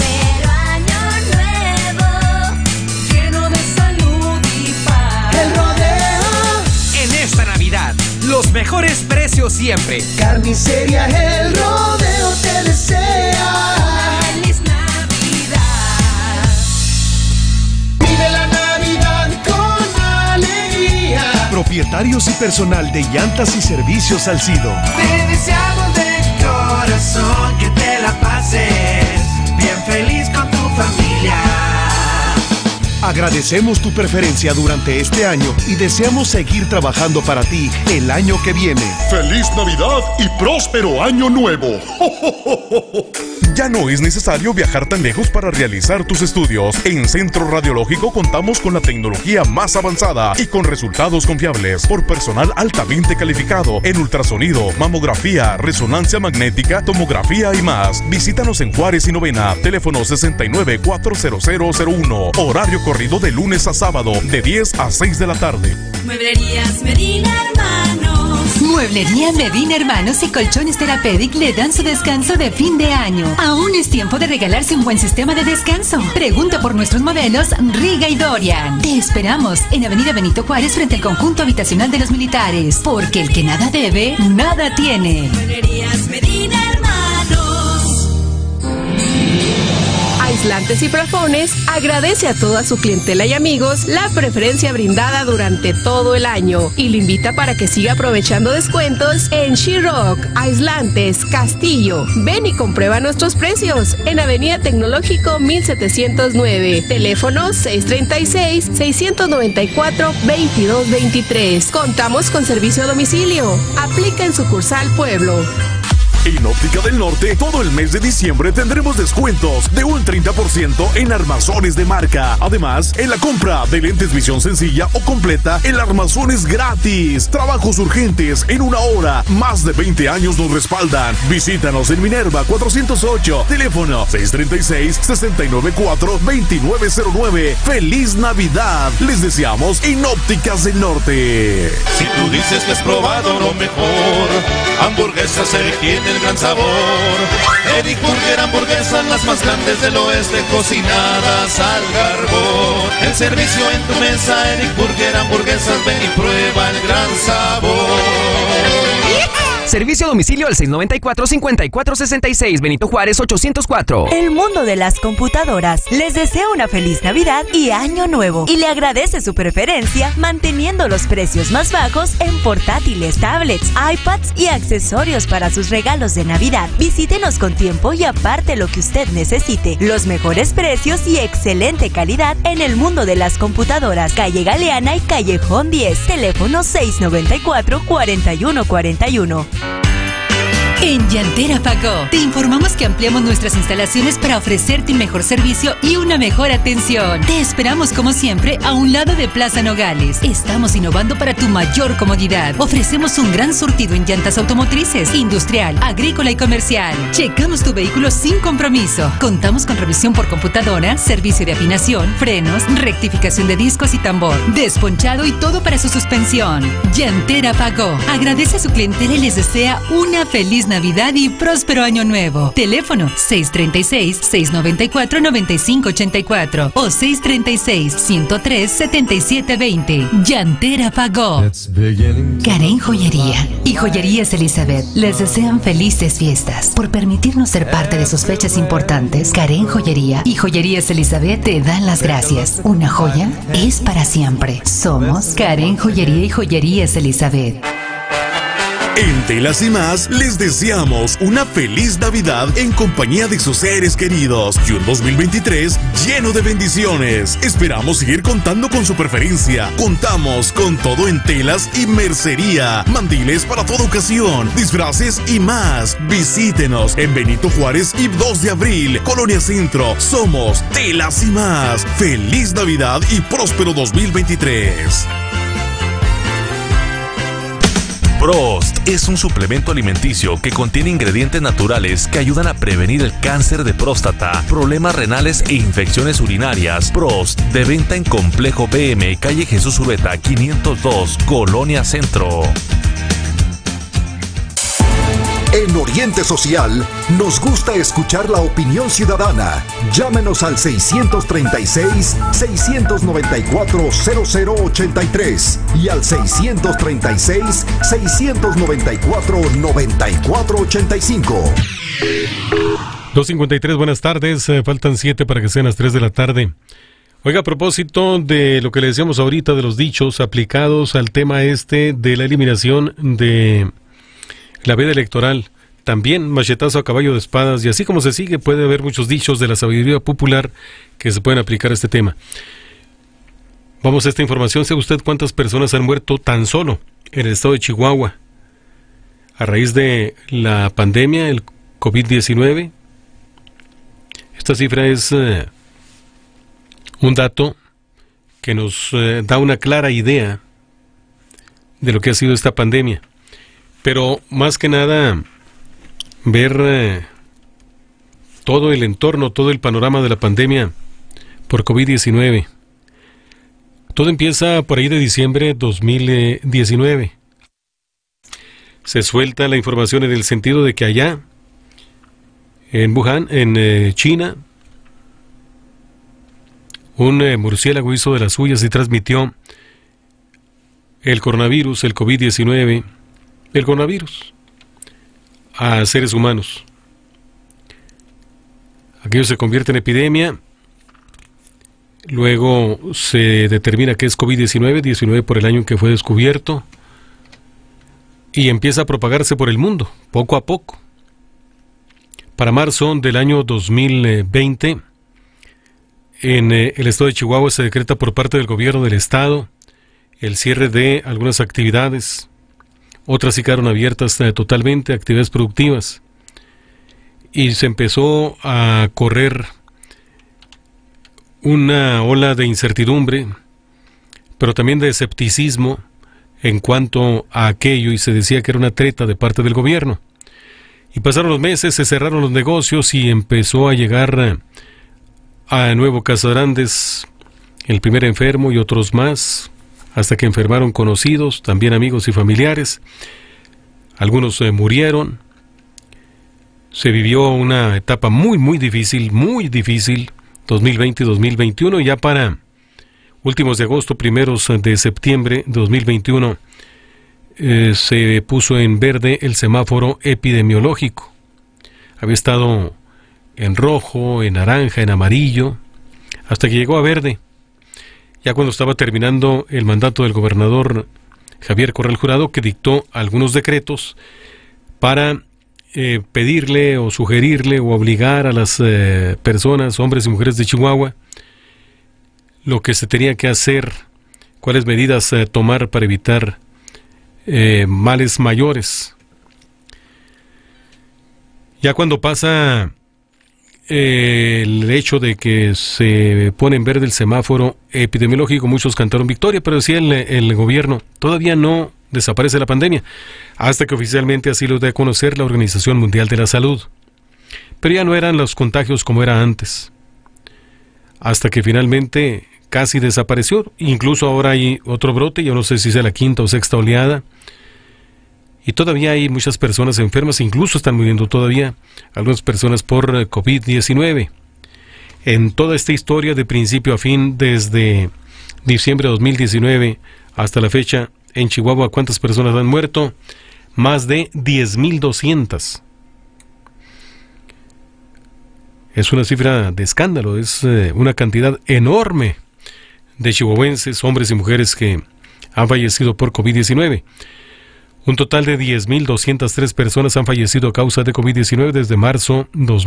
Los mejores precios siempre. Carnicería El Rodeo te desea feliz Navidad. Vive la Navidad con alegría. Propietarios y personal de llantas y servicios Salcido. Te deseamos de corazón que te la pases bien feliz con tu familia. Agradecemos tu preferencia durante este año y deseamos seguir trabajando para ti el año que viene. ¡Feliz Navidad y próspero año nuevo! Ya no es necesario viajar tan lejos para realizar tus estudios. En Centro Radiológico contamos con la tecnología más avanzada y con resultados confiables por personal altamente calificado en ultrasonido, mamografía, resonancia magnética, tomografía y más. Visítanos en Juárez y Novena, teléfono 69-40001, horario corrido de lunes a sábado de 10 a 6 de la tarde. Mueblerías Medina Hermanos. Mueblería Medina Hermanos y Colchones Therapeutic le dan su descanso de fin de año. Aún es tiempo de regalarse un buen sistema de descanso. Pregunta por nuestros modelos Riga y Dorian. Te esperamos en Avenida Benito Juárez frente al conjunto habitacional de los militares. Porque el que nada debe, nada tiene. Mueblerías Medina Hermanos. Aislantes y Profones agradece a toda su clientela y amigos la preferencia brindada durante todo el año y lo invita para que siga aprovechando descuentos en She-Rock, Aislantes, Castillo. Ven y comprueba nuestros precios en Avenida Tecnológico 1709, teléfono 636-694-2223. Contamos con servicio a domicilio. Aplica en sucursal Pueblo. En Óptica del Norte, todo el mes de diciembre tendremos descuentos de un 30% en armazones de marca. Además, en la compra de lentes visión sencilla o completa, el armazón es gratis. Trabajos urgentes en una hora. Más de 20 años nos respaldan. Visítanos en Minerva 408, teléfono 636-694-2909. ¡Feliz Navidad! Les deseamos en Ópticas del Norte. Si tú dices que has probado lo mejor, hamburguesas tiene el gran sabor. Eric Burger, hamburguesas las más grandes del oeste, cocinadas al carbón. El servicio en tu mesa, Eric Burger, hamburguesas, ven y prueba el gran sabor. Servicio a domicilio al 694-5466, Benito Juárez 804. El mundo de las computadoras les desea una feliz Navidad y Año Nuevo y le agradece su preferencia manteniendo los precios más bajos en portátiles, tablets, iPads y accesorios para sus regalos de Navidad. Visítenos con tiempo y aparte lo que usted necesite. Los mejores precios y excelente calidad en el mundo de las computadoras. Calle Galeana y Callejón 10. Teléfono 694-4141. En Llantera Pagó, te informamos que ampliamos nuestras instalaciones para ofrecerte un mejor servicio y una mejor atención. Te esperamos como siempre a un lado de Plaza Nogales. Estamos innovando para tu mayor comodidad. Ofrecemos un gran surtido en llantas automotrices, industrial, agrícola y comercial. Checamos tu vehículo sin compromiso. Contamos con revisión por computadora, servicio de afinación, frenos, rectificación de discos y tambor, desponchado y todo para su suspensión. Llantera Pagó agradece a su clientela y les desea una feliz Navidad y próspero Año Nuevo. Teléfono 636-694-9584 o 636-103-7720. Llantera Pagó. Karen Joyería y Joyerías Elizabeth les desean felices fiestas. Por permitirnos ser parte de sus fechas importantes, Karen Joyería y Joyerías Elizabeth te dan las gracias. Una joya es para siempre. Somos Karen Joyería y Joyerías Elizabeth. En Telas y Más les deseamos una feliz Navidad en compañía de sus seres queridos y un 2023 lleno de bendiciones. Esperamos seguir contando con su preferencia. Contamos con todo en telas y mercería, mandiles para toda ocasión, disfraces y más. Visítenos en Benito Juárez y 2 de abril, Colonia Centro. Somos Telas y Más. Feliz Navidad y próspero 2023. Prost es un suplemento alimenticio que contiene ingredientes naturales que ayudan a prevenir el cáncer de próstata, problemas renales e infecciones urinarias. Prost, de venta en Complejo BM, calle Jesús Urbeta, 502, Colonia Centro. En Oriente Social, nos gusta escuchar la opinión ciudadana. Llámenos al 636-694-0083 y al 636-694-9485. 2:53, buenas tardes. Faltan 7 para que sean las 3 de la tarde. Oiga, a propósito de lo que le decíamos ahorita de los dichos aplicados al tema de la eliminación de la veda electoral, también machetazo a caballo de espadas, y así como se sigue, puede haber muchos dichos de la sabiduría popular que se pueden aplicar a este tema. Vamos a esta información. ¿Sabe usted cuántas personas han muerto tan solo en el estado de Chihuahua a raíz de la pandemia, el COVID-19? Esta cifra es un dato que nos da una clara idea de lo que ha sido esta pandemia. Pero más que nada, ver todo el entorno, todo el panorama de la pandemia por COVID-19. Todo empieza por ahí de diciembre de 2019. Se suelta la información en el sentido de que allá, en Wuhan, en China, un murciélago hizo de las suyas y transmitió el coronavirus, el COVID-19, el coronavirus, a seres humanos. Aquello se convierte en epidemia, luego se determina que es COVID-19, 19 por el año en que fue descubierto, y empieza a propagarse por el mundo, poco a poco. Para marzo del año 2020, en el estado de Chihuahua se decreta por parte del gobierno del estado el cierre de algunas actividades. Otras sí quedaron abiertas totalmente, actividades productivas. Y se empezó a correr una ola de incertidumbre, pero también de escepticismo en cuanto a aquello, y se decía que era una treta de parte del gobierno. Y pasaron los meses, se cerraron los negocios y empezó a llegar a Nuevo Casagrandes el primer enfermo y otros más, hasta que enfermaron conocidos, también amigos y familiares. Algunos murieron. Se vivió una etapa muy difícil, 2020 y 2021, y ya para últimos de agosto, primeros de septiembre de 2021, se puso en verde el semáforo epidemiológico. Había estado en rojo, en naranja, en amarillo, hasta que llegó a verde. Ya cuando estaba terminando el mandato del gobernador Javier Corral Jurado, que dictó algunos decretos para pedirle o sugerirle o obligar a las personas, hombres y mujeres de Chihuahua, lo que se tenía que hacer, cuáles medidas tomar para evitar males mayores. Ya cuando pasa el hecho de que se pone en verde el semáforo epidemiológico, muchos cantaron victoria, pero decía el gobierno, todavía no desaparece la pandemia, hasta que oficialmente así lo dé a conocer la Organización Mundial de la Salud. Pero ya no eran los contagios como era antes, hasta que finalmente casi desapareció. Incluso ahora hay otro brote, yo no sé si sea la quinta o sexta oleada, y todavía hay muchas personas enfermas, incluso están muriendo todavía algunas personas por COVID-19. En toda esta historia de principio a fin, desde diciembre de 2019 hasta la fecha, en Chihuahua, ¿cuántas personas han muerto? Más de 10,200. Es una cifra de escándalo, es una cantidad enorme de chihuahuenses, hombres y mujeres que han fallecido por COVID-19. Un total de 10,203 personas han fallecido a causa de COVID-19 desde marzo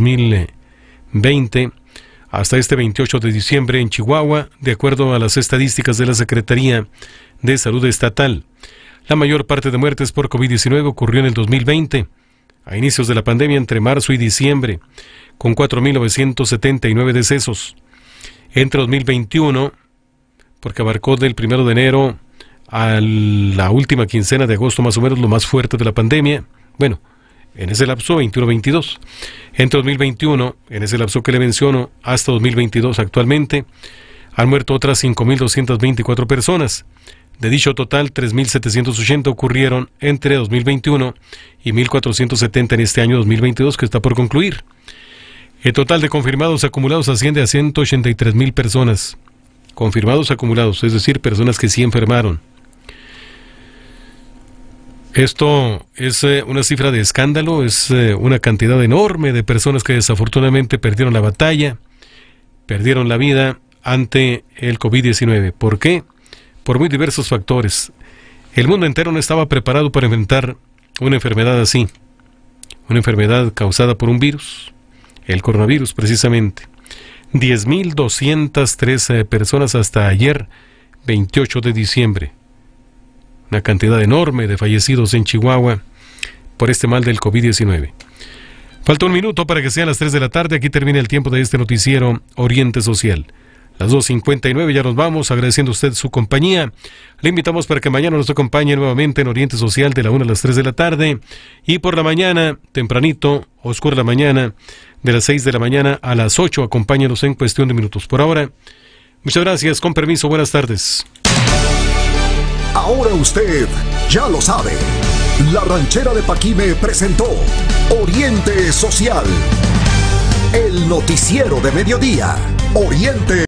2020 hasta este 28 de diciembre en Chihuahua, de acuerdo a las estadísticas de la Secretaría de Salud Estatal. La mayor parte de muertes por COVID-19 ocurrió en el 2020, a inicios de la pandemia entre marzo y diciembre, con 4,979 decesos. Entre 2021, porque abarcó del 1 de enero a la última quincena de agosto, más o menos lo más fuerte de la pandemia, bueno, en ese lapso 21-22. Entre 2021, en ese lapso que le menciono, hasta 2022 actualmente, han muerto otras 5,224 personas. De dicho total, 3,780 ocurrieron entre 2021 y 1,470 en este año 2022 que está por concluir. El total de confirmados acumulados asciende a 183,000 personas. Confirmados acumulados, es decir, personas que sí enfermaron. Esto es una cifra de escándalo, es una cantidad enorme de personas que desafortunadamente perdieron la batalla, perdieron la vida ante el COVID-19. ¿Por qué? Por muy diversos factores. El mundo entero no estaba preparado para enfrentar una enfermedad así, una enfermedad causada por un virus, el coronavirus precisamente. 10,213 personas hasta ayer, 28 de diciembre. Una cantidad enorme de fallecidos en Chihuahua por este mal del COVID-19. Falta un minuto para que sean las 3 de la tarde. Aquí termina el tiempo de este noticiero Oriente Social. Las 2:59 ya nos vamos, agradeciendo a usted su compañía. Le invitamos para que mañana nos acompañe nuevamente en Oriente Social de la 1 a las 3 de la tarde. Y por la mañana, tempranito, oscura la mañana, de las 6 de la mañana a las 8, acompáñenos en cuestión de minutos. Por ahora, muchas gracias, con permiso, buenas tardes. Ahora usted ya lo sabe. La Ranchera de Paquime presentó Oriente Social, el noticiero de mediodía. Oriente